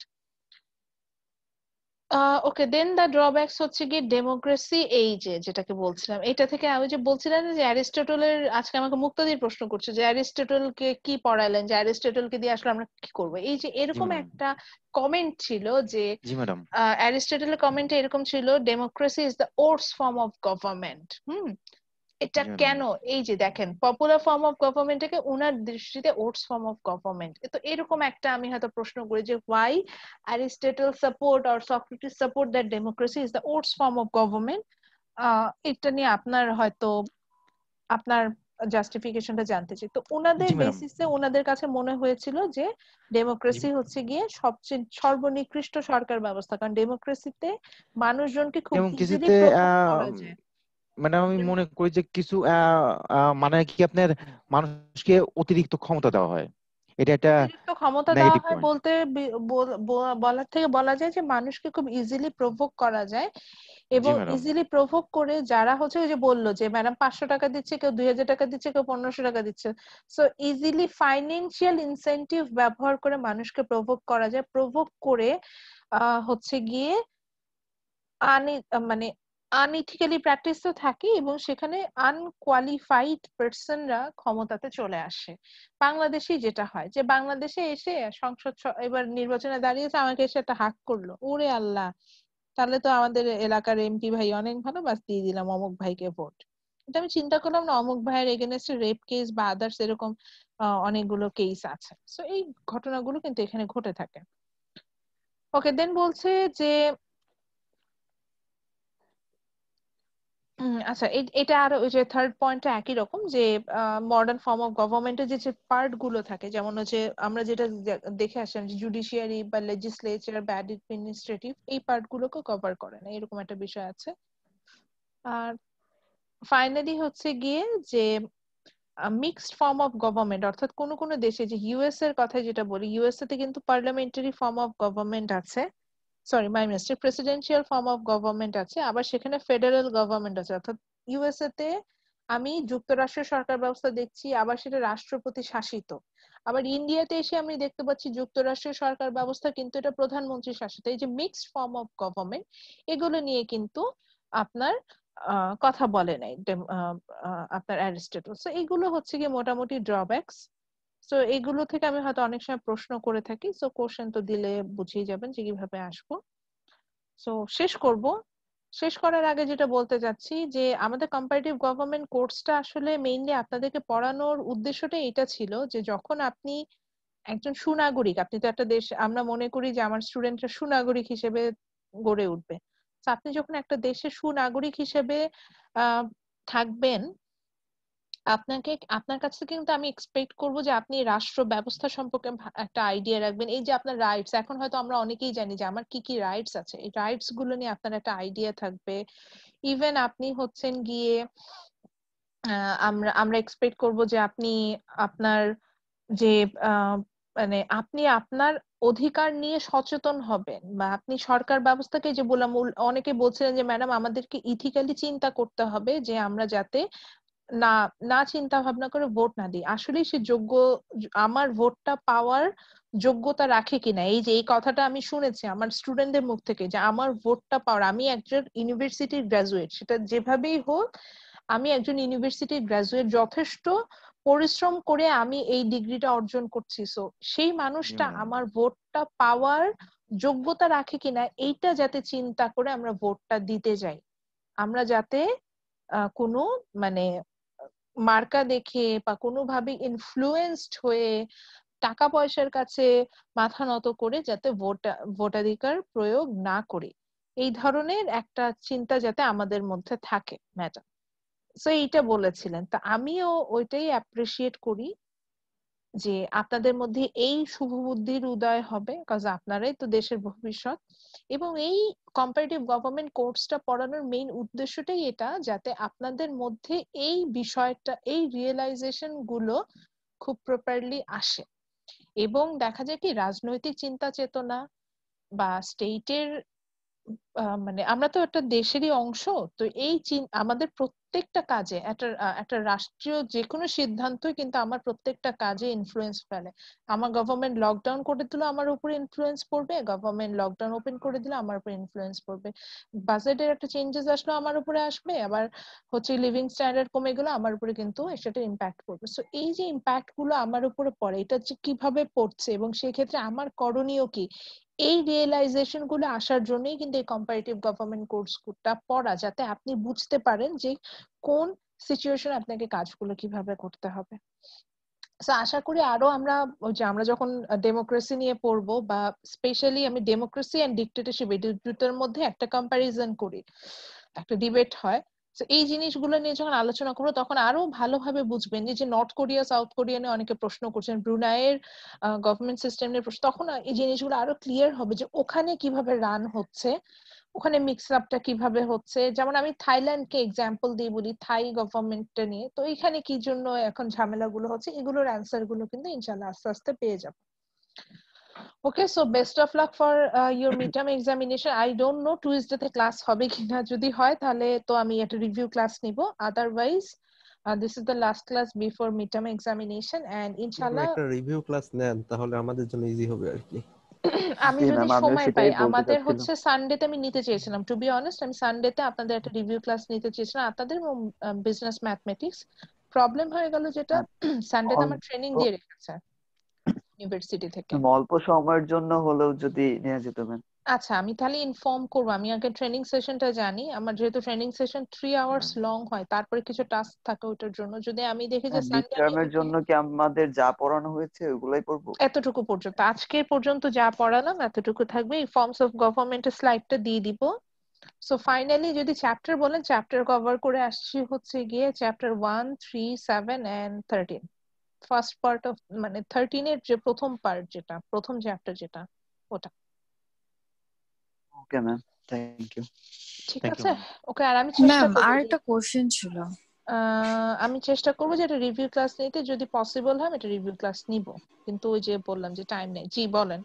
Okay, then the drawbacks হচ্ছে কি ডেমোক্রেসি, এই যে যেটাকে বলছিলাম, এটা থেকে আমি যে বলছিলাম যে অ্যারিস্টটলের, আজকে আমাকে মুক্তাদির প্রশ্ন করছে যে অ্যারিস্টটলকে কি পড়ালেন, যে অ্যারিস্টটলকে দিয়ে আসলে আমরা কি করবো, এই যে এরকম একটা কমেন্ট ছিল যে জি ম্যাডাম। অ্যারিস্টটলের কমেন্টে এরকম ছিল, democracy is the worst form of government. এটা জি ম্যাডাম। কেন? এই যে দেখেন পপুলার ফর্ম অফ গভর্নমেন্টকে উনার দৃষ্টিতে ওটস ফর্ম অফ গভর্নমেন্ট, তো এরকম একটা আমি হয়তো প্রশ্ন করি যে why Aristotle support or Socrates support that democracy is the ওটস ফর্ম অফ গভর্নমেন্ট। এটা নিয়ে আপনার হয়তো আপনার জাস্টিফিকেশনটা জানতে চাই। তো ওনাদের জি ম্যাডাম। বেসিসে ওনাদের কাছে মনে হয়েছিল যে ডেমোক্রেসি হচ্ছে গিয়ে সবচেয়ে সর্বনিকৃষ্ট সরকার ব্যবস্থা, কারণ ডেমোক্রেসিতে মানুষজনকে খুব ইজিলি ডেমোক্রেসিতে প্রভোক করা যায়। ম্যাডাম আমি মনে করি যে কিছু মানে কি আপনার মানুষকে অতিরিক্ত ক্ষমতা দেওয়া হয়, এটা একটা অতিরিক্ত ক্ষমতা দেওয়া নেগেটিভ হয় পয়েন্ট। বলতে বলার থেকে বলা যায় যে মানুষকে খুব ইজিলি প্রভোক করা যায়, এবং ম্যাডাম। ইজিলি প্রভোক করে যারা হচ্ছে ওই যে বললো যে ম্যাডাম 500 টাকা দিচ্ছে, কেউ 2000 টাকা দিচ্ছে, কেউ 1500 টাকা দিচ্ছে, সো ইজিলি ফাইন্যান্সিয়াল ইনসেনটিভ ব্যবহার করে মানুষকে প্রভোক করা যায়। প্রভোক করে হচ্ছে গিয়ে মানে আনইথিক্যালি প্র্যাকটিস তো থাকে এবং সেখানে আনকোয়ালিফাইড পার্সনরা ক্ষমতাতে চলে আসে। বাংলাদেশেই যেটা হয় যে বাংলাদেশে এসে সংসদ এবার নির্বাচনে দাঁড়িয়েছে, আমাকে এসে একটা হাক করলো, ওরে আল্লাহ, তাহলে তো আমাদের এলাকার এমপি ভাই অনেক ভালো, বাস দিয়ে দিলাম অমুক ভাইকে ভোট। এটা আমি চিন্তা করলাম না অমুক ভাইয়ের এগেনস্টে রেপ কেস বা আদার্স এরকম অনেকগুলো কেস আছে। সো এই ঘটনাগুলো কিন্তু এখানে ঘটে থাকে। ওকে, দেন বলছে যে আচ্ছা, এটা আর ওই যে থার্ড পয়েন্টটা একই রকম, যে মডার্ন ফর্ম অফ গভর্নমেন্টের যে পার্ট গুলো থাকে, যেমন হচ্ছে আমরা যেটা দেখে আসলাম যে জুডিশিয়ারি বা লেজিসলেচার বা অ্যাডমিনিস্ট্রেটিভ, এই পার্ট গুলোকে কভার করে না, এরকম একটা বিষয় আছে। আর ফাইনালি হচ্ছে গিয়ে যে মিক্সড ফর্ম অফ গভর্নমেন্ট, অর্থাৎ কোন কোন দেশে, যে ইউএস এর কথা যেটা বলি, ইউএসএ তে কিন্তু পার্লামেন্টারি ফর্ম অফ গভর্নমেন্ট আছে, sorry my mistake, presidential form of government আছে, আবার সেখানে ফেডারেল গভর্নমেন্ট আছে। অর্থাৎ ইউএসএ তে আমি যুক্তরাষ্ট্রের সরকার ব্যবস্থা দেখছি, আবার সেটা রাষ্ট্রপতি শাসিত। আবার ইন্ডিয়াতে এসে আমি দেখতে পাচ্ছি যুক্তরাষ্ট্রের সরকার ব্যবস্থা, কিন্তু এটা প্রধানমন্ত্রী শাসিত। এই যে মিক্সড ফর্ম অফ গভর্নমেন্ট, এগুলো নিয়ে কিন্তু আপনার কথা বলে নাই আপনার অ্যারিস্টটল। সো এগুলো হচ্ছে গিয়ে মোটামুটি ড্রব্যাকস। সো এগুলো থেকে আমি হয়তো অনেক সময় প্রশ্ন করে থাকি, সো কোশ্চেন তো দিলে বুঝিয়ে যাবেন যে কিভাবে আসবো। সো শেষ করার আগে যেটা বলতে চাচ্ছি যে আমাদের কম্পারেটিভ গভর্নমেন্ট কোর্সটা আসলে মেইনলি আপনাদেরকে পড়ানোর উদ্দেশ্যটা এটা ছিল যে যখন আপনি একজন সুনাগরিক, আপনি তো একটা দেশ, আমরা মনে করি যে আমার স্টুডেন্টরা সুনাগরিক হিসেবে গড়ে উঠবে। তো আপনি যখন একটা দেশের সুনাগরিক হিসেবে থাকবেন, আপনার কাছ থেকে কিন্তু আমি এক্সপেক্ট করব যে আপনি রাষ্ট্র ব্যবস্থা সম্পর্কে একটা আইডিয়া রাখবেন। এই যে আপনার রাইটস, এখন হয়তো আমরা অনেকেই জানি যে আমার কি কি রাইটস আছে, এই রাইটস গুলো নিয়ে আপনার একটা আইডিয়া থাকবে। ইভেন আপনি হচ্ছেন গিয়ে আমরা এক্সপেক্ট করব যে আপনি আপনার যে মানে আপনি আপনার অধিকার নিয়ে সচেতন হবেন, বা আপনি সরকার ব্যবস্থাকে, যে বললাম অনেকে বলছিলেন যে ম্যাডাম আমাদেরকে ইথিক্যালি চিন্তা করতে হবে যে আমরা যাতে না না চিন্তা ভাবনা করে ভোট না দিই, আসলে সে যোগ্য, আমার ভোটটা পাওয়ার যোগ্যতা রাখে কিনা। এই যে এই কথাটা আমি শুনেছি আমার স্টুডেন্টদের মুখ থেকে, যে আমার ভোটটা পাওয়ার, আমি একজন ইউনিভার্সিটির গ্রাজুয়েট, সেটা যেভাবেই হোক, আমি একজন ইউনিভার্সিটির গ্রাজুয়েট, যথেষ্ট পরিশ্রম করে আমি এই ডিগ্রিটা অর্জন করছি, সো সেই মানুষটা আমার ভোটটা পাওয়ার যোগ্যতা রাখে কিনা, এইটা যাতে চিন্তা করে আমরা ভোটটা দিতে যাই। আমরা যাতে কোনো মানে মার্কা দেখে বা কোনোভাবে ইনফ্লুয়েন্সড হয়ে টাকা পয়সার কাছে মাথা নত করে যাতে ভোটাধিকার প্রয়োগ না করি, এই ধরনের একটা চিন্তা যাতে আমাদের মধ্যে থাকে ম্যাডাম। সো এইটা বলেছিলেন, তা আমিও ওইটাই অ্যাপ্রিসিয়েট করি যে আপনাদের মধ্যে এই শুভবুদ্ধির উদয় হবে, কাজ আপনারাই তো দেশের ভবিষ্যৎ। এবং এই কম্পারেটিভ গভর্নমেন্ট কোর্সটা পড়ানোর মেইন উদ্দেশ্যটাই এটা, যাতে আপনাদের মধ্যে এই বিষয়টা, এই রিয়েলাইজেশন গুলো খুব প্রপারলি আসে। এবং দেখা যায় কি রাজনৈতিক চিন্তা চেতনা বা স্টেটের মানে আমরা তো একটা দেশেরই অংশ, তো এই আমাদের প্রত্যেকটা কাজে একটা রাষ্ট্রীয় যে কোনো সিদ্ধান্তই কিন্তু আমার প্রত্যেকটা কাজে ইনফ্লুয়েন্স ফেলে। আমার গভর্নমেন্ট লকডাউন করে দিল, আমার উপর ইনফ্লুয়েন্স পড়বে, গভর্নমেন্ট লকডাউন ওপেন করে দিলে আমার উপর ইনফ্লুয়েন্স পড়বে, বাজেটের একটা চেঞ্জেস আসলো আমার উপরে আসবে, আবার হচ্ছে লিভিং স্ট্যান্ডার্ড কমে গেলো আমার উপরে কিন্তু সেটা ইম্প্যাক্ট পড়বে। সো এই যে ইম্প্যাক্ট গুলো আমার উপরে পড়ে, এটা যে কিভাবে পড়ছে এবং সেই ক্ষেত্রে আমার করণীয় কি, এই রিয়েলাইজেশন গুলো আসার জন্যই কিন্তু এই কম্পারেটিভ গভর্নমেন্ট কোর্সটা পড়া, যাতে আপনি বুঝতে পারেন যে কোন সিচুয়েশন আপনাকে কাজগুলো কিভাবে করতে হবে। সো আশা করি আরো আমরা ওই যে আমরা যখন ডেমোক্রেসি নিয়ে পড়বো, বা স্পেশালি আমি ডেমোক্রেসি এন্ড ডিক্টেটরশিপ, এই দুটোর মধ্যে একটা কম্পারিজন করি, একটা ডিবেট হয়, এই জিনিসগুলো নিয়ে যখন আলোচনা করবো তখন আরো ভালোভাবে বুঝবেন যে নর্থ কোরিয়া সাউথ কোরিয়া নিয়ে অনেকে প্রশ্ন করছেন, ব্রুনাইয়ের গভর্নমেন্ট সিস্টেম নিয়ে প্রশ্ন, তখন এই জিনিসগুলো আরো ক্লিয়ার হবে যে ওখানে কিভাবে রান হচ্ছে, ওখানে মিক্স আপটা কিভাবে হচ্ছে। যেমন আমি থাইল্যান্ডকে এক্সাম্পল দিয়ে বলি, থাই গভর্নমেন্টটা নিয়ে, তো এখানে কি জন্য এখন ঝামেলাগুলো হচ্ছে, এগুলোর অ্যান্সার গুলো কিন্তু ইনশাল্লাহ আস্তে আস্তে পেয়ে যাবো। Okay, so best of luck for your midterm examination. I don't know Tuesday তে ক্লাস হবে কিনা, যদি হয় তাহলে তো আমি একটা রিভিউ ক্লাস নিব, otherwise this is the last class before midterm examination and inshallah একটা রিভিউ ক্লাস নেন তাহলে আমাদের জন্য ইজি হবে আর কি। আমি জি যদি ম্যাম, আমিও সময় সেটাই পাই, বলতে আমাদের চাচ্ছিলাম। হচ্ছে সানডেতে আমি নিতে চেয়েছিলাম, টু বি অনেস্ট আমি সানডেতে আপনাদের একটা রিভিউ ক্লাস নিতে চেয়েছিলাম আপনাদের বিজনেস ম্যাথমেটিক্স। প্রবলেম হয়ে গেল যেটা সানডেতে আমার ট্রেনিং দিয়ে রেখেছে ইউনিভার্সিটি থেকে। অল্প সময়ের জন্য হলেও যদি নিয়ে যেতে ম্যাম। আচ্ছা আমি তাহলে ইনফর্ম করবো, আমি আগে ট্রেনিং সেশনটা জানি, আমার যেহেতু ট্রেনিং সেশন 3 আওয়ার্স লং হয়, তারপরে কিছু টাস্ক থাকে ওটার জন্য, যদি আমি দেখি যে মিড সানডে টার্মের জন্য কি আমাদের যা পড়ানো হয়েছে ওগুলাই পড়বো? এতটুকু পর্যন্ত, আজকে পর্যন্ত যা পড়ালাম এতটুকু থাকবে। এই ফর্মস অফ গভর্নমেন্টের স্লাইডটা দিয়ে দিব। সো ফাইনালি যদি চ্যাপ্টার বলেন, চ্যাপ্টার কভার করে আসছি হচ্ছে গিয়ে chapter 1, 3, 7 and 13। First part of মানে 13 এর যে প্রথম পার্ট, যেটা প্রথম চ্যাপ্টার যেটা ওটা। Okay ma'am, thank you. ঠিক Thank you, আছে, ma'am. ওকে। আর আমি চেষ্টা ম্যাম করবো আর যে একটা কোশ্চেন ছিল। আমি চেষ্টা করবো যে একটা রিভিউ ক্লাস নিতে, যদি পসিবল হয় আমি একটা রিভিউ ক্লাস নিব, কিন্তু ওই যে বললাম যে টাইম নেই। জি বলেন।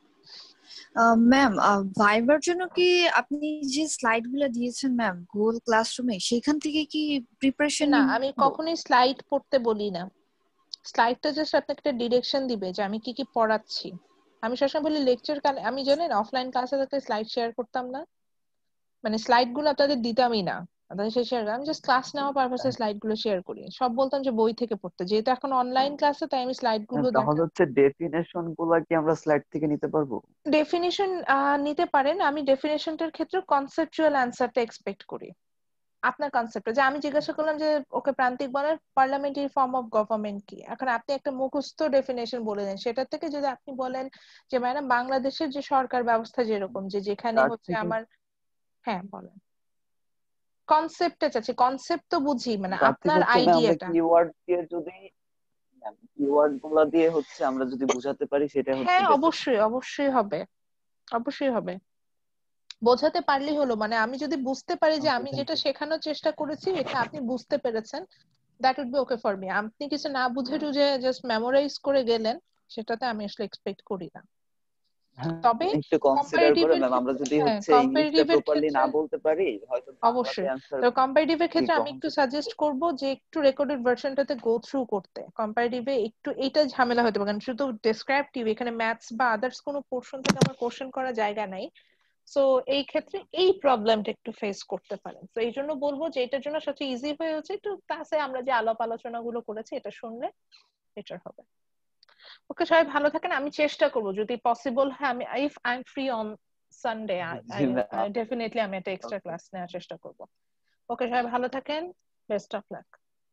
ম্যাম ভাইবার জন্য কি আপনি যে স্লাইড গুলো দিয়েছেন ম্যাম গুগল ক্লাসরুমে, সেখান থেকে কি প্রিপারেশন না, নিব? আমি কখনোই স্লাইড পড়তে বলি না। স্লাইডটা জাস্ট আপনাকে একটা ডিরেকশন দিবে যে আমি কি কি পড়াচ্ছি। আমি সবসময় বলি লেকচার, আমি জানেন অফলাইন ক্লাসে থাকতে স্লাইড শেয়ার করতাম না, মানে স্লাইড গুলো আপনাদের দিতামই না, আপনাদের সে শেয়ার আমি জাস্ট ক্লাস নেওয়ার পারপাসে স্লাইড গুলো শেয়ার করি। সব বলতাম যে বই থেকে পড়তে, যেহেতু এখন অনলাইন ক্লাসে তাই আমি স্লাইড গুলো তাহলে হচ্ছে ডেফিনেশন গুলা কি আমরা স্লাইড থেকে নিতে পারবো? ডেফিনিশন নিতে পারেন। আমি ডেফিনিশনটার ক্ষেত্রে কনসেপচুয়াল অ্যান্সারটা এক্সপেক্ট করি। আপনার কনসেপ্টটা যে আমি জিজ্ঞাসা করলাম যে ওকে প্রান্তিক বলের পার্লামেন্টারি ফর্ম অফ গভর্নমেন্ট কি, এখন আপনি একটা মুখস্থ ডেফিনেশন বলে দেন, সেটা থেকে যদি আপনি বলেন যে ম্যাডাম বাংলাদেশের যে সরকার ব্যবস্থা যেরকম, যে যেখানে তার হচ্ছে থেকে আমার, হ্যাঁ বলেন কনসেপ্টটা চাচ্ছি, কনসেপ্ট তো বুঝি, মানে তার থেকে আপনার হচ্ছে আমরা আইডিয়াটা। কিওয়ার্ড দিয়ে যদি কিওয়ার্ড গুলা দিয়ে হচ্ছে আমরা যদি বোঝাতে পারি সেটা হচ্ছে হ্যাঁ বেটার। অবশ্যই অবশ্যই হবে, অবশ্যই হবে। বোঝাতে পারলেই হলো, মানে আমি যদি বুঝতে পারি যে আমি যেটা শেখানোর চেষ্টা করেছি এটা আপনি বুঝতে পেরেছেন, that would be okay for me. আপনি কিছু না বুঝে টুঝে জাস্ট মেমোরাইজ করে গেলেন, সেটাতে আমি আসলে এক্সপেক্ট করি না। তবে একটু কনসিডার করে কম্পারেটিভের ম্যাম আমরা ক্ষেত্রে, যদি হ্যাঁ হচ্ছে ইংলিশটা কম্পারেটিভের প্রপারলি ক্ষেত্রে না বলতে পারি হয়তো বাংলাতে অবশ্যই। অ্যানসার তো কম্পারেটিভের কি ক্ষেত্রে আমি গ্রহণ একটু করতে সাজেস্ট করব যে একটু রেকর্ডেড ভার্সনটাতে গো থ্রু করতে। কম্পারেটিভে একটু এইটা ঝামেলা হতে পারে, কারণ শুধু ডেসক্রিপটিভ, এখানে ম্যাথস বা আদার্স কোনো পোর্শন থেকে আমার কোশ্চেন করার জায়গা নাই। সো এই ক্ষেত্রে এই প্রবলেমটা একটু ফেস করতে পারেন। তো এই জন্য বলবো যে এটার জন্য সবচেয়ে ইজি হয়ে হচ্ছে একটু ক্লাসে আমরা যে আলাপ আলোচনা গুলো করেছি এটা শুনলে বেটার হবে। ওকে, সবাই ভালো থাকেন। আমি চেষ্টা করব যদি পসিবল হয়, আমি if I am free on Sunday I definitely আমি একটা এক্সট্রা ক্লাস নেওয়ার চেষ্টা করব। ওকে, সবাই ভালো থাকেন, বেস্ট অফ লাক।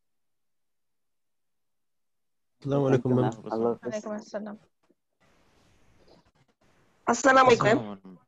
আসসালামু আলাইকুম ম্যাম। আল্লাহ হাফেজ। ওয়ালাইকুম আসসালাম। আসসালামু আলাইকুম। Assalamu alaikum.